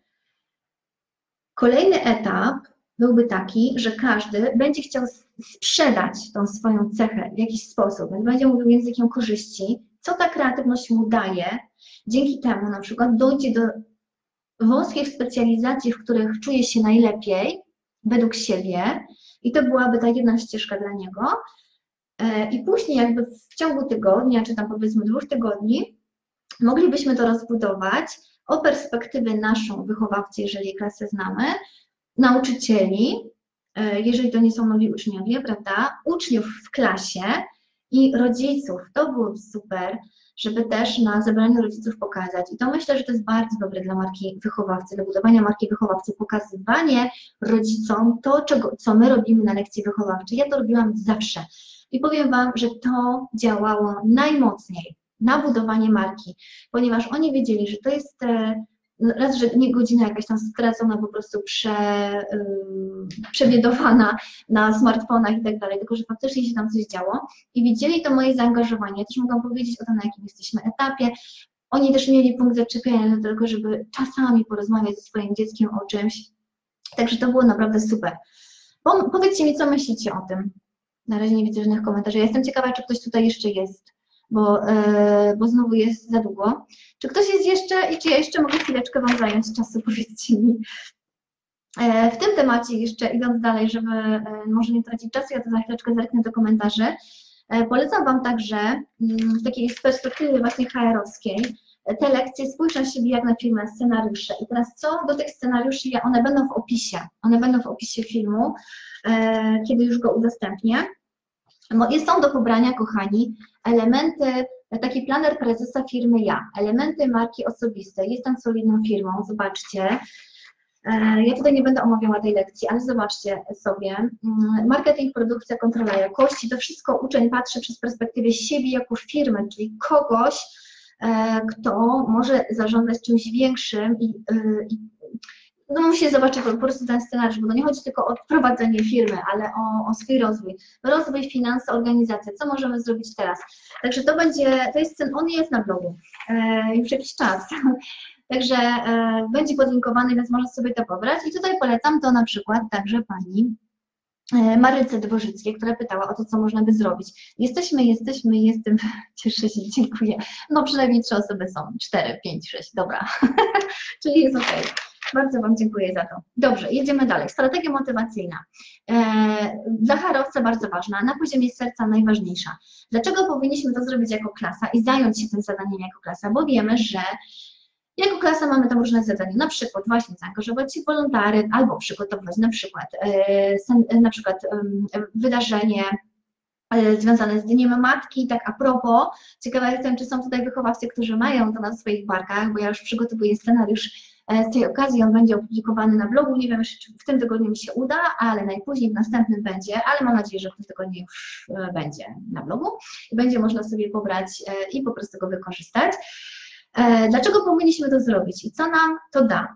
Kolejny etap byłby taki, że każdy będzie chciał sprzedać tą swoją cechę w jakiś sposób, będzie mówił językiem korzyści, co ta kreatywność mu daje. Dzięki temu na przykład dojdzie do wąskich specjalizacji, w których czuje się najlepiej według siebie i to byłaby ta jedna ścieżka dla niego. I później jakby w ciągu tygodnia, czy tam powiedzmy dwóch tygodni, moglibyśmy to rozbudować o perspektywę naszą wychowawcy, jeżeli klasę znamy, nauczycieli, jeżeli to nie są nowi uczniowie, prawda, uczniów w klasie i rodziców. To byłoby super, żeby też na zebraniu rodziców pokazać. I to myślę, że to jest bardzo dobre dla marki wychowawcy, do budowania marki wychowawcy, pokazywanie rodzicom to, czego, co my robimy na lekcji wychowawczej. Ja to robiłam zawsze. I powiem Wam, że to działało najmocniej na budowanie marki, ponieważ oni wiedzieli, że to jest raz, że nie godzina jakaś tam stracona, po prostu prze, yy, przebiedowana na smartfonach i tak dalej, tylko że faktycznie się tam coś działo i widzieli to moje zaangażowanie. Ja też mogłam powiedzieć o tym, na jakim jesteśmy etapie. Oni też mieli punkt zaczepienia do tego, żeby czasami porozmawiać ze swoim dzieckiem o czymś. Także to było naprawdę super. Bo, powiedzcie mi, co myślicie o tym. Na razie nie widzę żadnych komentarzy. Ja jestem ciekawa, czy ktoś tutaj jeszcze jest. Bo, yy, bo znowu jest za długo. Czy ktoś jest jeszcze i czy ja jeszcze mogę chwileczkę Wam zająć czasu, powiedzcie mi. Yy, w tym temacie jeszcze idąc dalej, żeby yy, może nie tracić czasu, ja to za chwileczkę zerknę do komentarzy. Yy, polecam Wam także yy, w takiej perspektywie właśnie H R-owskiej te lekcje spójrz na siebie jak na filmy, scenariusze. I teraz co do tych scenariuszy, one będą w opisie. One będą w opisie filmu, yy, kiedy już go udostępnię. Są do pobrania, kochani, elementy, taki planer prezesa firmy Ja, elementy marki osobistej. Jestem solidną firmą, zobaczcie. Ja tutaj nie będę omawiała tej lekcji, ale zobaczcie sobie. Marketing, produkcja, kontrola jakości, to wszystko uczeń patrzy przez perspektywę siebie jako firmy, czyli kogoś, kto może zarządzać czymś większym i, i no musi zobaczyć po prostu ten scenariusz, bo to nie chodzi tylko o prowadzenie firmy, ale o, o swój rozwój. Rozwój, finanse, organizacja, co możemy zrobić teraz. Także to będzie, to jest, on jest na blogu e, już jakiś czas. Także e, będzie podlinkowany, więc można sobie to pobrać. I tutaj polecam to na przykład także pani Maryce Dworzyckiej, która pytała o to, co można by zrobić. Jesteśmy, jesteśmy, jestem, cieszę się, dziękuję. No przynajmniej trzy osoby są, cztery, pięć, sześć, dobra, czyli jest ok. Bardzo Wam dziękuję za to. Dobrze, jedziemy dalej. Strategia motywacyjna. E, dla harowca bardzo ważna, na poziomie serca najważniejsza. Dlaczego powinniśmy to zrobić jako klasa i zająć się tym zadaniem jako klasa? Bo wiemy, że jako klasa mamy tam różne zadania, na przykład właśnie zaangażować się w wolontariat albo przygotować na przykład, e, na przykład e, wydarzenie e, związane z Dniem Matki. Tak a propos, ciekawa jestem, czy są tutaj wychowawcy, którzy mają to na swoich barkach, bo ja już przygotowuję scenariusz z tej okazji, on będzie opublikowany na blogu, nie wiem, czy w tym tygodniu mi się uda, ale najpóźniej w następnym będzie, ale mam nadzieję, że w tym tygodniu już będzie na blogu i będzie można sobie pobrać i po prostu go wykorzystać. Dlaczego powinniśmy to zrobić i co nam to da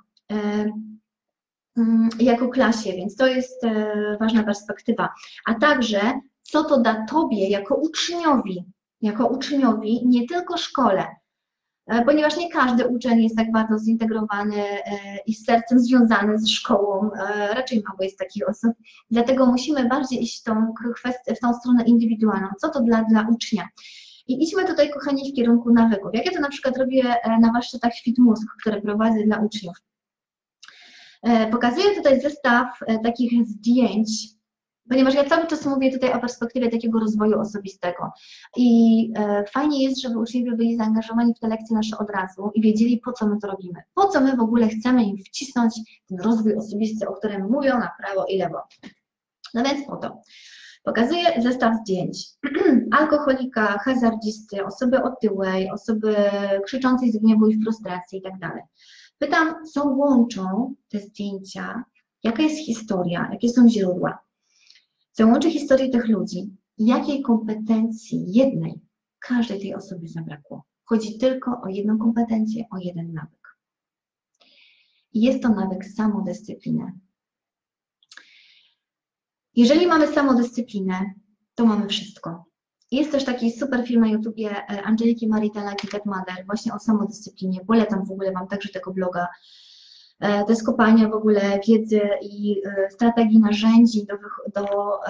jako klasie, więc to jest ważna perspektywa, a także co to da Tobie jako uczniowi, jako uczniowi, nie tylko szkole, ponieważ nie każdy uczeń jest tak bardzo zintegrowany i z sercem związany z szkołą, raczej mało jest takich osób, dlatego musimy bardziej iść w tą, kwestię, w tą stronę indywidualną, co to dla, dla ucznia. I idźmy tutaj, kochani, w kierunku nawyków. Jak ja to na przykład robię na warsztatach Świt Mózg, które prowadzę dla uczniów. Pokazuję tutaj zestaw takich zdjęć, ponieważ ja cały czas mówię tutaj o perspektywie takiego rozwoju osobistego. I fajnie jest, żeby uczniowie byli zaangażowani w te lekcje nasze od razu i wiedzieli, po co my to robimy. Po co my w ogóle chcemy im wcisnąć ten rozwój osobisty, o którym mówią na prawo i lewo. No więc po to. Pokazuję zestaw zdjęć alkoholika, hazardzisty, osoby otyłej, osoby krzyczącej z gniewu i frustracji i tak dalej. Pytam, co łączą te zdjęcia, jaka jest historia, jakie są źródła, co łączy historię tych ludzi i jakiej kompetencji jednej każdej tej osoby zabrakło. Chodzi tylko o jedną kompetencję, o jeden nawyk. I jest to nawyk samodyscypliny. Jeżeli mamy samodyscyplinę, to mamy wszystko. Jest też taki super film na YouTubie Angeliki Maritala Get Mother właśnie o samodyscyplinie. Polecam w ogóle Wam także tego bloga. To jest kopalnia w ogóle wiedzy i strategii, narzędzi do, do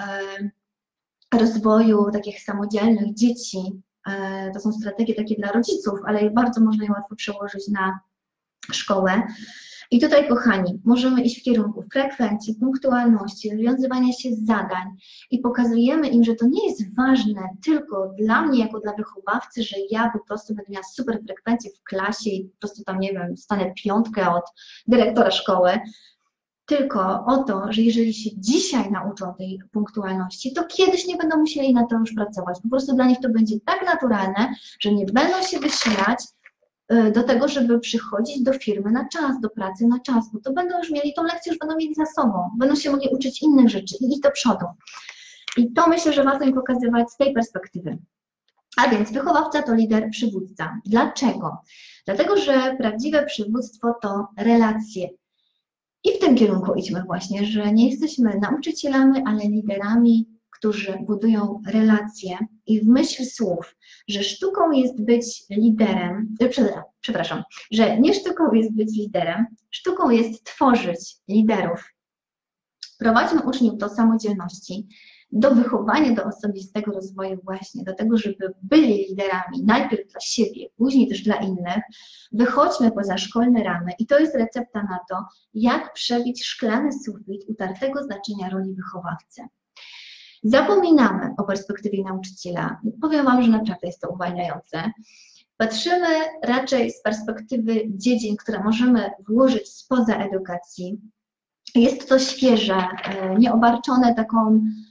rozwoju takich samodzielnych dzieci. To są strategie takie dla rodziców, ale bardzo można je łatwo przełożyć na szkołę. I tutaj, kochani, możemy iść w kierunku frekwencji, punktualności, rozwiązywania się z zadań i pokazujemy im, że to nie jest ważne tylko dla mnie, jako dla wychowawcy, że ja po prostu będę miała super frekwencję w klasie i po prostu tam, nie wiem, dostanę piątkę od dyrektora szkoły, tylko o to, że jeżeli się dzisiaj nauczą tej punktualności, to kiedyś nie będą musieli na to już pracować. Po prostu dla nich to będzie tak naturalne, że nie będą się wysilać do tego, żeby przychodzić do firmy na czas, do pracy na czas, bo to będą już mieli, tą lekcję już będą mieli za sobą, będą się mogli uczyć innych rzeczy i iść do przodu. I to myślę, że warto im pokazywać z tej perspektywy. A więc wychowawca to lider, przywódca. Dlaczego? Dlatego, że prawdziwe przywództwo to relacje. I w tym kierunku idźmy właśnie, że nie jesteśmy nauczycielami, ale liderami, którzy budują relacje i w myśl słów, że sztuką jest być liderem, przepraszam, że nie sztuką jest być liderem, sztuką jest tworzyć liderów. Prowadźmy uczniów do samodzielności, do wychowania, do osobistego rozwoju właśnie, do tego, żeby byli liderami najpierw dla siebie, później też dla innych. Wychodźmy poza szkolne ramy i to jest recepta na to, jak przebić szklany sufit utartego znaczenia roli wychowawcy. Zapominamy o perspektywie nauczyciela. Powiem Wam, że naprawdę jest to uwalniające. Patrzymy raczej z perspektywy dziedzin, które możemy włożyć spoza edukacji. Jest to świeże, nieobarczone taką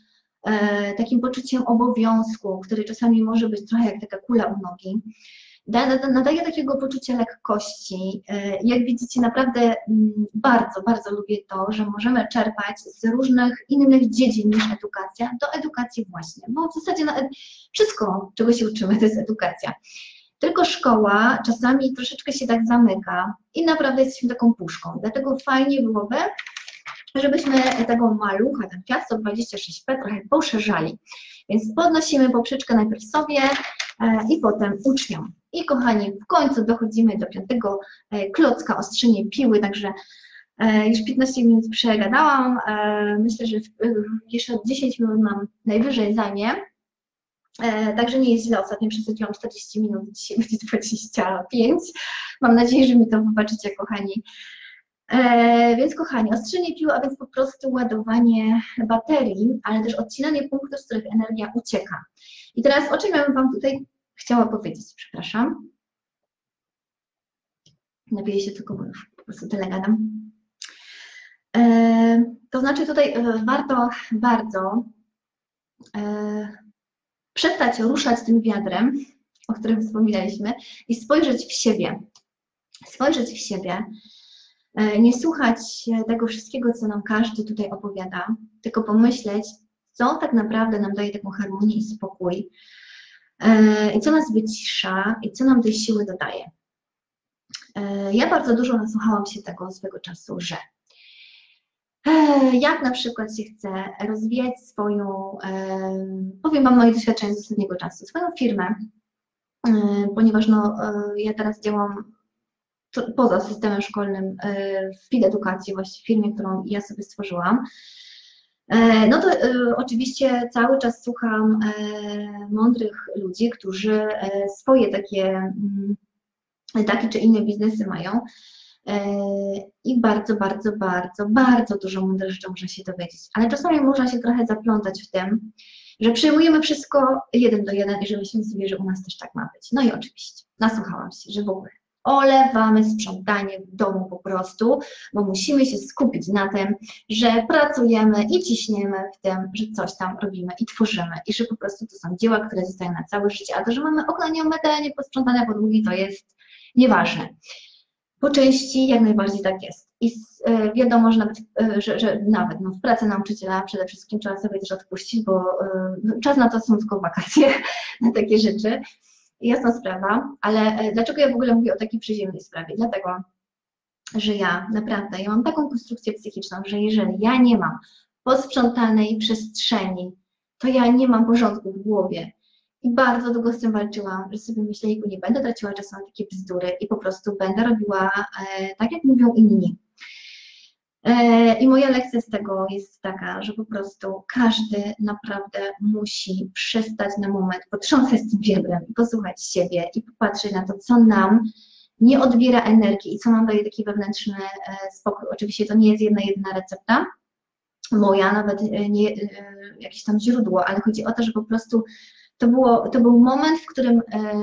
takim poczuciem obowiązku, który czasami może być trochę jak taka kula u nogi. Nadaje takiego poczucia lekkości. Jak widzicie, naprawdę bardzo, bardzo lubię to, że możemy czerpać z różnych innych dziedzin niż edukacja do edukacji właśnie, bo w zasadzie wszystko, czego się uczymy, to jest edukacja. Tylko szkoła czasami troszeczkę się tak zamyka i naprawdę jesteśmy taką puszką, dlatego fajnie byłoby, żebyśmy tego malucha, ten Fiat sto dwadzieścia sześć P trochę poszerzali. Więc podnosimy poprzeczkę najpierw sobie i potem uczniom. I kochani, w końcu dochodzimy do piątego klocka, ostrzenie piły, także już piętnaście minut przegadałam. Myślę, że jeszcze dziesięć minut nam najwyżej zajmie. Także nie jest źle, ostatnio przesadziłam czterdzieści minut, dzisiaj będzie dwadzieścia pięć. Mam nadzieję, że mi to wybaczycie, kochani. E, więc kochani, ostrzenie piły, a więc po prostu ładowanie baterii, ale też odcinanie punktów, z których energia ucieka. I teraz o czym ja bym Wam tutaj chciała powiedzieć, przepraszam. Napiję się tylko, bo już po prostu tyle gadam. E, to znaczy tutaj e, warto bardzo e, przestać ruszać tym wiadrem, o którym wspominaliśmy, i spojrzeć w siebie. Spojrzeć w siebie. Nie słuchać tego wszystkiego, co nam każdy tutaj opowiada, tylko pomyśleć, co tak naprawdę nam daje taką harmonię i spokój, i co nas wycisza, i co nam tej siły dodaje. Ja bardzo dużo nasłuchałam się tego swego czasu, że jak na przykład się chcę rozwijać swoją, powiem Wam moje doświadczenia z ostatniego czasu, swoją firmę, ponieważ no, ja teraz działam poza systemem szkolnym w P I D Edukacji, właśnie w firmie, którą ja sobie stworzyłam, no to oczywiście cały czas słucham mądrych ludzi, którzy swoje takie, takie czy inne biznesy mają i bardzo, bardzo, bardzo, bardzo dużo mądrych rzeczy można się dowiedzieć, ale czasami można się trochę zaplątać w tym, że przyjmujemy wszystko jeden do jeden i że myślimy sobie, że u nas też tak ma być. No i oczywiście, nasłuchałam się, że w ogóle olewamy sprzątanie w domu po prostu, bo musimy się skupić na tym, że pracujemy i ciśniemy w tym, że coś tam robimy i tworzymy i że po prostu to są dzieła, które zostają na całe życie, a to, że mamy okna nieomyte, nieposprzątane podłogi, to jest nieważne. Po części jak najbardziej tak jest. I e, wiadomo, że nawet, e, że, że nawet no, w pracy nauczyciela przede wszystkim trzeba sobie też odpuścić, bo e, czas na to są tylko wakacje, na takie rzeczy. Jasna sprawa, ale dlaczego ja w ogóle mówię o takiej przyziemnej sprawie? Dlatego, że ja naprawdę, ja mam taką konstrukcję psychiczną, że jeżeli ja nie mam posprzątanej przestrzeni, to ja nie mam porządku w głowie. I bardzo długo z tym walczyłam, że sobie myślę, że nie będę traciła czasu na takie bzdury i po prostu będę robiła e, tak, jak mówią inni. I moja lekcja z tego jest taka, że po prostu każdy naprawdę musi przestać na moment potrząsać tym wiadrem i posłuchać siebie i popatrzeć na to, co nam nie odbiera energii i co nam daje taki wewnętrzny spokój. Oczywiście to nie jest jedna jedyna recepta moja, nawet nie jakieś tam źródło, ale chodzi o to, że po prostu to, było, to był moment, w którym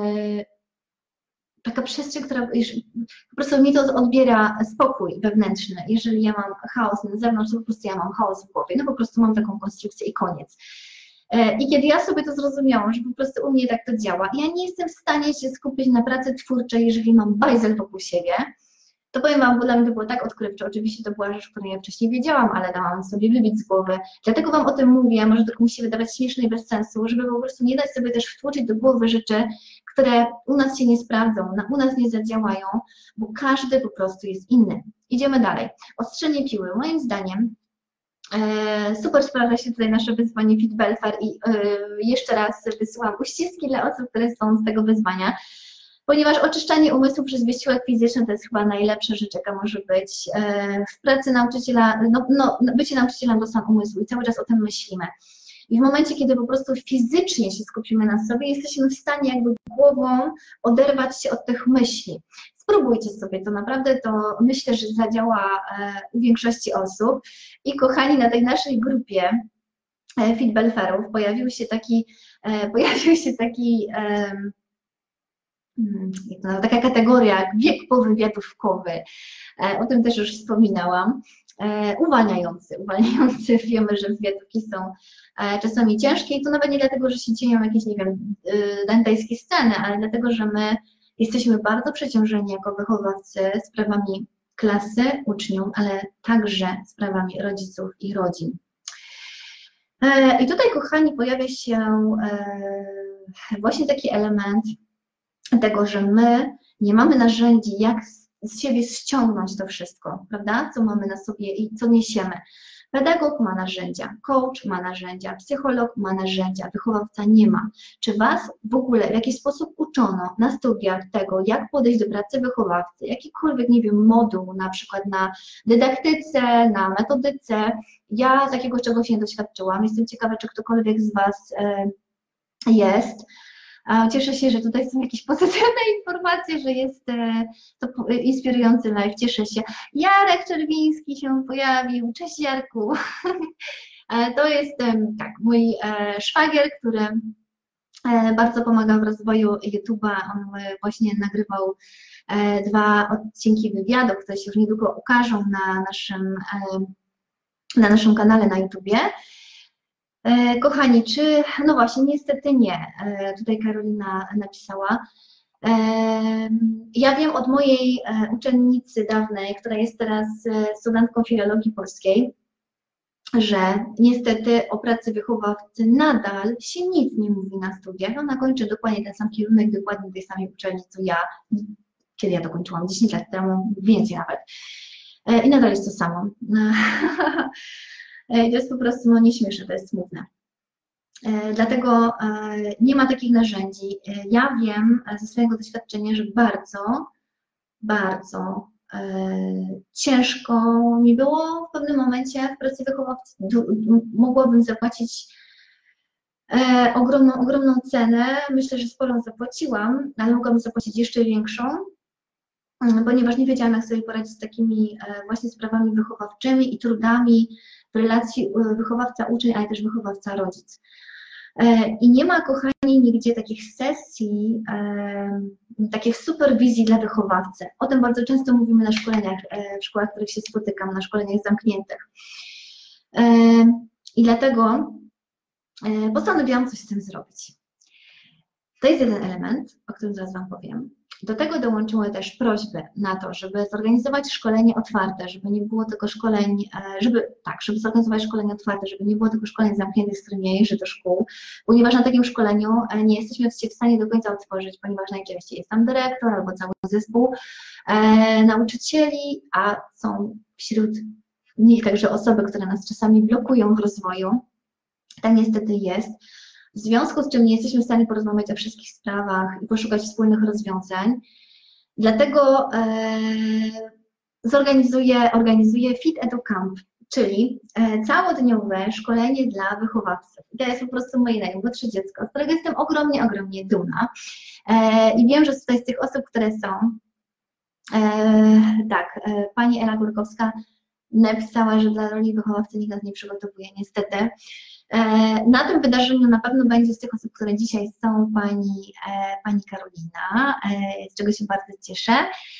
taka przestrzeń, która już, po prostu mi to odbiera spokój wewnętrzny. Jeżeli ja mam chaos na zewnątrz, to po prostu ja mam chaos w głowie. No po prostu mam taką konstrukcję i koniec. I kiedy ja sobie to zrozumiałam, że po prostu u mnie tak to działa, ja nie jestem w stanie się skupić na pracy twórczej, jeżeli mam bajzel wokół siebie, to powiem Wam, bo dla mnie to było tak odkrywcze. Oczywiście to była rzecz, którą ja wcześniej wiedziałam, ale dałam sobie wybić z głowy. Dlatego Wam o tym mówię, może to komuś się wydawać śmieszne i bez sensu, żeby po prostu nie dać sobie też wtłoczyć do głowy rzeczy, które u nas się nie sprawdzą, u nas nie zadziałają, bo każdy po prostu jest inny. Idziemy dalej. Ostrzenie piły. Moim zdaniem e, super sprawdza się tutaj nasze wyzwanie Fit Belfer i e, jeszcze raz wysyłam uściski dla osób, które są z tego wyzwania. Ponieważ oczyszczanie umysłu przez wysiłek fizyczny to jest chyba najlepsza rzecz, jaka może być. W pracy nauczyciela, no, no bycie nauczycielem to sam umysł i cały czas o tym myślimy. I w momencie, kiedy po prostu fizycznie się skupimy na sobie, jesteśmy w stanie jakby głową oderwać się od tych myśli. Spróbujcie sobie, to naprawdę to myślę, że zadziała u większości osób. I kochani, na tej naszej grupie Fit Belferów pojawił się taki, pojawił się taki taka kategoria jak wiek powywiadówkowy, o tym też już wspominałam. uwalniający, uwalniający. Wiemy, że zwiadówki są czasami ciężkie i to nawet nie dlatego, że się dzieją jakieś, nie wiem, dantejskie sceny, ale dlatego, że my jesteśmy bardzo przeciążeni jako wychowawcy sprawami klasy, uczniów, ale także sprawami rodziców i rodzin. I tutaj, kochani, pojawia się właśnie taki element tego, że my nie mamy narzędzi, jak z siebie ściągnąć to wszystko, prawda, co mamy na sobie i co niesiemy. Pedagog ma narzędzia, coach ma narzędzia, psycholog ma narzędzia, wychowawca nie ma. Czy Was w ogóle w jakiś sposób uczono na studiach tego, jak podejść do pracy wychowawcy, jakikolwiek, nie wiem, moduł, na przykład na dydaktyce, na metodyce? Ja takiego czegoś nie doświadczyłam. Jestem ciekawa, czy ktokolwiek z Was jest. Cieszę się, że tutaj są jakieś pozytywne informacje, że jest to inspirujący live. Cieszę się. Jarek Czerwiński się pojawił. Cześć, Jarku. To jest tak, mój szwagier, który bardzo pomaga w rozwoju YouTube'a. On właśnie nagrywał dwa odcinki wywiadów, które się już niedługo ukażą na naszym, na naszym kanale na YouTubie. Kochani, czy, no właśnie, niestety nie, tutaj Karolina napisała. Ja wiem od mojej uczennicy dawnej, która jest teraz studentką filologii polskiej, że niestety o pracy wychowawcy nadal się nic nie mówi na studiach. Ona kończy dokładnie ten sam kierunek, dokładnie tej samej uczelni, co ja, kiedy ja to kończyłam, dziesięć lat temu, więcej nawet. I nadal jest to samo. To jest po prostu no, nieśmieszne, to jest smutne. Dlatego nie ma takich narzędzi. Ja wiem ze swojego doświadczenia, że bardzo, bardzo ciężko mi było w pewnym momencie w pracy wychowawcy. Mogłabym zapłacić ogromną, ogromną cenę. Myślę, że sporą zapłaciłam, ale mogłabym zapłacić jeszcze większą, ponieważ nie wiedziałam, jak sobie poradzić z takimi właśnie sprawami wychowawczymi i trudami w relacji wychowawca-uczeń, ale też wychowawca-rodzic. I nie ma, kochani, nigdzie takich sesji, takich superwizji dla wychowawcy. O tym bardzo często mówimy na szkoleniach, w szkołach, w których się spotykam, na szkoleniach zamkniętych. I dlatego postanowiłam coś z tym zrobić. To jest jeden element, o którym zaraz Wam powiem. Do tego dołączyły też prośby na to, żeby zorganizować szkolenie otwarte, żeby nie było tylko szkoleń, żeby tak, żeby zorganizować szkolenie otwarte, żeby nie było tylko szkoleń zamkniętych, z którymi ja jeżdżę do szkół, ponieważ na takim szkoleniu nie jesteśmy w stanie do końca otworzyć, ponieważ najczęściej jest tam dyrektor albo cały zespół e, nauczycieli, a są wśród nich także osoby, które nas czasami blokują w rozwoju. Tak niestety jest. W związku z czym nie jesteśmy w stanie porozmawiać o wszystkich sprawach i poszukać wspólnych rozwiązań. Dlatego e, zorganizuję organizuję Fit Edu Camp, czyli e, całodniowe szkolenie dla wychowawców. I to jest po prostu moje najmłodsze dziecko, z którego jestem ogromnie, ogromnie dumna. E, I wiem, że tutaj z tych osób, które są, e, tak, e, pani Ela Górkowska napisała, że dla roli wychowawcy nikt nas nie przygotowuje, niestety. Na tym wydarzeniu na pewno będzie z tych osób, które dzisiaj są, pani, pani Karolina, z czego się bardzo cieszę.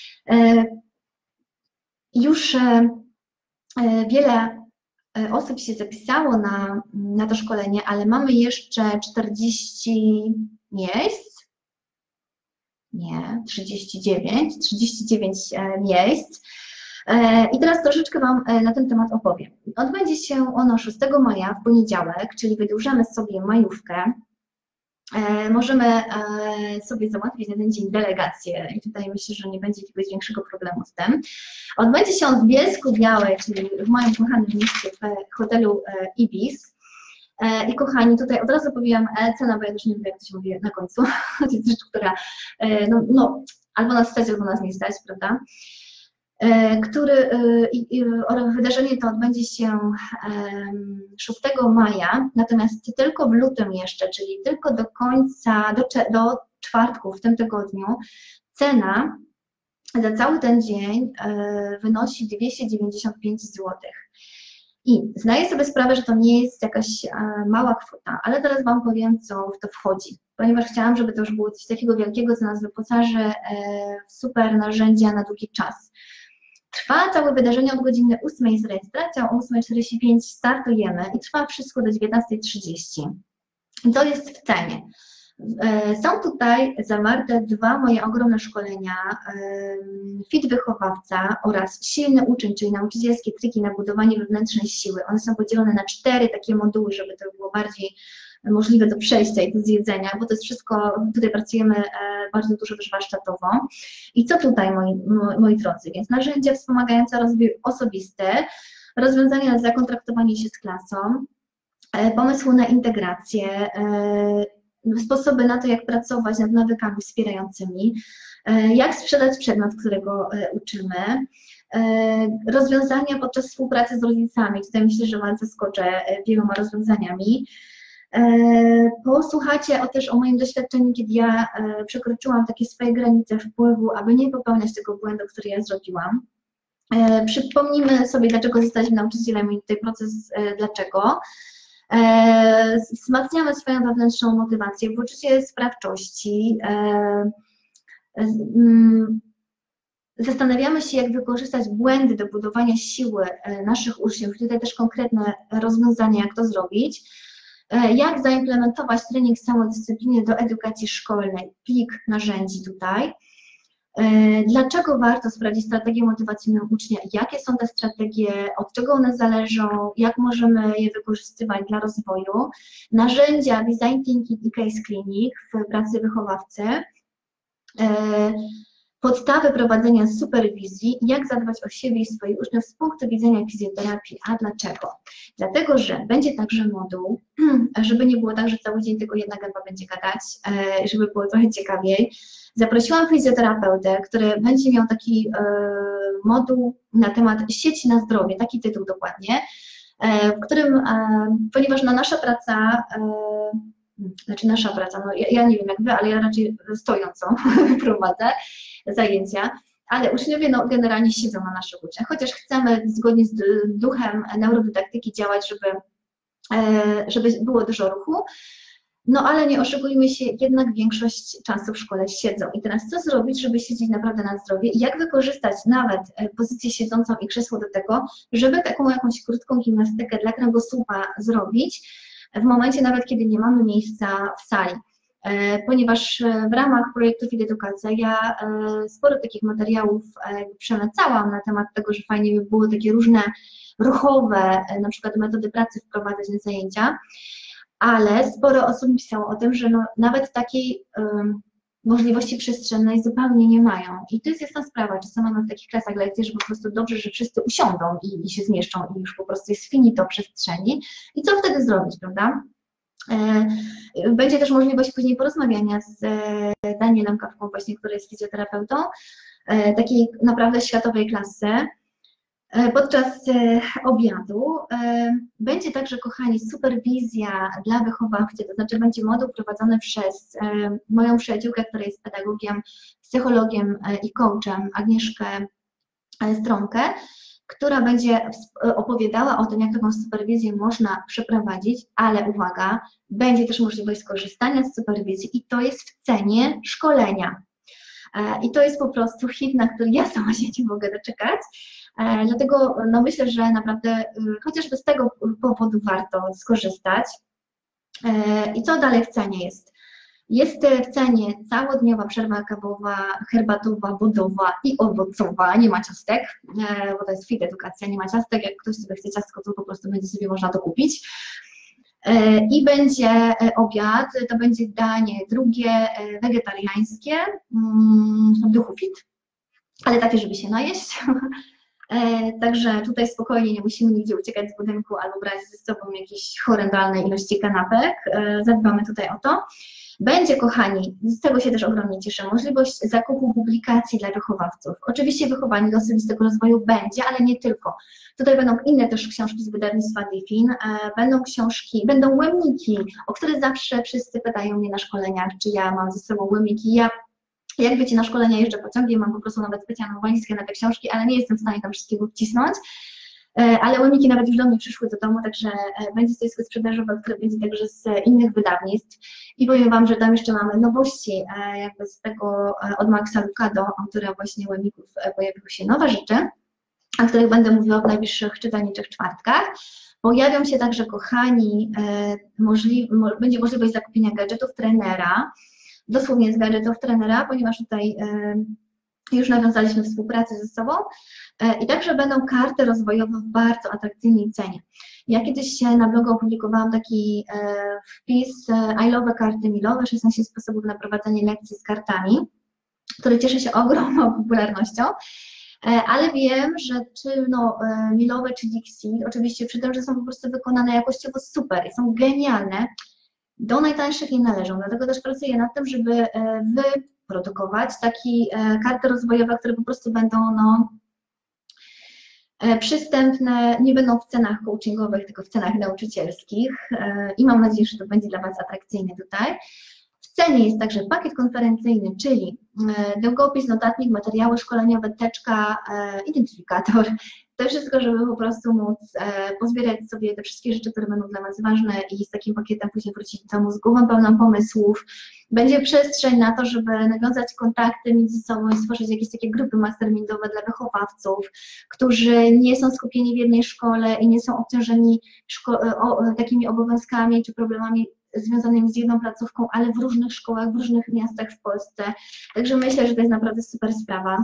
Już wiele osób się zapisało na, na to szkolenie, ale mamy jeszcze czterdzieści miejsc. Nie, trzydzieści dziewięć, trzydzieści dziewięć miejsc. I teraz troszeczkę Wam na ten temat opowiem. Odbędzie się ono szóstego maja w poniedziałek, czyli wydłużamy sobie majówkę. Możemy sobie załatwić na ten dzień delegację i tutaj myślę, że nie będzie jakiegoś większego problemu z tym. Odbędzie się on w Bielsku Białej, czyli w moim kochanym mieście w hotelu Ibis. I kochani, tutaj od razu powiem cena, bo ja też nie wiem, jak to się mówi na końcu. To jest rzecz, która no, no, albo nas stać, albo nas nie stać, prawda? Który, wydarzenie to odbędzie się szóstego maja, natomiast tylko w lutym jeszcze, czyli tylko do końca, do, do czwartku w tym tygodniu, cena za cały ten dzień wynosi dwieście dziewięćdziesiąt pięć złotych. I zdaję sobie sprawę, że to nie jest jakaś mała kwota, ale teraz Wam powiem, co w to wchodzi, ponieważ chciałam, żeby to już było coś takiego wielkiego, co nas wyposaży w super narzędzia na długi czas. Trwa całe wydarzenie od godziny ósmej z rejestracją, o ósma czterdzieści pięć startujemy i trwa wszystko do dziewiętnastej trzydzieści. I to jest w cenie. Są tutaj zawarte dwa moje ogromne szkolenia, Fit Wychowawca oraz Silny Uczeń, czyli nauczycielskie triki na budowanie wewnętrznej siły. One są podzielone na cztery takie moduły, żeby to było bardziej możliwe do przejścia i do zjedzenia, bo to jest wszystko, tutaj pracujemy bardzo dużo też warsztatowo. I co tutaj, moi, moi drodzy? Więc narzędzia wspomagające rozwój osobisty, rozwiązania na zakontraktowanie się z klasą, pomysł na integrację, sposoby na to, jak pracować nad nawykami wspierającymi, jak sprzedać przedmiot, którego uczymy, rozwiązania podczas współpracy z rodzicami. Tutaj myślę, że Was zaskoczę wieloma rozwiązaniami. Posłuchacie o, też o moim doświadczeniu, kiedy ja przekroczyłam takie swoje granice wpływu, aby nie popełniać tego błędu, który ja zrobiłam. Przypomnimy sobie, dlaczego zostaliśmy nauczycielami, tutaj proces dlaczego. Wzmacniamy swoją wewnętrzną motywację, poczucie sprawczości. Zastanawiamy się, jak wykorzystać błędy do budowania siły naszych uczniów. Tutaj też konkretne rozwiązania, jak to zrobić. Jak zaimplementować trening samodyscypliny do edukacji szkolnej, plik narzędzi tutaj. Dlaczego warto sprawdzić strategię motywacyjną ucznia, jakie są te strategie, od czego one zależą, jak możemy je wykorzystywać dla rozwoju. Narzędzia Design Thinking i Case Clinic w pracy wychowawcy. Podstawy prowadzenia superwizji, jak zadbać o siebie i swoich uczniów z punktu widzenia fizjoterapii. A dlaczego? Dlatego, że będzie także moduł, żeby nie było tak, że cały dzień tylko jedna gęba będzie gadać, żeby było trochę ciekawiej. Zaprosiłam fizjoterapeutę, który będzie miał taki moduł na temat sieci na zdrowie, taki tytuł dokładnie, w którym, ponieważ na nasza praca, znaczy nasza praca, no ja, ja nie wiem jak wy, ale ja raczej stojącą prowadzę zajęcia, ale uczniowie no, generalnie siedzą na naszych uczniach, chociaż chcemy zgodnie z duchem neurodydaktyki działać, żeby, żeby było dużo ruchu, no ale nie oszukujmy się, jednak większość czasu w szkole siedzą. I teraz co zrobić, żeby siedzieć naprawdę na zdrowie i jak wykorzystać nawet pozycję siedzącą i krzesło do tego, żeby taką jakąś krótką gimnastykę dla kręgosłupa zrobić, w momencie nawet, kiedy nie mamy miejsca w sali. Ponieważ w ramach projektu Fit Edukacja ja sporo takich materiałów przelecałam na temat tego, że fajnie by było takie różne ruchowe, na przykład metody pracy wprowadzać na zajęcia, ale sporo osób pisało o tym, że no, nawet takiej um, możliwości przestrzennej zupełnie nie mają. I to jest jasna sprawa, czasem mamy w takich klasach lekcje, że po prostu dobrze, że wszyscy usiądą i, i się zmieszczą i już po prostu jest finito przestrzeni. I co wtedy zrobić, prawda? Będzie też możliwość później porozmawiania z Danielem Kawką właśnie, który jest fizjoterapeutą, takiej naprawdę światowej klasy. Podczas obiadu będzie także, kochani, superwizja dla wychowawcy, to znaczy będzie moduł prowadzony przez moją przyjaciółkę, która jest pedagogiem, psychologiem i coachem, Agnieszkę Stronkę, która będzie opowiadała o tym, jak taką superwizję można przeprowadzić, ale uwaga, będzie też możliwość skorzystania z superwizji i to jest w cenie szkolenia. I to jest po prostu hit, na który ja sama się nie mogę doczekać. Dlatego no myślę, że naprawdę chociażby z tego powodu warto skorzystać. I co dalej w cenie jest? Jest w cenie całodniowa przerwa kawowa, herbatowa, wodowa i owocowa, nie ma ciastek, bo to jest Fit Edukacja, nie ma ciastek, jak ktoś sobie chce ciastko, to po prostu będzie sobie można to kupić. I będzie obiad, to będzie danie drugie, wegetariańskie, w duchu fit, ale takie, żeby się najeść. Także tutaj spokojnie, nie musimy nigdzie uciekać z budynku albo brać ze sobą jakieś horrendalne ilości kanapek, zadbamy tutaj o to. Będzie, kochani, z tego się też ogromnie cieszę, możliwość zakupu publikacji dla wychowawców. Oczywiście wychowanie do osobistego rozwoju będzie, ale nie tylko. Tutaj będą inne też książki z wydawnictwa Diffin, będą książki, będą łemniki, o które zawsze wszyscy pytają mnie na szkoleniach, czy ja mam ze sobą łemniki. Ja, jak wiecie, na szkolenia jeżdżę pociągiem, mam po prostu nawet specjalną walizkę na te książki, ale nie jestem w stanie tam wszystkiego wcisnąć. Ale łemniki nawet już do mnie przyszły do domu, także będzie stoisko sprzedażowe, które będzie także z innych wydawnictw. I powiem Wam, że tam jeszcze mamy nowości, jakby z tego od Maxa Lucado, autora właśnie łemików, pojawiły się nowe rzeczy. o których będę mówiła w najbliższych czytelniczych czwartkach. Pojawią się także, kochani, możli będzie możliwość zakupienia gadżetów trenera, dosłownie z gadżetów trenera, ponieważ tutaj już nawiązaliśmy współpracę ze sobą i także będą karty rozwojowe w bardzo atrakcyjnej cenie. Ja kiedyś na blogu opublikowałam taki wpis I love karty milowe, szesnaście sposobów na prowadzenie lekcji z kartami, który cieszy się ogromną popularnością, ale wiem, że czy no, milowe, czy Dixie, oczywiście przy tym, że są po prostu wykonane jakościowo super i są genialne, do najtańszych nie należą, dlatego też pracuję nad tym, żeby wyprodukować takie karty rozwojowe, które po prostu będą no, przystępne, nie będą w cenach coachingowych, tylko w cenach nauczycielskich i mam nadzieję, że to będzie dla Was atrakcyjne tutaj. W cenie jest także pakiet konferencyjny, czyli długopis, notatnik, materiały szkoleniowe, teczka, identyfikator. To wszystko, żeby po prostu móc pozbierać sobie te wszystkie rzeczy, które będą dla Was ważne i z takim pakietem później wrócić do domu z głową pełną pomysłów. Będzie przestrzeń na to, żeby nawiązać kontakty między sobą i stworzyć jakieś takie grupy mastermindowe dla wychowawców, którzy nie są skupieni w jednej szkole i nie są obciążeni takimi obowiązkami czy problemami związanymi z jedną placówką, ale w różnych szkołach, w różnych miastach w Polsce. Także myślę, że to jest naprawdę super sprawa.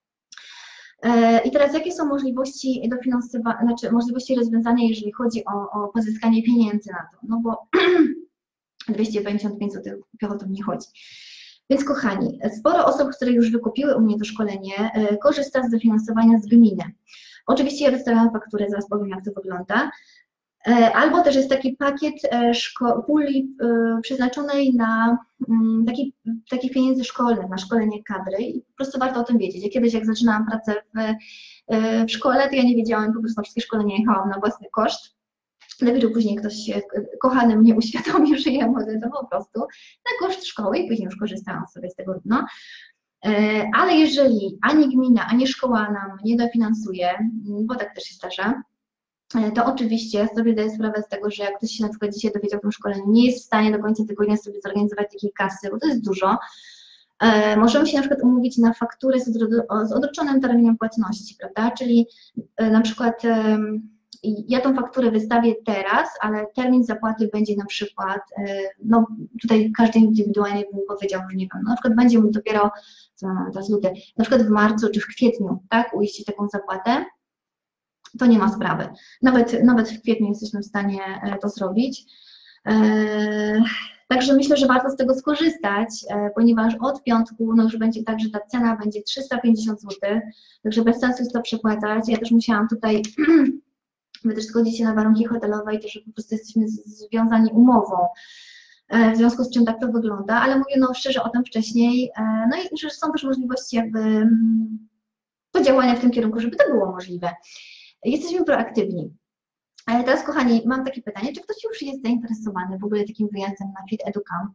I teraz jakie są możliwości dofinansowania, znaczy możliwości rozwiązania, jeżeli chodzi o, o pozyskanie pieniędzy na to? No bo dwieście pięćdziesiąt pięć złotych o to nie chodzi. Więc kochani, sporo osób, które już wykupiły u mnie to szkolenie, korzysta z dofinansowania z gminy. Oczywiście ja wystawiam fakturę, zaraz powiem, jak to wygląda. Albo też jest taki pakiet puli przeznaczonej na taki, takich pieniędzy szkolnych, na szkolenie kadry i po prostu warto o tym wiedzieć. Ja kiedyś, jak zaczynałam pracę w, w szkole, to ja nie wiedziałam, po prostu na wszystkie szkolenia jechałam na własny koszt. Dopiero później ktoś kochany mnie uświadomił, że ja mogę to po prostu na koszt szkoły i później już korzystałam sobie z tego dno. Ale jeżeli ani gmina, ani szkoła nam nie dofinansuje, bo tak też się zdarza, to oczywiście sobie zdaję sprawę z tego, że jak ktoś się na przykład dzisiaj dowiedział o tym szkoleniu, nie jest w stanie do końca tygodnia sobie zorganizować takiej kasy, bo to jest dużo. E, możemy się na przykład umówić na fakturę z, z odroczonym terminem płatności, prawda? Czyli e, na przykład e, ja tą fakturę wystawię teraz, ale termin zapłaty będzie na przykład, e, no tutaj każdy indywidualnie bym powiedział, że nie wiem, no, na przykład będzie mu dopiero, co mamy teraz luty, na przykład w marcu czy w kwietniu, tak, uiścić taką zapłatę. To nie ma sprawy. Nawet, nawet w kwietniu jesteśmy w stanie to zrobić. Także myślę, że warto z tego skorzystać, ponieważ od piątku no już będzie tak, że ta cena będzie trzysta pięćdziesiąt złotych, także bez sensu jest to przepłacać. Ja też musiałam tutaj, wy też zgodzicie na warunki hotelowe i też po prostu jesteśmy związani umową, w związku z czym tak to wygląda, ale mówię no szczerze o tym wcześniej, no i że są też możliwości jakby podziałania w tym kierunku, żeby to było możliwe. Jesteśmy proaktywni. Ale teraz, kochani, mam takie pytanie, czy ktoś już jest zainteresowany w ogóle takim wyjazdem na Fit EduCamp?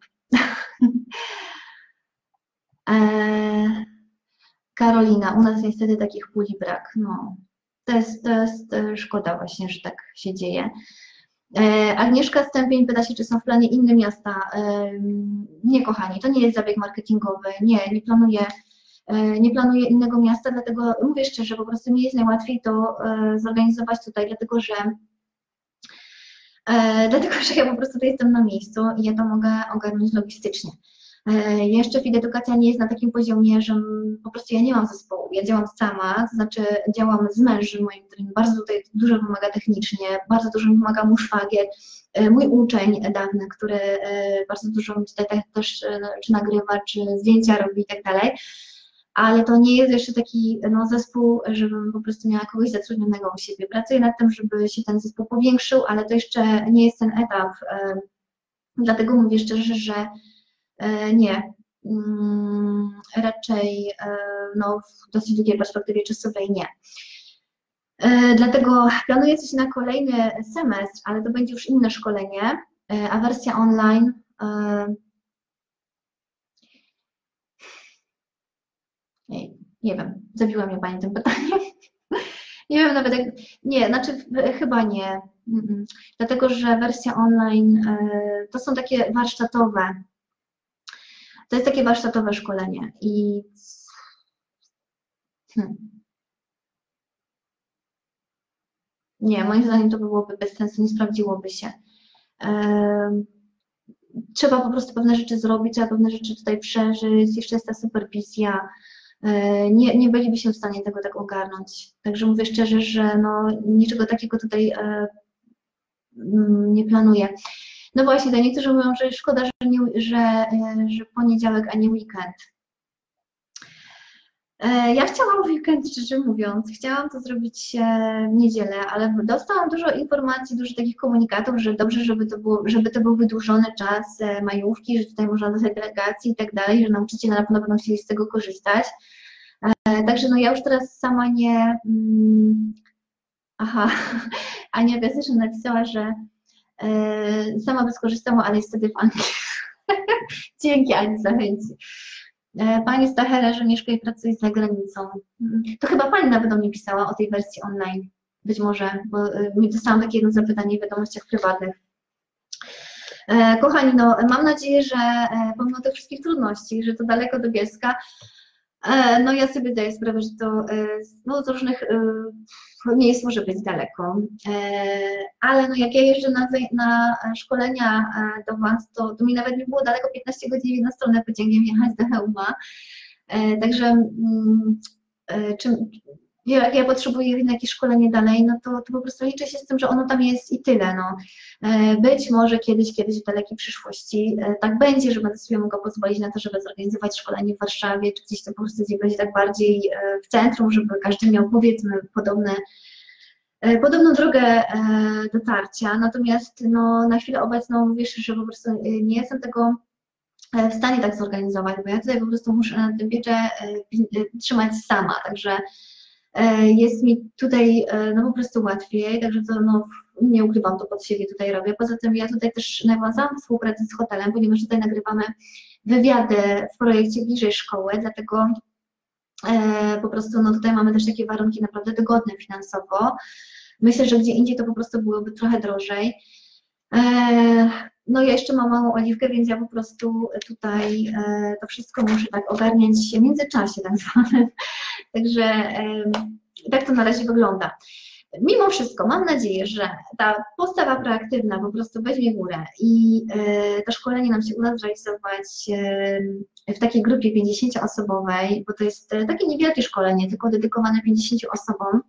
eee, Karolina, u nas niestety takich puli brak. No, to jest, to jest szkoda właśnie, że tak się dzieje. Eee, Agnieszka Stępień pyta się, czy są w planie inne miasta. Eee, nie, kochani, to nie jest zabieg marketingowy. Nie, nie planuję. Nie planuję innego miasta, dlatego mówię szczerze, po prostu mi jest najłatwiej to zorganizować tutaj, dlatego że, dlatego, że ja po prostu tutaj jestem na miejscu i ja to mogę ogarnąć logistycznie. Jeszcze Fit Edukacja nie jest na takim poziomie, że po prostu ja nie mam zespołu, ja działam sama, to znaczy działam z mężem moim, który mi bardzo tutaj dużo pomaga technicznie, bardzo dużo mi pomaga mój szwagier, mój uczeń dawny, który bardzo dużo mi tutaj też czy nagrywa, czy zdjęcia robi i tak dalej. Ale to nie jest jeszcze taki no, zespół, żebym po prostu miała kogoś zatrudnionego u siebie. Pracuję nad tym, żeby się ten zespół powiększył, ale to jeszcze nie jest ten etap. Dlatego mówię szczerze, że nie. Raczej no, w dosyć długiej perspektywie czasowej nie. Dlatego planuję coś na kolejny semestr, ale to będzie już inne szkolenie, a wersja online. Nie, nie wiem, zabiła mnie Pani tym pytaniem. Nie wiem nawet jak, nie, znaczy chyba nie, dlatego że wersja online to są takie warsztatowe, to jest takie warsztatowe szkolenie i hmm. Nie, moim zdaniem to byłoby bez sensu, nie sprawdziłoby się. Em, Trzeba po prostu pewne rzeczy zrobić, trzeba pewne rzeczy tutaj przeżyć, jeszcze jest ta superwizja. E, Nie, nie bylibyśmy w stanie tego tak ogarnąć. Także mówię szczerze, że no, niczego takiego tutaj e, mm, nie planuję. No właśnie, to niektórzy mówią, że szkoda, że, nie, że, e, że poniedziałek, a nie weekend. E, Ja chciałam w weekend, szczerze mówiąc, chciałam to zrobić e, w niedzielę, ale dostałam dużo informacji, dużo takich komunikatów, że dobrze, żeby to, było, żeby to był wydłużony czas e, majówki, że tutaj można dostać delegacji i tak dalej, że nauczyciele na pewno będą chcieli z tego korzystać. E, Także no ja już teraz sama nie... Mm, aha, Ania Wiaseczna napisała, że e, sama by skorzystała, ale jest wtedy w Anglii. Dzięki Ani za chęć. E, Pani Stachera, że mieszka i pracuje za granicą. Mm, To chyba Pani nawet do mnie pisała o tej wersji online. Być może, bo e, dostałam takie jedno zapytanie w wiadomościach prywatnych. E, Kochani, no mam nadzieję, że e, pomimo tych wszystkich trudności, że to daleko do Bielska, e, no ja sobie zdaję sprawę, że to e, no, z różnych e, miejsc może być daleko. E, Ale no jak ja jeżdżę na, zaj- na szkolenia e, do Was, to, to mi nawet nie było daleko piętnaście godzin w jedną stronę pociągiem jechać do Chełma. E, Także mm, e, czym, jak ja potrzebuję jakieś szkolenie dalej, no to, to po prostu liczę się z tym, że ono tam jest i tyle. No. E, Być może kiedyś, kiedyś w dalekiej przyszłości e, tak będzie, że będę sobie mogła pozwolić na to, żeby zorganizować szkolenie w Warszawie, czy gdzieś to po prostu gdzie będzie tak bardziej e, w centrum, żeby każdy miał powiedzmy podobne, e, podobną drogę e, dotarcia. Natomiast no, na chwilę obecną wiesz, że po prostu e, nie jestem tego e, w stanie tak zorganizować, bo ja tutaj po prostu muszę na tym wieczę e, pi- e, trzymać sama, także e, jest mi tutaj e, no po prostu łatwiej, także to no, nie ukrywam, to pod siebie tutaj robię. Poza tym ja tutaj też nawiązałam współpracę z hotelem, ponieważ tutaj nagrywamy wywiady w projekcie bliżej szkoły, dlatego e, po prostu no tutaj mamy też takie warunki naprawdę dogodne finansowo. Myślę, że gdzie indziej to po prostu byłoby trochę drożej. E, No ja jeszcze mam małą oliwkę, więc ja po prostu tutaj e, to wszystko muszę tak ogarniać w międzyczasie tak zwanym. Także em, tak to na razie wygląda. Mimo wszystko mam nadzieję, że ta postawa proaktywna po prostu weźmie górę i e, to szkolenie nam się uda zrealizować e, w takiej grupie pięćdziesięcioosobowej, bo to jest e, takie niewielkie szkolenie, tylko dedykowane pięćdziesięciu osobom.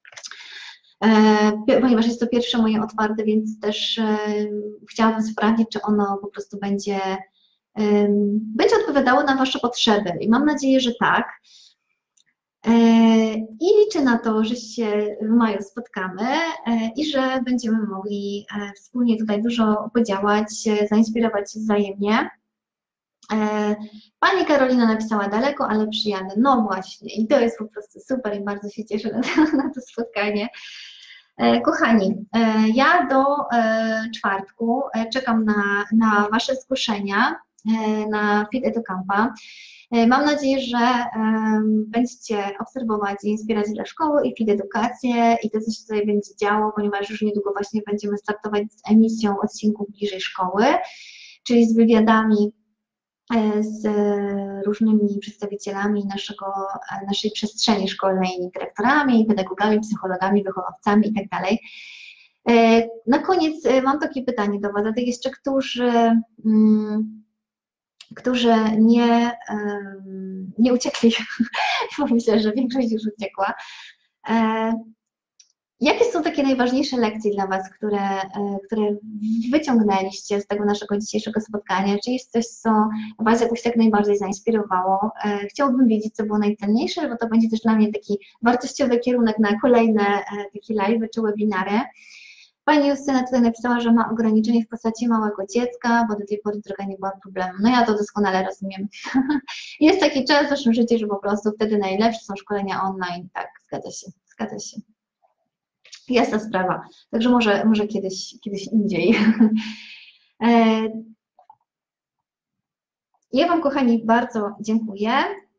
E, ponieważ jest to pierwsze moje otwarte, więc też e, chciałabym sprawdzić, czy ono po prostu będzie, e, będzie odpowiadało na Wasze potrzeby i mam nadzieję, że tak. E, I liczę na to, że się w maju spotkamy e, i że będziemy mogli e, wspólnie tutaj dużo podziałać, e, zainspirować się wzajemnie. E, Pani Karolina napisała daleko, ale przyjadę. No właśnie, i to jest po prostu super i bardzo się cieszę na to, na to spotkanie. E, Kochani, e, ja do e, czwartku e, czekam na, na Wasze zgłoszenia e, na Fit Educampa. E, Mam nadzieję, że em, będziecie obserwować i inspiracje dla szkoły i Fit Edukację i to, co się tutaj będzie działo, ponieważ już niedługo właśnie będziemy startować z emisją odcinków bliżej szkoły, czyli z wywiadami e, z różnymi przedstawicielami naszego, e, naszej przestrzeni szkolnej, dyrektorami, pedagogami, psychologami, wychowawcami itd. E, Na koniec e, mam takie pytanie do Was, a tych jeszcze, którzy, mm, którzy nie, em, nie uciekli, bo myślę, że większość już uciekła. E, Jakie są takie najważniejsze lekcje dla Was, które, e, które wyciągnęliście z tego naszego dzisiejszego spotkania? Czy jest coś, co Was jakoś tak najbardziej zainspirowało? E, Chciałabym wiedzieć, co było najcenniejsze, bo to będzie też dla mnie taki wartościowy kierunek na kolejne e, takie live'y czy webinary. Pani Justyna tutaj napisała, że ma ograniczenie w postaci małego dziecka, bo do tej pory droga nie była problemem. No ja to doskonale rozumiem. Jest taki czas w naszym życiu, że po prostu wtedy najlepsze są szkolenia online. Tak, zgadza się, zgadza się. Jasna sprawa. Także może, może kiedyś, kiedyś indziej. E, Ja Wam, kochani, bardzo dziękuję.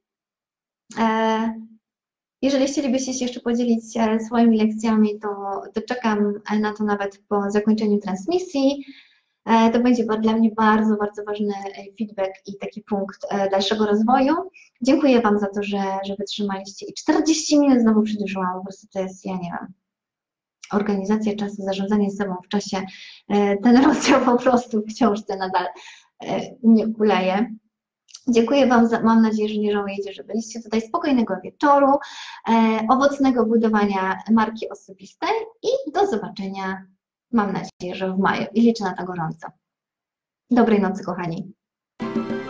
E, Jeżeli chcielibyście się jeszcze podzielić e, swoimi lekcjami, to, to czekam na to nawet po zakończeniu transmisji. E, To będzie dla mnie bardzo, bardzo ważny e, feedback i taki punkt e, dalszego rozwoju. Dziękuję Wam za to, że, że wytrzymaliście. I czterdzieści minut znowu przedłużyłam, po prostu to jest, ja nie wiem. organizacja czasu, zarządzanie sobą w czasie, ten rozdział po prostu w książce nadal mnie kuleje. Dziękuję Wam, za, mam nadzieję, że nie żałujecie, że byliście tutaj. Spokojnego wieczoru, e, owocnego budowania marki osobistej i do zobaczenia, mam nadzieję, że w maju i liczę na to gorąco. Dobrej nocy, kochani.